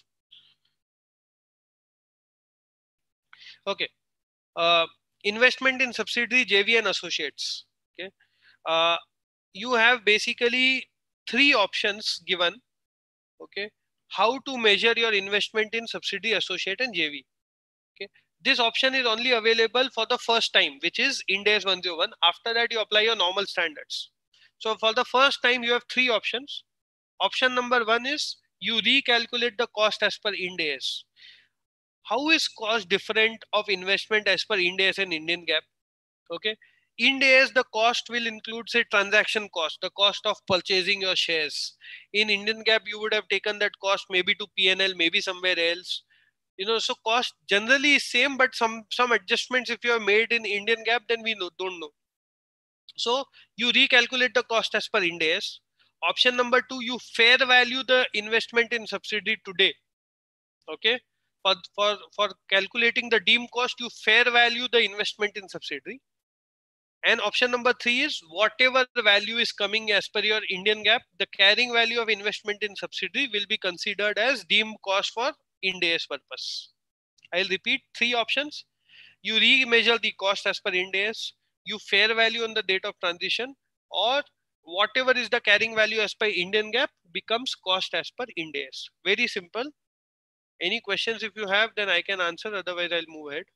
C: Okay. Uh, investment in subsidiary, J V and associates. Okay. Uh, you have basically three options given. Okay. How to measure your investment in subsidiary, associate and J V. Okay. This option is only available for the first time, which is Ind AS one oh one. After that, you apply your normal standards. So for the first time, you have three options. Option number one is you recalculate the cost as per Ind AS. How is cost different of investment as per Ind AS and Indian GAAP? Okay. Ind AS, the cost will include, say, transaction cost, the cost of purchasing your shares. In Indian GAAP, you would have taken that cost maybe to P and L, maybe somewhere else. You know, so cost generally is same, but some, some adjustments if you have made in Indian GAAP, then we know, don't know. So you recalculate the cost as per Ind AS. Option number two, you fair value the investment in subsidiary today. Okay. For, for, for calculating the deemed cost, you fair value the investment in subsidiary. And option number three is whatever the value is coming as per your Indian GAAP, the carrying value of investment in subsidiary will be considered as deemed cost for Ind AS purpose. I'll repeat three options. You remeasure the cost as per Ind AS, you fair value on the date of transition, or whatever is the carrying value as per Indian GAAP becomes cost as per Ind AS. Very simple. Any questions if you have, then I can answer, otherwise I'll move ahead.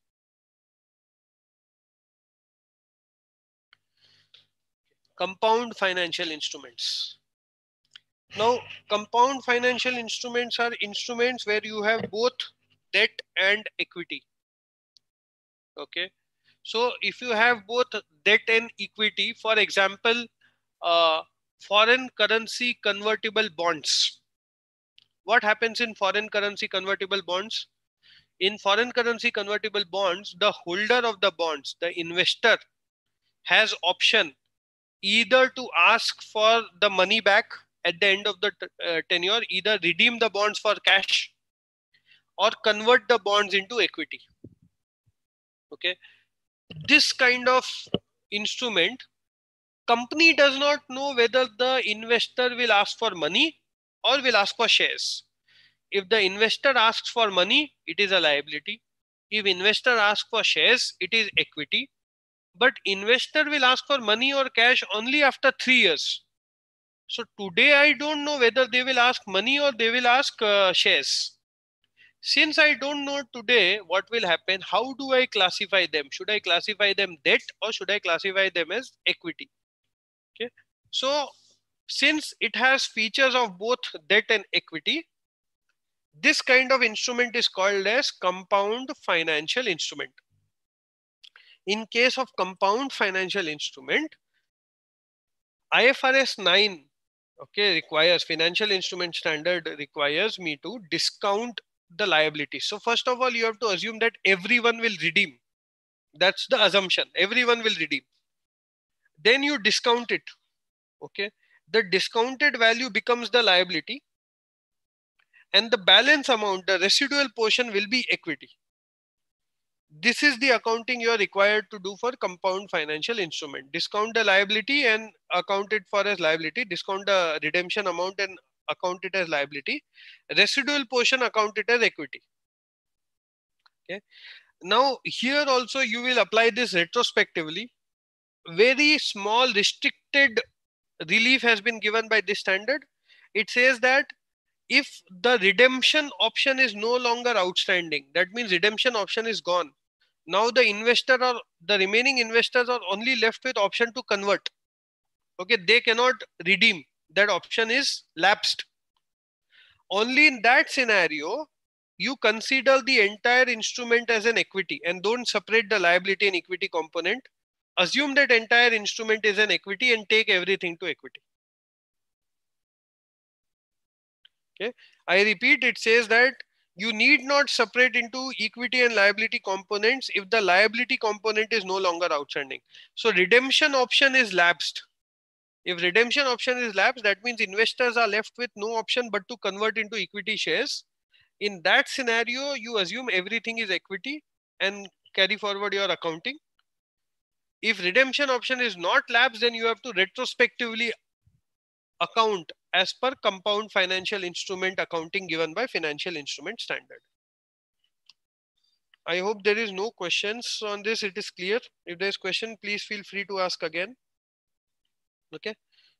C: Compound financial instruments. Now, compound financial instruments are instruments where you have both debt and equity. Okay. So if you have both debt and equity, for example, uh, foreign currency convertible bonds. What happens in foreign currency convertible bonds? In foreign currency convertible bonds, the holder of the bonds, the investor, has option either to ask for the money back at the end of the uh, tenure, either redeem the bonds for cash or convert the bonds into equity. Okay. This kind of instrument, company does not know whether the investor will ask for money or will ask for shares. If the investor asks for money, it is a liability. If investor asks for shares, it is equity. But investor will ask for money or cash only after three years. So today I don't know whether they will ask money or they will ask uh, shares. Since I don't know today what will happen, how do I classify them? Should I classify them debt or should I classify them as equity? Okay. So since it has features of both debt and equity, this kind of instrument is called as compound financial instrument. In case of compound financial instrument, I F R S nine, okay, requires, financial instrument standard requires me to discount the liability. So first of all, you have to assume that everyone will redeem. That's the assumption. Everyone will redeem. Then you discount it. Okay. The discounted value becomes the liability. And the balance amount, the residual portion, will be equity. This is the accounting you are required to do for compound financial instrument. Discount the liability and account it for as liability. Discount the redemption amount and account it as liability. Residual portion, account it as equity. Okay. Now here also you will apply this retrospectively. Very small restricted relief has been given by this standard. It says that if the redemption option is no longer outstanding, that means redemption option is gone. Now the investor or the remaining investors are only left with option to convert. Okay, they cannot redeem. That option is lapsed. Only in that scenario, you consider the entire instrument as an equity and don't separate the liability and equity component. Assume that entire instrument is an equity and take everything to equity. Okay, I repeat, it says that you need not separate into equity and liability components if the liability component is no longer outstanding. So redemption option is lapsed. If redemption option is lapsed, that means investors are left with no option but to convert into equity shares. In that scenario, you assume everything is equity and carry forward your accounting. If redemption option is not lapsed, then you have to retrospectively account as per compound financial instrument accounting given by financial instrument standard. I hope there is no questions on this. It is clear. If there is question, please feel free to ask again. Okay.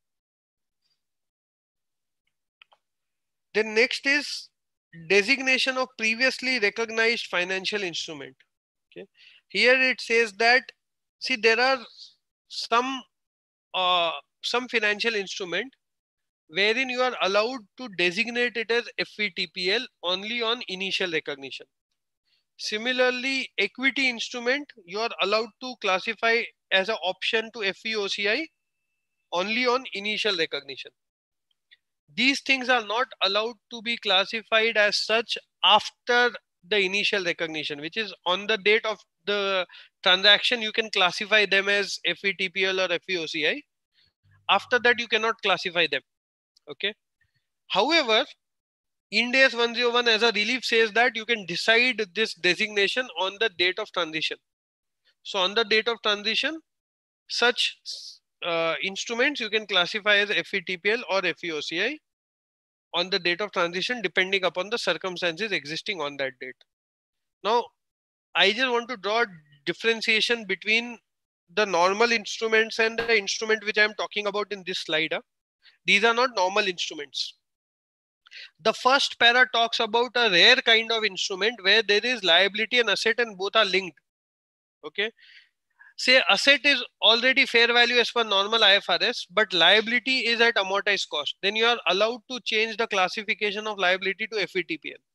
C: Then next is designation of previously recognized financial instrument. Okay. Here it says that, see, there are some uh, some financial instrument wherein you are allowed to designate it as F V T P L only on initial recognition. Similarly, equity instrument, you are allowed to classify as an option to F V O C I only on initial recognition. These things are not allowed to be classified as such after the initial recognition, which is on the date of the transaction. You can classify them as F V T P L or F V O C I. After that, you cannot classify them. Okay. However, Ind AS one oh one as a relief says that you can decide this designation on the date of transition. So on the date of transition, such uh, instruments you can classify as F V T P L or F V O C I on the date of transition, depending upon the circumstances existing on that date. Now, I just want to draw differentiation between the normal instruments and the instrument which I am talking about in this slide. Huh? These are not normal instruments. The first para talks about a rare kind of instrument where there is liability and asset and both are linked. Okay. Say asset is already fair value as per normal I F R S, but liability is at amortized cost. Then you are allowed to change the classification of liability to F V T P L.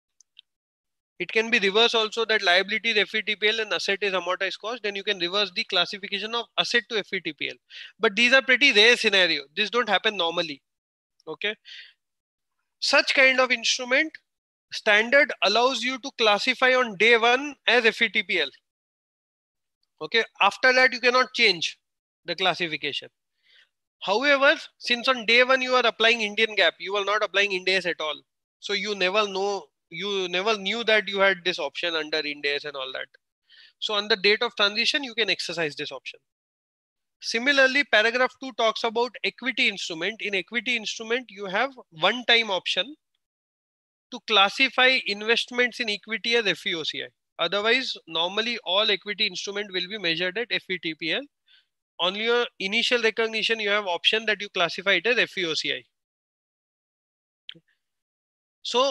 C: It can be reverse also, that liability is F V T P L and asset is amortized cost. Then you can reverse the classification of asset to F V T P L. But these are pretty rare scenario. This don't happen normally. Okay. Such kind of instrument standard allows you to classify on day one as F V T P L. Okay. After that, you cannot change the classification. However, since on day one you are applying Indian GAAP, you are not applying Ind AS at all. So you never know, you never knew that you had this option under Ind AS and all that. So on the date of transition, you can exercise this option. Similarly, paragraph two talks about equity instrument. In equity instrument, you have one time option to classify investments in equity as F V O C I. Otherwise, normally all equity instrument will be measured at F V T P L. On your initial recognition, you have option that you classify it as F V O C I. So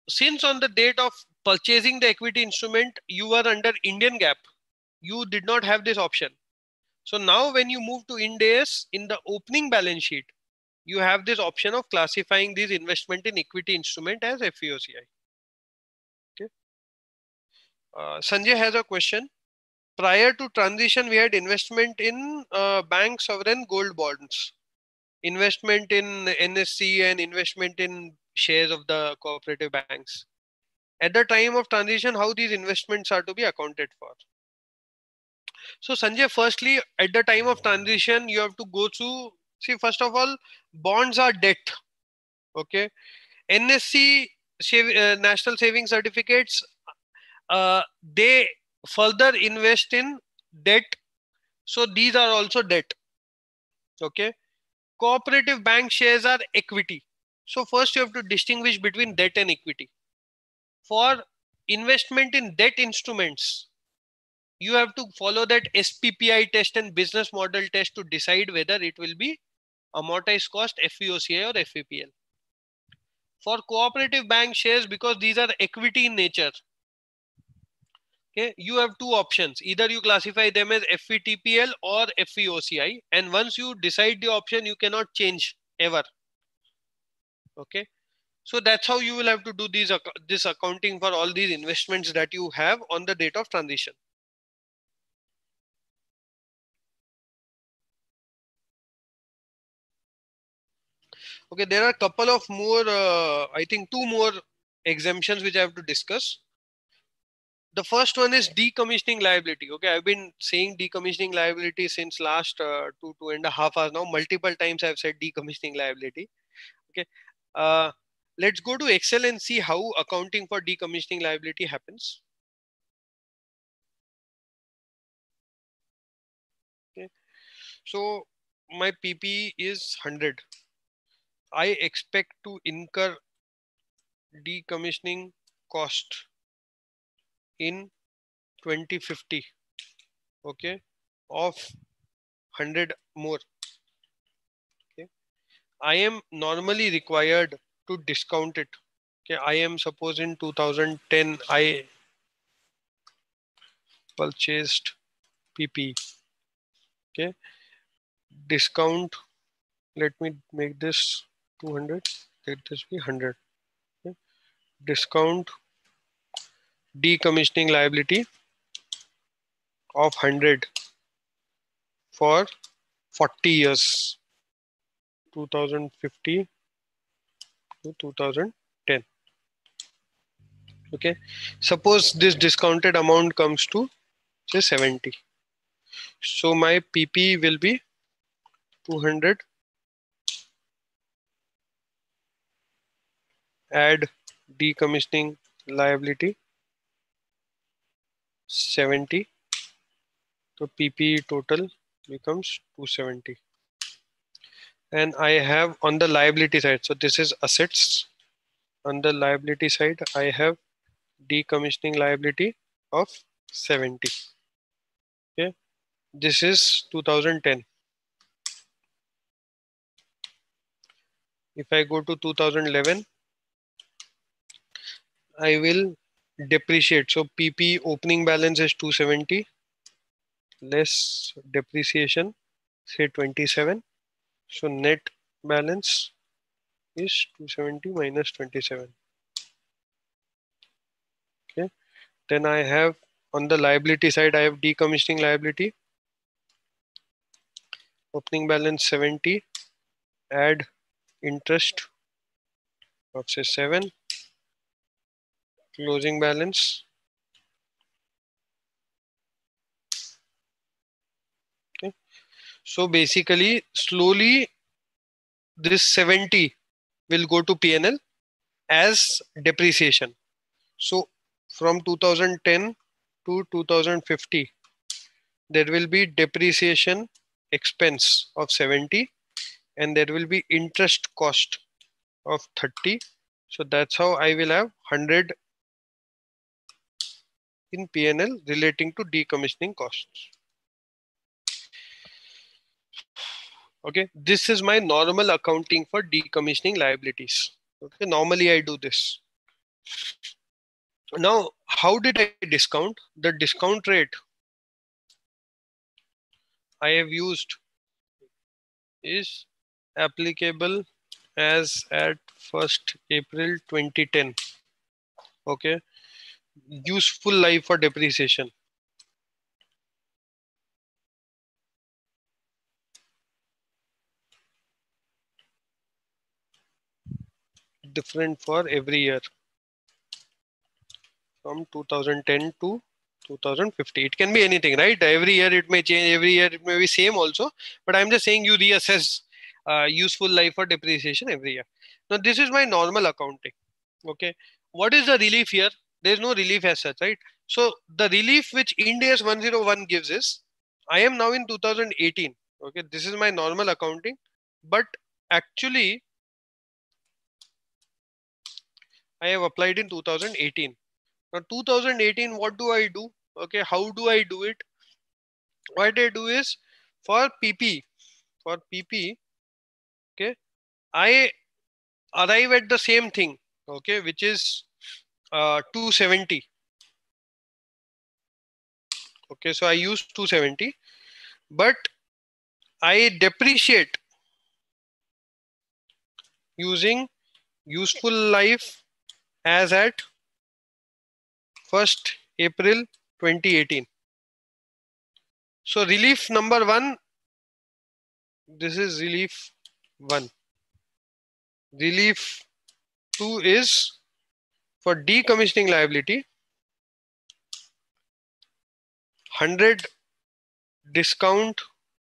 C: since on the date of purchasing the equity instrument, you were under Indian GAAP, you did not have this option. So now when you move to Ind AS, in the opening balance sheet, you have this option of classifying these investment in equity instrument as F V O C I. Okay. Uh, Sanjay has a question. Prior to transition, we had investment in uh, bank sovereign gold bonds, investment in N S C and investment in shares of the cooperative banks. At the time of transition, how these investments are to be accounted for? So Sanjay, firstly, at the time of transition, you have to go through, see, first of all, bonds are debt. Okay. N S C, uh, National Saving Certificates, uh, they further invest in debt. So these are also debt. Okay. Cooperative bank shares are equity. So first you have to distinguish between debt and equity. For investment in debt instruments, you have to follow that S P P I test and business model test to decide whether it will be amortized cost, F V O C I or F V P L. For cooperative bank shares, because these are equity in nature, okay, you have two options. Either you classify them as F V T P L or F V O C I, and once you decide the option, you cannot change ever. Okay, so that's how you will have to do these this accounting for all these investments that you have on the date of transition. Okay, there are a couple of more, uh, I think two more exemptions which I have to discuss. The first one is decommissioning liability. Okay, I've been saying decommissioning liability since last uh, two, two and a half hours now. Multiple times I've said decommissioning liability. Okay, uh, let's go to Excel and see how accounting for decommissioning liability happens. Okay, so my P P is one hundred. I expect to incur decommissioning cost in twenty fifty, okay, of one hundred more. Okay, I am normally required to discount it. Okay, I am suppose in two thousand ten I purchased P P. Okay, discount, let me make this two hundred, let this be one hundred. Okay, discount decommissioning liability of one hundred for forty years, two thousand fifty to two thousand ten. Okay, suppose this discounted amount comes to say seventy. So my P P will be two hundred, add decommissioning liability seventy, so P P total becomes two hundred seventy. And I have on the liability side, so this is assets. On the liability side, I have decommissioning liability of seventy. Okay, this is two thousand ten. If I go to two thousand eleven, I will depreciate. So P P opening balance is two hundred seventy less depreciation, say twenty-seven. So net balance is two hundred seventy minus twenty-seven. Okay, then I have on the liability side, I have decommissioning liability, opening balance seventy, add interest of say seven, closing balance. Okay, so basically slowly this seventy will go to P and L as depreciation. So from two thousand ten to two thousand fifty, there will be depreciation expense of seventy and there will be interest cost of thirty. So that's how I will have one hundred in P and L relating to decommissioning costs. Okay, this is my normal accounting for decommissioning liabilities. Okay, normally I do this. Now, how did I discount? The discount rate I have used is applicable as at first April twenty ten. Okay. Useful life for depreciation. Different for every year from two thousand ten to two thousand fifty. It can be anything, right? Every year it may change, every year it may be same also, but I'm just saying you reassess uh, useful life for depreciation every year. Now this is my normal accounting. Okay. What is the relief here? There's no relief as such, right? So the relief which Ind AS one oh one gives is, I am now in two thousand eighteen. Okay. This is my normal accounting, but actually I have applied in two thousand eighteen. Now two thousand eighteen, what do I do? Okay, how do I do it? What I do is for P P, for P P, okay, I arrive at the same thing, okay, which is uh, two seventy. Okay, so I use two seventy, but I depreciate using useful life as at first April twenty eighteen. So relief number one, this is relief one. Relief two is for decommissioning liability, one hundred discount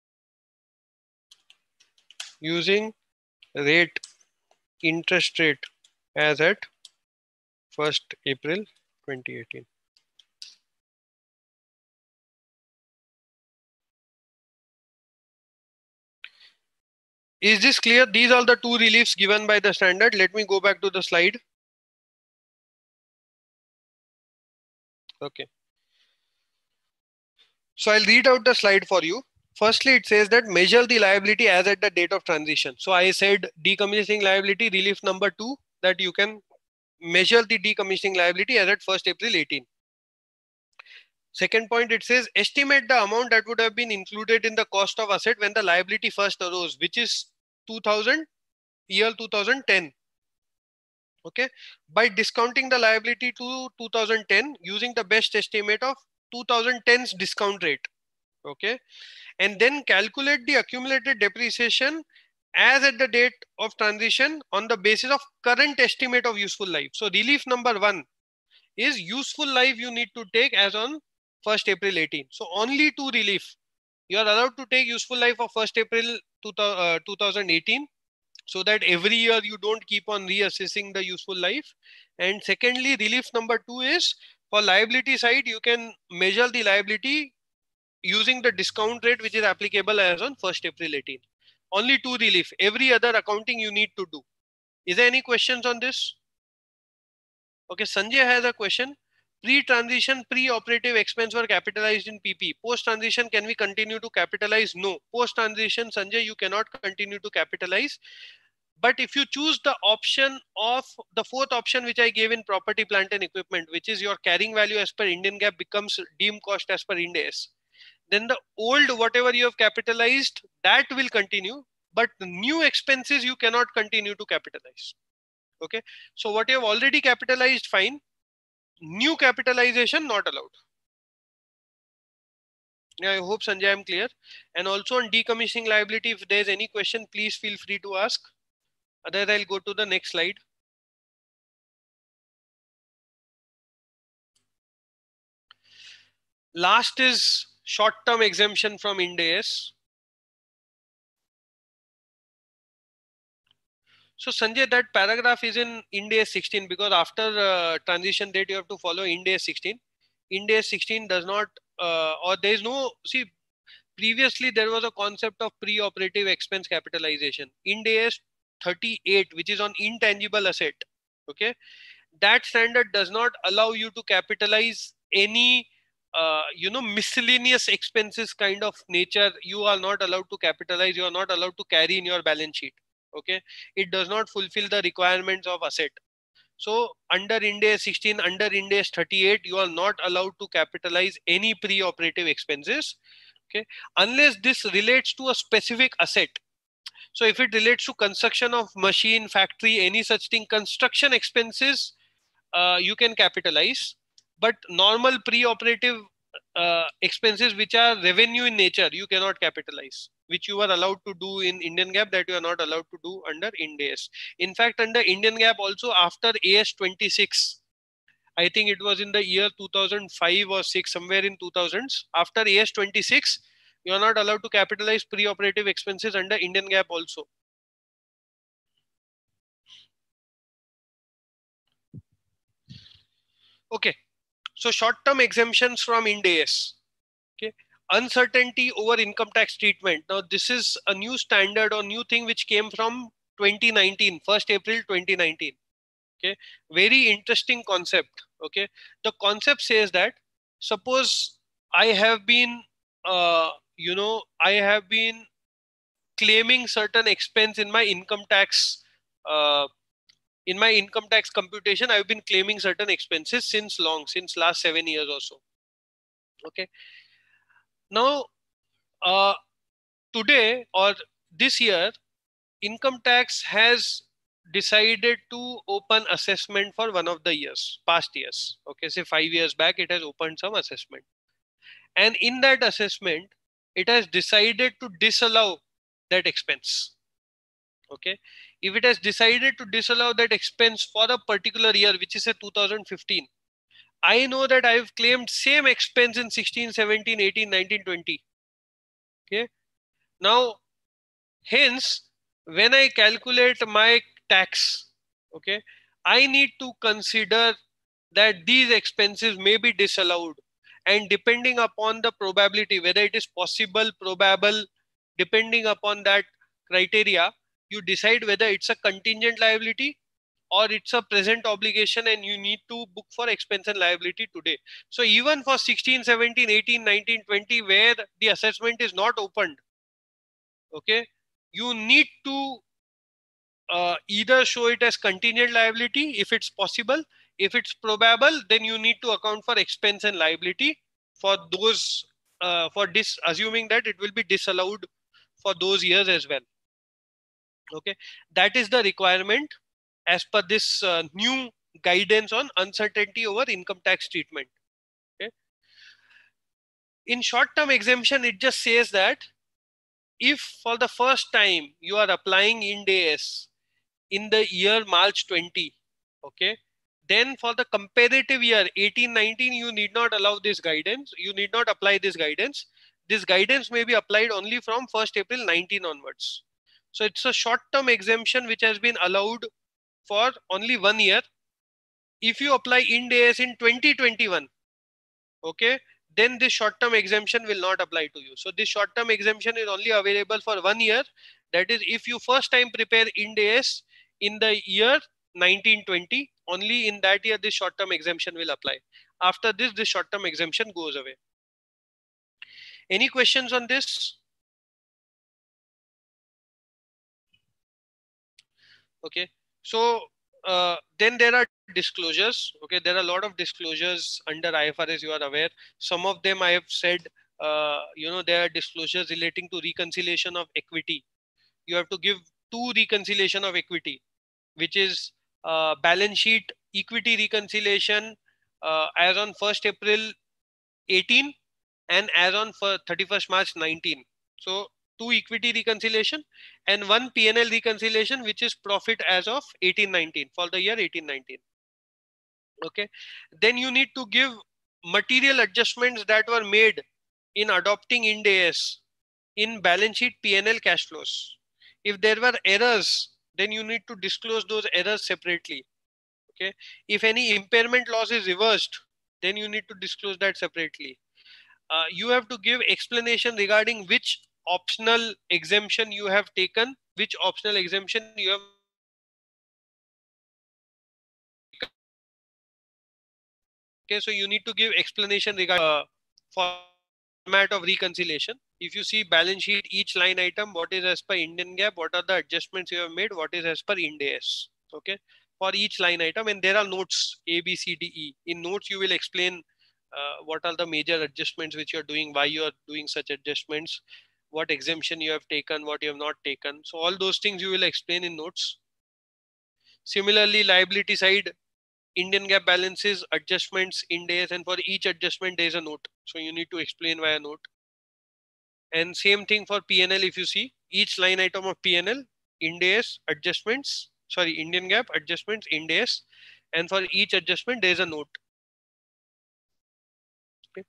C: using rate, interest rate as at first April twenty eighteen. Is this clear? These are the two reliefs given by the standard. Let me go back to the slide. Okay. So I'll read out the slide for you. Firstly, it says that measure the liability as at the date of transition. So I said decommissioning liability, relief number two, that you can measure the decommissioning liability as at first April eighteen. Second point, it says estimate the amount that would have been included in the cost of asset when the liability first arose, which is two thousand, year two thousand ten. Okay, by discounting the liability to two thousand ten using the best estimate of two thousand ten's discount rate. Okay, and then calculate the accumulated depreciation as at the date of transition on the basis of current estimate of useful life. So relief number one is useful life you need to take as on first April eighteen. So only two relief. You are allowed to take useful life of first April two thousand eighteen, so that every year you don't keep on reassessing the useful life. And secondly, relief number two is for liability side, you can measure the liability using the discount rate which is applicable as on first April eighteen. Only two relief. Every other accounting you need to do. Is there any questions on this? Okay, Sanjay has a question. Pre-transition, pre-operative expense were capitalized in P P. Post-transition, can we continue to capitalize? No. Post-transition, Sanjay, you cannot continue to capitalize. But if you choose the option of the fourth option, which I gave in property, plant and equipment, which is your carrying value as per Indian GAAP becomes deemed cost as per Ind AS, then the old whatever you have capitalized, that will continue. But the new expenses you cannot continue to capitalize. Okay, so what you have already capitalized, fine. New capitalization not allowed. Yeah, I hope Sanjay I'm clear. And also on decommissioning liability, if there's any question, please feel free to ask. Otherwise, I'll go to the next slide. Last is short-term exemption from Ind AS. So Sanjay, that paragraph is in Ind AS sixteen because after uh, transition date, you have to follow Ind AS sixteen. Ind AS sixteen does not, uh, or there is no, see, previously there was a concept of pre-operative expense capitalization. Ind AS thirty-eight, which is on intangible asset. Okay. That standard does not allow you to capitalize any, uh, you know, miscellaneous expenses kind of nature. You are not allowed to capitalize. You are not allowed to carry in your balance sheet. Okay, it does not fulfill the requirements of asset. So under Ind AS sixteen, under Ind AS thirty-eight, you are not allowed to capitalize any pre-operative expenses, okay, unless this relates to a specific asset. So if it relates to construction of machine, factory, any such thing, construction expenses, uh, you can capitalize. But normal pre-operative uh, expenses which are revenue in nature, you cannot capitalize, which you are allowed to do in Indian GAAP that you are not allowed to do under Ind AS. In fact, under Indian GAAP also, after A S twenty-six, I think it was in the year two thousand five or six, somewhere in two thousands, after A S twenty-six, you are not allowed to capitalize pre-operative expenses under Indian GAAP also. Okay, so short-term exemptions from Ind AS. Okay, uncertainty over income tax treatment. Now, this is a new standard or new thing which came from twenty nineteen, first April twenty nineteen. Okay, very interesting concept. Okay, the concept says that suppose I have been, uh, you know, I have been claiming certain expense in my income tax. Uh, in my income tax computation, I've been claiming certain expenses since long, since last seven years or so. Okay. Now, uh, today or this year, income tax has decided to open assessment for one of the years, past years. Okay, say five years back, it has opened some assessment. And in that assessment, it has decided to disallow that expense. Okay, if it has decided to disallow that expense for a particular year, which is a two thousand fifteen, I know that I've claimed same expense in sixteen, seventeen, eighteen, nineteen, twenty. Okay, now hence, when I calculate my tax, okay, I need to consider that these expenses may be disallowed, and depending upon the probability, whether it is possible, probable, depending upon that criteria, you decide whether it's a contingent liability or it's a present obligation and you need to book for expense and liability today. So even for sixteen, seventeen, eighteen, nineteen, twenty, where the assessment is not opened, okay, you need to uh, either show it as contingent liability if it's possible. If it's probable, then you need to account for expense and liability for those, uh, for this, assuming that it will be disallowed for those years as well. Okay, that is the requirement as per this uh, new guidance on uncertainty over income tax treatment. Okay, in short-term exemption, it just says that if for the first time you are applying Ind AS in the year March twenty, okay, then for the comparative year eighteen, nineteen, you need not allow this guidance. You need not apply this guidance. This guidance may be applied only from first April nineteen onwards. So it's a short-term exemption which has been allowed for only one year. If you apply Ind AS in twenty twenty-one, okay, then this short-term exemption will not apply to you. So this short-term exemption is only available for one year. That is, if you first time prepare Ind AS in the year nineteen twenty, only in that year this short-term exemption will apply. After this, this short-term exemption goes away. Any questions on this? Okay, so uh, then there are disclosures. Okay, there are a lot of disclosures under I F R S, you are aware. Some of them I have said, uh, you know, there are disclosures relating to reconciliation of equity. You have to give two reconciliation of equity, which is uh, balance sheet equity reconciliation uh, as on first April eighteen and as on thirty-first March nineteen. So two equity reconciliation and one P and L reconciliation, which is profit as of eighteen nineteen for the year eighteen nineteen. Okay, then you need to give material adjustments that were made in adopting Ind AS in balance sheet, P and L, cash flows. If there were errors, then you need to disclose those errors separately. Okay, if any impairment loss is reversed, then you need to disclose that separately. Uh, you have to give explanation regarding which optional exemption you have taken, which optional exemption you have. Okay, so you need to give explanation regarding uh, format of reconciliation. If you see balance sheet, each line item, what is as per Indian GAAP, what are the adjustments you have made, what is as per Ind AS. Okay, for each line item, and there are notes A, B, C, D, E. In notes, you will explain uh, what are the major adjustments which you are doing, why you are doing such adjustments, what exemption you have taken, what you have not taken. So all those things you will explain in notes. Similarly, liability side, Indian GAAP balances, adjustments, Ind AS, and for each adjustment there is a note. So you need to explain via note. And same thing for P and L. If you see each line item of P and L, Ind AS, adjustments, sorry, Indian GAAP, adjustments, Ind AS, and for each adjustment there is a note. Okay.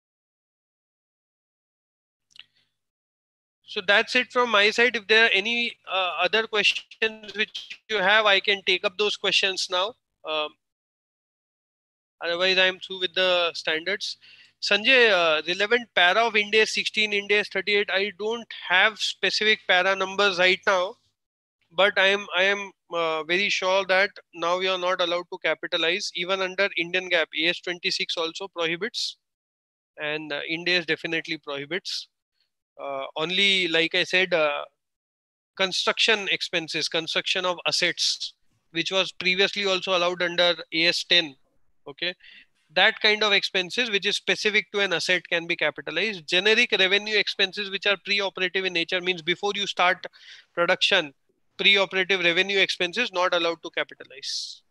C: So that's it from my side. If there are any uh, other questions which you have, I can take up those questions now. Um, otherwise, I'm through with the standards. Sanjay, uh, relevant para of Ind AS sixteen, Ind AS thirty-eight, I don't have specific para numbers right now, but I am I am uh, very sure that now we are not allowed to capitalize. Even under Indian GAAP, A S twenty-six also prohibits, and uh, Ind AS definitely prohibits. Uh, only, like I said, uh, construction expenses, construction of assets, which was previously also allowed under A S ten. Okay. That kind of expenses which is specific to an asset can be capitalized. Generic revenue expenses which are pre-operative in nature, means before you start production, pre-operative revenue expenses not allowed to capitalize.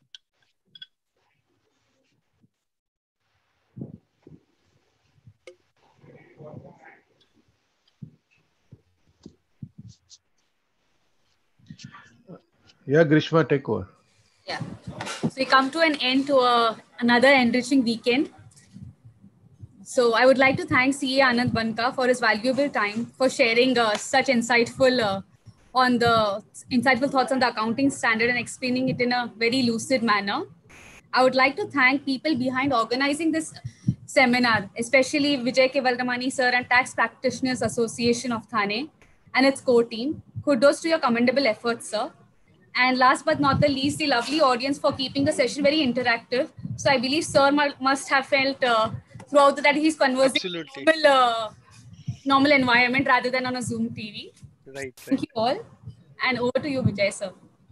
A: Yeah, Grishma, take over.
B: Yeah. So we come to an end to a, another enriching weekend. So I would like to thank C A Anand Banka for his valuable time, for sharing uh, such insightful uh, on the insightful thoughts on the accounting standard and explaining it in a very lucid manner. I would like to thank people behind organizing this seminar, especially Vijay K. Valdamani sir and Tax Practitioners Association of Thane and its core team. Kudos to your commendable efforts, sir. And last but not the least, the lovely audience for keeping the session very interactive. So I believe sir must have felt uh, throughout that he's conversing
C: Absolutely.
B: in a normal, uh, normal environment rather than on a Zoom T V.
C: Right. right.
B: Thank you all. And over to you, Vijay, sir.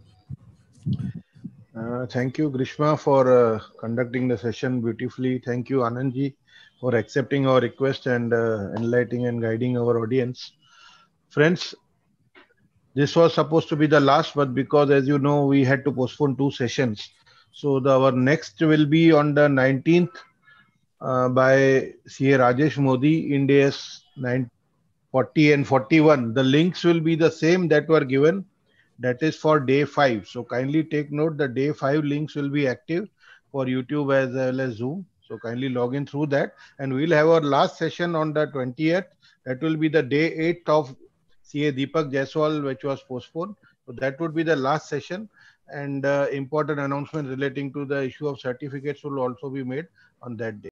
A: Uh, thank you, Grishma, for uh, conducting the session beautifully. Thank you, Anandji, for accepting our request and uh, enlightening and guiding our audience. Friends, this was supposed to be the last, but because, as you know, we had to postpone two sessions. So the, our next will be on the nineteenth uh, by C A Rajesh Modi, Ind AS nine forty and forty-one. The links will be the same that were given. That is for day five. So kindly take note, the day five links will be active for YouTube as well as Zoom. So kindly log in through that. And we'll have our last session on the twentieth. That will be the day eight of C A Deepak Jaiswal, which was postponed. So that would be the last session. And uh, important announcement relating to the issue of certificates will also be made on that day.